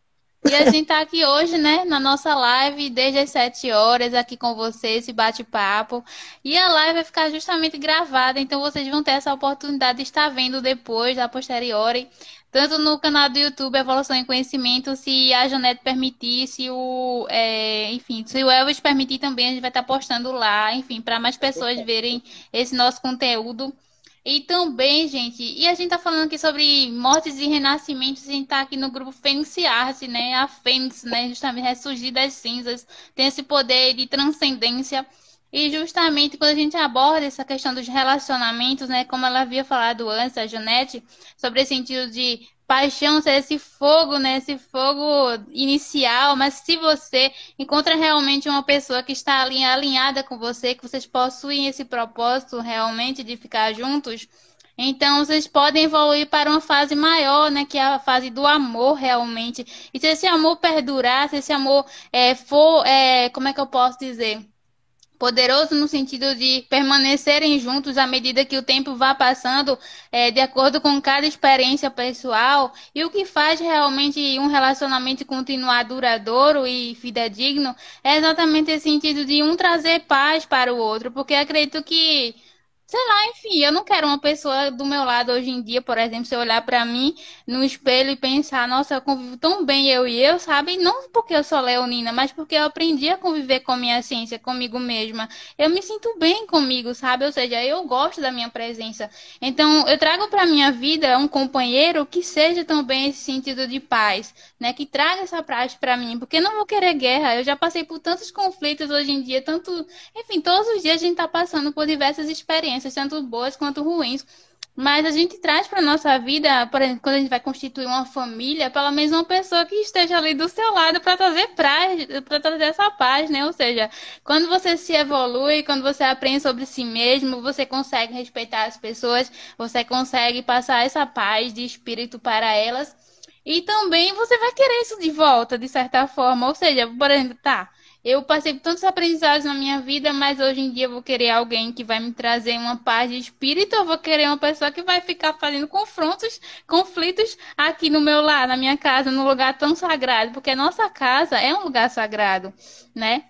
e a gente tá aqui hoje, né, na nossa live, desde as sete horas, aqui com vocês, esse bate-papo. E a live vai ficar justamente gravada, então vocês vão ter essa oportunidade de estar vendo depois, a posteriori, tanto no canal do YouTube Evolução em Conhecimento, se a Janete permitir, se o, é, enfim, se o Elvis permitir também, a gente vai estar postando lá, enfim, para mais pessoas verem esse nosso conteúdo. E também, gente, e a gente tá falando aqui sobre mortes e renascimentos, a gente tá aqui no grupo Fênix Arte, né? A Fênix, né? Justamente ressurgir das cinzas, tem esse poder de transcendência. E justamente quando a gente aborda essa questão dos relacionamentos, né? Como ela havia falado antes, a Janete, sobre esse sentido de paixão ser esse fogo, né? Esse fogo inicial, mas se você encontra realmente uma pessoa que está ali alinhada com você, que vocês possuem esse propósito realmente de ficar juntos, então vocês podem evoluir para uma fase maior, né? Que é a fase do amor realmente. E se esse amor perdurar, se esse amor é, for, é, como é que eu posso dizer? Poderoso no sentido de permanecerem juntos à medida que o tempo vá passando, é, de acordo com cada experiência pessoal. E o que faz realmente um relacionamento continuar duradouro e fidedigno é exatamente esse sentido de um trazer paz para o outro, porque acredito que, sei lá, enfim, eu não quero uma pessoa do meu lado hoje em dia, por exemplo, se eu olhar para mim no espelho e pensar, nossa, eu convivo tão bem eu e eu, sabe? Não porque eu sou leonina, mas porque eu aprendi a conviver com a minha essência, comigo mesma. Eu me sinto bem comigo, sabe? Ou seja, eu gosto da minha presença. Então, eu trago para minha vida um companheiro que seja também esse sentido de paz, né? Que traga essa paz para mim, porque eu não vou querer guerra. Eu já passei por tantos conflitos hoje em dia, tanto, enfim, todos os dias a gente tá passando por diversas experiências, tanto boas quanto ruins, mas a gente traz para nossa vida, por exemplo, quando a gente vai constituir uma família, pelo menos uma pessoa que esteja ali do seu lado para trazer paz, para trazer essa paz, né? Ou seja, quando você se evolui, quando você aprende sobre si mesmo, você consegue respeitar as pessoas, você consegue passar essa paz de espírito para elas, e também você vai querer isso de volta, de certa forma. Ou seja, por exemplo, tá, eu passei por tantos aprendizados na minha vida, mas hoje em dia eu vou querer alguém que vai me trazer uma paz de espírito, eu vou querer uma pessoa que vai ficar fazendo confrontos, conflitos aqui no meu lar, na minha casa, num lugar tão sagrado, porque a nossa casa é um lugar sagrado, né?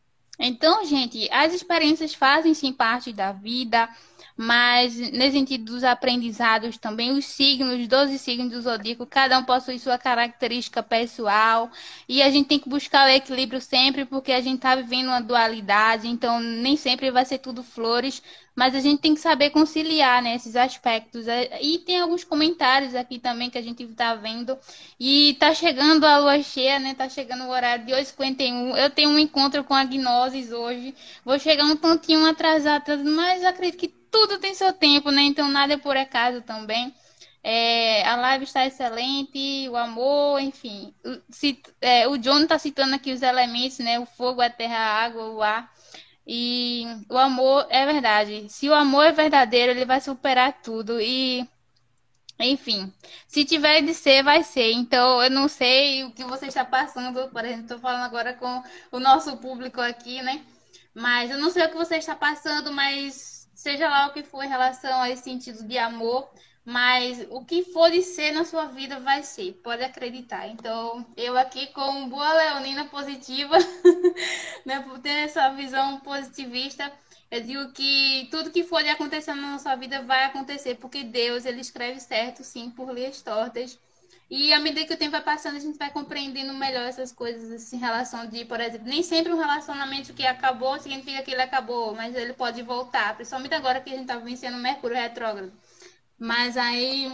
Então, gente, as experiências fazem sim parte da vida, mas nesse sentido dos aprendizados também, os signos, os doze signos do zodíaco, cada um possui sua característica pessoal, e a gente tem que buscar o equilíbrio sempre, porque a gente está vivendo uma dualidade, então nem sempre vai ser tudo flores, mas a gente tem que saber conciliar, né, esses aspectos. E tem alguns comentários aqui também que a gente está vendo, e tá chegando a lua cheia, né, tá chegando o horário de oito e cinquenta e um, eu tenho um encontro com a Gnosis hoje, vou chegar um tantinho atrasado, mas acredito que tudo tem seu tempo, né? Então nada é por acaso também. É, a live está excelente, o amor, enfim. O, cit, é, o John está citando aqui os elementos, né? O fogo, a terra, a água, o ar. E o amor é verdade. Se o amor é verdadeiro, ele vai superar tudo. E, enfim, se tiver de ser, vai ser. Então, eu não sei o que você está passando. Por exemplo, estou falando agora com o nosso público aqui, né? Mas eu não sei o que você está passando, mas seja lá o que for em relação a esse sentido de amor, mas o que for de ser na sua vida vai ser, pode acreditar. Então, eu aqui como boa leonina positiva, né, por ter essa visão positivista, eu digo que tudo que for de acontecer na nossa vida vai acontecer, porque Deus, ele escreve certo, sim, por linhas tortas. E à medida que o tempo vai passando, a gente vai compreendendo melhor essas coisas assim, em relação de, por exemplo, nem sempre um relacionamento que acabou significa que ele acabou, mas ele pode voltar, principalmente agora que a gente está vencendo Mercúrio retrógrado. Mas aí,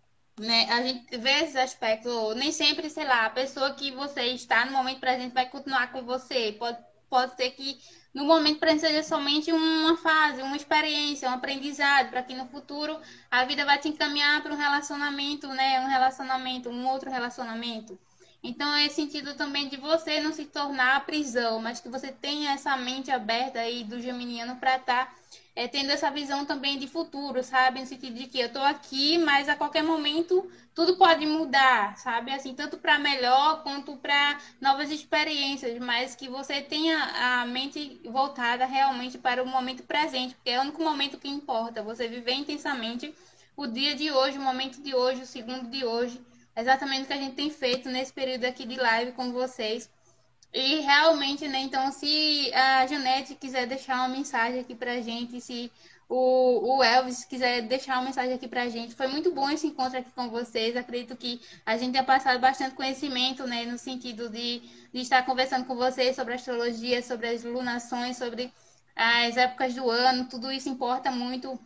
né, a gente vê esses aspectos, nem sempre, sei lá, a pessoa que você está no momento presente vai continuar com você. Pode, pode ser que no momento presente seja somente uma fase, uma experiência, um aprendizado, para que no futuro a vida vai te encaminhar para um relacionamento, né? Um relacionamento, um outro relacionamento. Então, é esse sentido também de você não se tornar a prisão, mas que você tenha essa mente aberta aí do geminiano para estar é, tendo essa visão também de futuro, sabe? No sentido de que eu tô aqui, mas a qualquer momento tudo pode mudar, sabe? Assim, tanto para melhor quanto para novas experiências, mas que você tenha a mente voltada realmente para o momento presente, porque é o único momento que importa, você viver intensamente o dia de hoje, o momento de hoje, o segundo de hoje, exatamente o que a gente tem feito nesse período aqui de live com vocês. E realmente, né? Então, se a Janete quiser deixar uma mensagem aqui pra gente, se o, o Elvis quiser deixar uma mensagem aqui pra gente, foi muito bom esse encontro aqui com vocês. Acredito que a gente tenha passado bastante conhecimento, né? No sentido de, de estar conversando com vocês sobre astrologia, sobre as lunações, sobre as épocas do ano, tudo isso importa muito.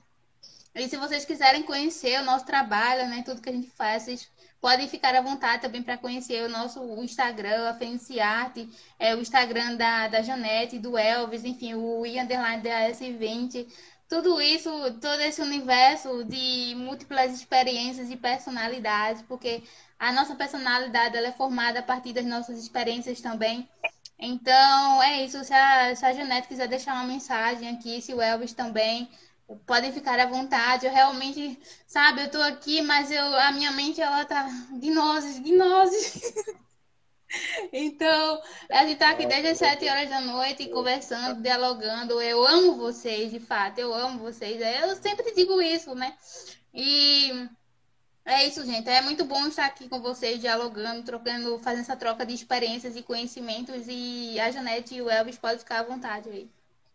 E se vocês quiserem conhecer o nosso trabalho, né, tudo que a gente faz, vocês podem ficar à vontade também para conhecer o nosso o Instagram, a Fênix Arte, é, o Instagram da, da Janete, do Elvis, enfim, o i underline da S vinte. Tudo isso, todo esse universo de múltiplas experiências e personalidades, porque a nossa personalidade ela é formada a partir das nossas experiências também. Então, é isso. Se a, se a Janete quiser deixar uma mensagem aqui, se o Elvis também, podem ficar à vontade. Eu realmente, sabe, eu tô aqui, mas eu, a minha mente, ela tá gnose, gnose. Então, a gente tá aqui Nossa, desde as sete horas da noite, conversando, dialogando. Eu amo vocês, de fato, eu amo vocês. Eu sempre digo isso, né? E é isso, gente. É muito bom estar aqui com vocês, dialogando, trocando, fazendo essa troca de experiências e conhecimentos. E a Janete e o Elvis podem ficar à vontade aí.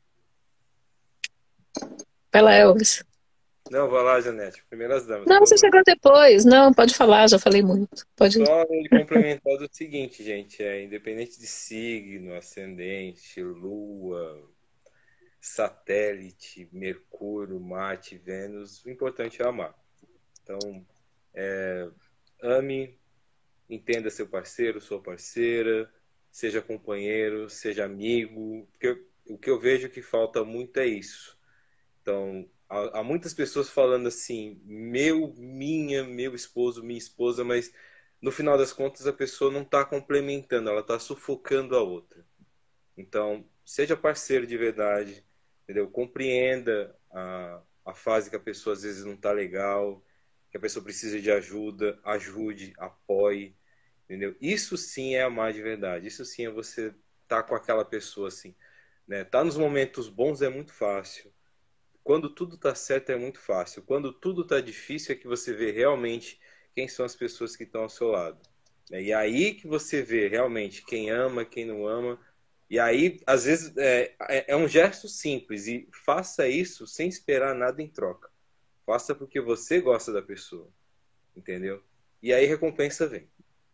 Vai lá, Elvis. Não, vai lá, Janete. Primeiras damas, Não, por você favor. chegou depois. Não, pode falar, já falei muito. Pode ir. Só ele complementar do seguinte, gente, é independente de signo, ascendente, lua, satélite, Mercúrio, Marte, Vênus, o importante é amar. Então, é, ame, entenda seu parceiro, sua parceira, seja companheiro, seja amigo, porque o que eu vejo que falta muito é isso. Então, há, há muitas pessoas falando assim, meu, minha, meu esposo, minha esposa, mas no final das contas a pessoa não está complementando, ela está sufocando a outra. Então, seja parceiro de verdade, entendeu? Compreenda a, a fase que a pessoa às vezes não está legal, que a pessoa precisa de ajuda, ajude, apoie, entendeu? Isso sim é amar de verdade, isso sim é você estar tá com aquela pessoa assim, né? Tá nos momentos bons é muito fácil. Quando tudo tá certo é muito fácil. Quando tudo tá difícil é que você vê realmente quem são as pessoas que estão ao seu lado. E aí que você vê realmente quem ama, quem não ama. E aí, às vezes, é, é um gesto simples. E faça isso sem esperar nada em troca. Faça porque você gosta da pessoa. Entendeu? E aí recompensa vem.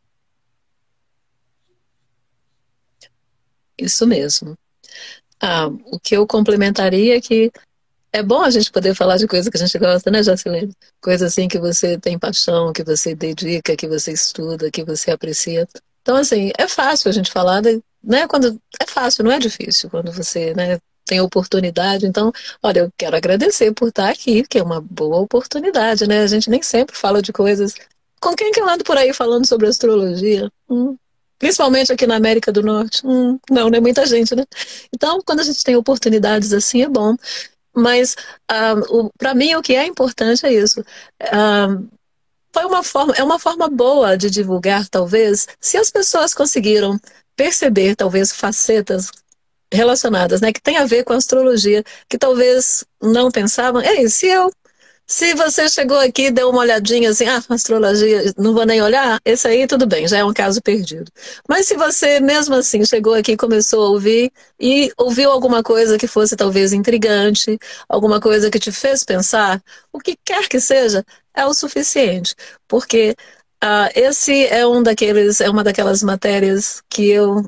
Isso mesmo. Ah, o que eu complementaria é que é bom a gente poder falar de coisa que a gente gosta, né, Jacilene? Coisa assim que você tem paixão, que você dedica, que você estuda, que você aprecia. Então, assim, é fácil a gente falar, né? Quando é fácil, não é difícil, quando você, né, tem oportunidade. Então, olha, eu quero agradecer por estar aqui, que é uma boa oportunidade, né? A gente nem sempre fala de coisas. Com quem que eu ando por aí falando sobre astrologia? Hum. Principalmente aqui na América do Norte. Hum, não, não é muita gente, né? Então, quando a gente tem oportunidades assim, é bom. Mas, um, para mim, o que é importante é isso. Um, foi uma forma, é uma forma boa de divulgar, talvez, se as pessoas conseguiram perceber, talvez, facetas relacionadas, né, que tem a ver com a astrologia, que talvez não pensavam. Ei, se eu Se você chegou aqui e deu uma olhadinha assim, ah, astrologia, não vou nem olhar, esse aí tudo bem, já é um caso perdido. Mas se você mesmo assim chegou aqui e começou a ouvir e ouviu alguma coisa que fosse talvez intrigante, alguma coisa que te fez pensar, o que quer que seja, é o suficiente. Porque ah, esse é um daqueles, é uma daquelas matérias que eu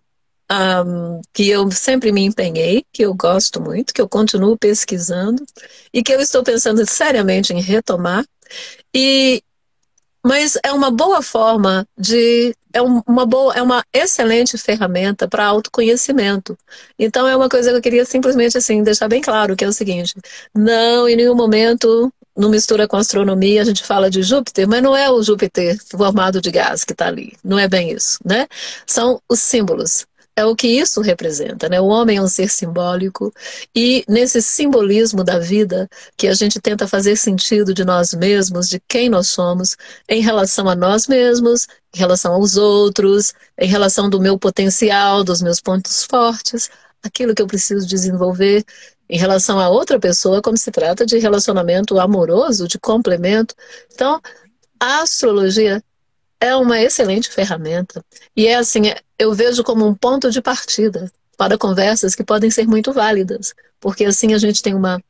Um, que eu sempre me empenhei, que eu gosto muito, que eu continuo pesquisando e que eu estou pensando seriamente em retomar. E, mas é uma boa forma de... É um, uma boa, é uma excelente ferramenta para autoconhecimento. Então é uma coisa que eu queria simplesmente assim, deixar bem claro, que é o seguinte, não, em nenhum momento... Não mistura com astronomia, a gente fala de Júpiter, mas não é o Júpiter formado de gás que está ali. Não é bem isso, né? São os símbolos. É o que isso representa, né? O homem é um ser simbólico e nesse simbolismo da vida que a gente tenta fazer sentido de nós mesmos, de quem nós somos, em relação a nós mesmos, em relação aos outros, em relação do meu potencial, dos meus pontos fortes, aquilo que eu preciso desenvolver em relação a outra pessoa, como se trata de relacionamento amoroso, de complemento. Então, a astrologia é uma excelente ferramenta. E é assim, eu vejo como um ponto de partida para conversas que podem ser muito válidas. Porque assim a gente tem uma...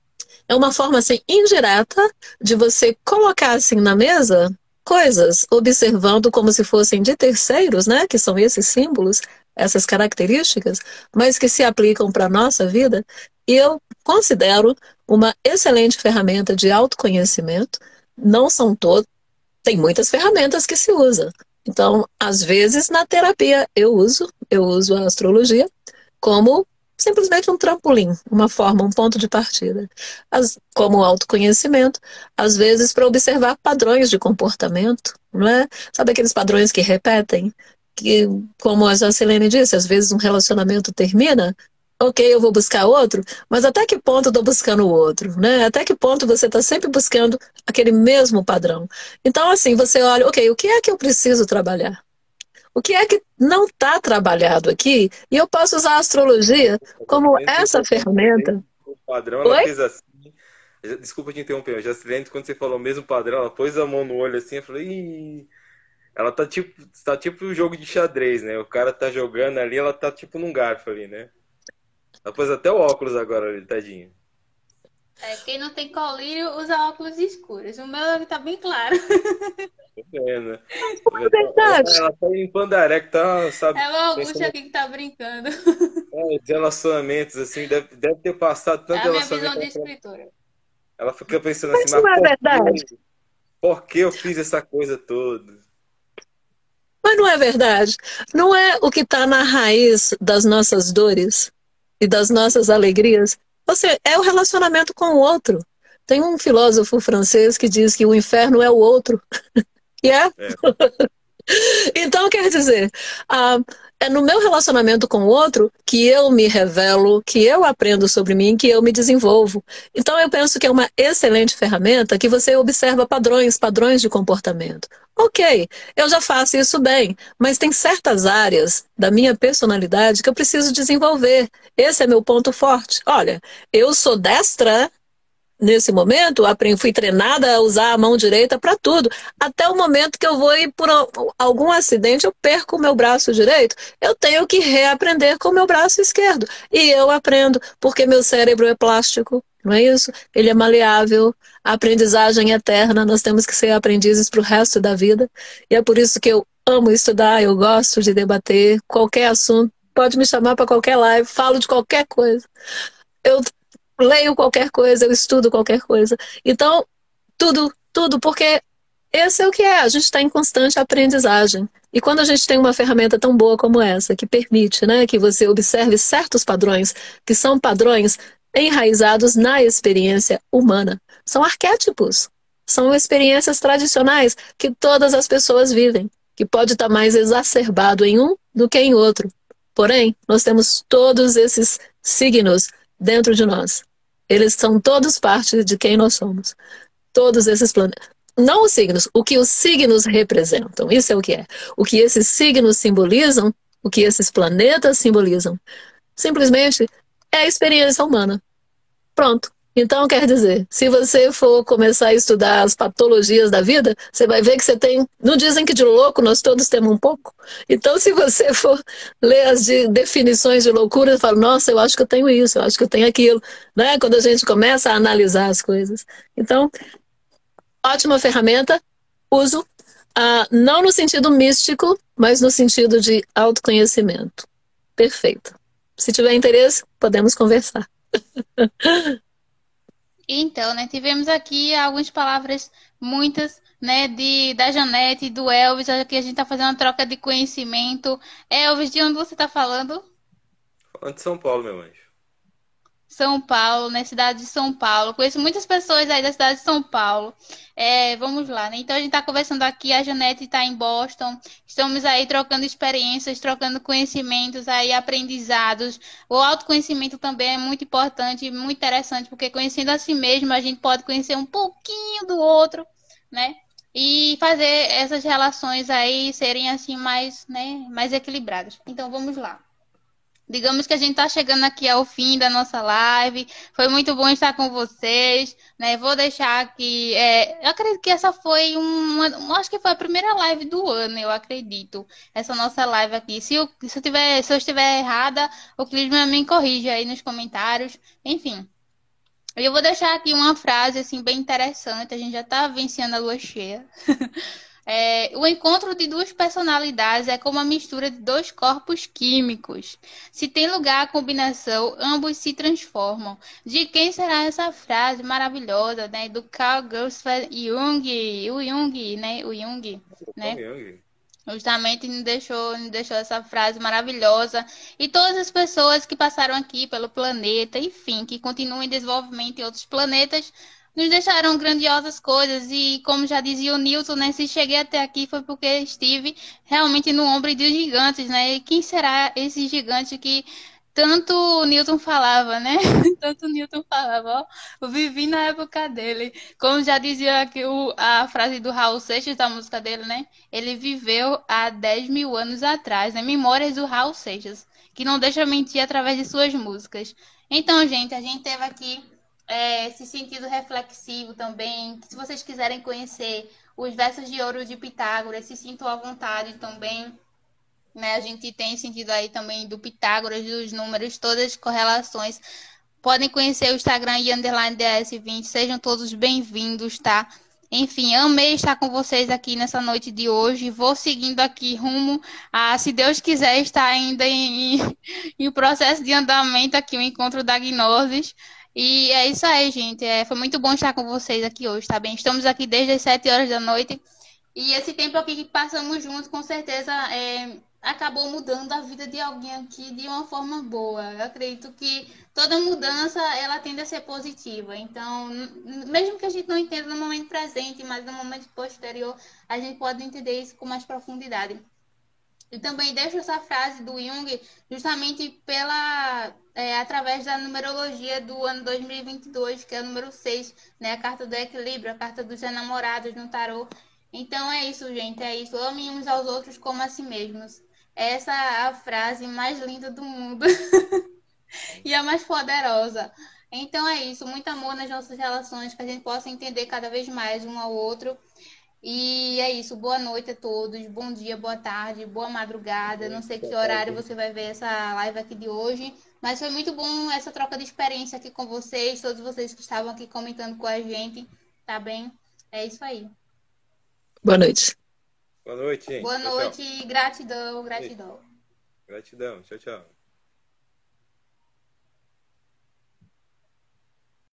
É uma forma assim, indireta de você colocar assim na mesa coisas, observando como se fossem de terceiros, né? Que são esses símbolos, essas características, mas que se aplicam para a nossa vida. E eu considero uma excelente ferramenta de autoconhecimento. Não são todos. Tem muitas ferramentas que se usa. Então, às vezes, na terapia, eu uso, eu uso a astrologia como simplesmente um trampolim, uma forma, um ponto de partida. As, como autoconhecimento, às vezes para observar padrões de comportamento, não é? Sabe aqueles padrões que repetem? Que, como a Jacilene disse, às vezes um relacionamento termina, ok, eu vou buscar outro, mas até que ponto eu estou buscando o outro, né? Até que ponto você está sempre buscando aquele mesmo padrão? Então, assim, você olha, ok, o que é que eu preciso trabalhar? O que é que não está trabalhado aqui? E eu posso usar a astrologia como essa ferramenta. O padrão, ela Oi? fez assim. Desculpa te interromper, Jacilene, quando você falou o mesmo padrão, ela pôs a mão no olho assim, eu falei, ih... Ela tá tipo, tá tipo um jogo de xadrez, né? O cara tá jogando ali, ela tá tipo num garfo ali, né? Ela pôs até o óculos agora ali, tadinho. É, quem não tem colírio usa óculos escuros. O meu tá bem claro. Tô vendo, né? É verdade. Ela tá em Pandaré, que tá, sabe? É o Augusto pensando- aqui que tá brincando. É, de relacionamentos, assim, deve, deve ter passado É tanto a minha relacionamento. visão de Ela, escritora. ela fica pensando Mas assim, não mas é por verdade. quê? Por que eu fiz essa coisa toda? Mas não é verdade. Não é o que está na raiz das nossas dores e das nossas alegrias. Ou seja, é o relacionamento com o outro. Tem um filósofo francês que diz que o inferno é o outro. E é. É. Então, quer dizer, ah, é no meu relacionamento com o outro que eu me revelo, que eu aprendo sobre mim, que eu me desenvolvo. Então, eu penso que é uma excelente ferramenta que você observa padrões, padrões de comportamento. Ok, eu já faço isso bem, mas tem certas áreas da minha personalidade que eu preciso desenvolver. Esse é meu ponto forte. Olha, eu sou destra. Nesse momento, aprendi, fui treinada a usar a mão direita para tudo. Até o momento que eu vou ir por algum acidente, eu perco o meu braço direito. Eu tenho que reaprender com o meu braço esquerdo. E eu aprendo, porque meu cérebro é plástico, não é isso? Ele é maleável, a aprendizagem é eterna, nós temos que ser aprendizes para o resto da vida. E é por isso que eu amo estudar, eu gosto de debater qualquer assunto. Pode me chamar para qualquer live, falo de qualquer coisa. Eu leio qualquer coisa, eu estudo qualquer coisa. Então, tudo, tudo, porque esse é o que é, a gente está em constante aprendizagem. E quando a gente tem uma ferramenta tão boa como essa, que permite, né, que você observe certos padrões, que são padrões enraizados na experiência humana, são arquétipos, são experiências tradicionais que todas as pessoas vivem. que pode estar mais exacerbado em um do que em outro. Porém, nós temos todos esses signos dentro de nós. Eles são todos parte de quem nós somos. Todos esses planetas. Não os signos, o que os signos representam. Isso é o que é. O que esses signos simbolizam, o que esses planetas simbolizam. Simplesmente é a experiência humana. Pronto. Então, quer dizer, se você for começar a estudar as patologias da vida, você vai ver que você tem... Não dizem que de louco nós todos temos um pouco? Então, se você for ler as de, definições de loucura, você fala, nossa, eu acho que eu tenho isso, eu acho que eu tenho aquilo. Né? Quando a gente começa a analisar as coisas. Então, ótima ferramenta, uso, ah, não no sentido místico, mas no sentido de autoconhecimento. Perfeito. Se tiver interesse, podemos conversar. Então, né, tivemos aqui algumas palavras, muitas, né, de, da Janete, do Elvis, aqui a gente tá fazendo uma troca de conhecimento. Elvis, de onde você tá falando? Falando de São Paulo, meu anjo. São Paulo, né, cidade de São Paulo. Conheço muitas pessoas aí da cidade de São Paulo. É, vamos lá, né? Então a gente tá conversando aqui, a Janete tá em Boston. Estamos aí trocando experiências, trocando conhecimentos aí, aprendizados. O autoconhecimento também é muito importante, muito interessante, porque conhecendo a si mesmo, a gente pode conhecer um pouquinho do outro, né? E fazer essas relações aí serem assim mais, né, mais equilibradas. Então vamos lá. Digamos que a gente está chegando aqui ao fim da nossa live. Foi muito bom estar com vocês, né? Vou deixar aqui. É, eu acredito que essa foi uma, uma- acho que foi a primeira live do ano, eu acredito. Essa nossa live aqui. Se eu, se eu tiver, se eu estiver errada, o Clisman me corrige aí nos comentários. Enfim. Eu vou deixar aqui uma frase assim bem interessante. A gente já está vencendo a lua cheia. É, o encontro de duas personalidades é como a mistura de dois corpos químicos. Se tem lugar à combinação, ambos se transformam. De quem será essa frase maravilhosa, né? Do Carl Gustav Jung, o Jung, né? O Jung, Carl né? Jung. Justamente nos deixou, nos deixou essa frase maravilhosa. E todas as pessoas que passaram aqui pelo planeta, enfim, que continuam em desenvolvimento em outros planetas, nos deixaram grandiosas coisas. E como já dizia o Newton, né? Se cheguei até aqui foi porque estive realmente no ombro de gigantes, né? E quem será esse gigante que tanto o Newton falava, né? Tanto o Newton falava, ó. Eu vivi na época dele. Como já dizia aqui o, a frase do Raul Seixas da música dele, né? Ele viveu há dez mil anos atrás, né? Memórias do Raul Seixas, que não deixa mentir através de suas músicas. Então, gente, a gente teve aqui é, esse sentido reflexivo também. Que se vocês quiserem conhecer os versos de ouro de Pitágoras, se sintam à vontade também. Né? A gente tem sentido aí também do Pitágoras, dos números, todas as correlações. Podem conhecer o Instagram e underline D S vinte. Sejam todos bem-vindos, tá? Enfim, amei estar com vocês aqui nessa noite de hoje. Vou seguindo aqui rumo a, se Deus quiser, estar ainda em, em, em processo de andamento aqui, o encontro da Gnosis. E é isso aí, gente. É, foi muito bom estar com vocês aqui hoje, tá bem? Estamos aqui desde as sete horas da noite. E esse tempo aqui que passamos juntos, com certeza, é, acabou mudando a vida de alguém aqui de uma forma boa. Eu acredito que toda mudança, ela tende a ser positiva. Então, n- mesmo que a gente não entenda no momento presente, mas no momento posterior, a gente pode entender isso com mais profundidade. E também deixo essa frase do Jung justamente pela, é, através da numerologia do ano dois mil e vinte e dois, que é o número seis, né? A carta do equilíbrio, a carta dos enamorados no tarô. Então é isso, gente, é isso. Amem uns aos outros como a si mesmos. Essa é a frase mais linda do mundo e a mais poderosa. Então é isso, muito amor nas nossas relações, que a gente possa entender cada vez mais um ao outro. E é isso, boa noite a todos, bom dia, boa tarde, boa madrugada. Não sei que horário você vai ver essa live aqui de hoje, mas foi muito bom essa troca de experiência aqui com vocês, todos vocês que estavam aqui comentando com a gente, tá bem? É isso aí. Boa noite. Boa noite, gente. Boa Tchau, tchau. noite, gratidão, gratidão. Gratidão. Tchau, tchau.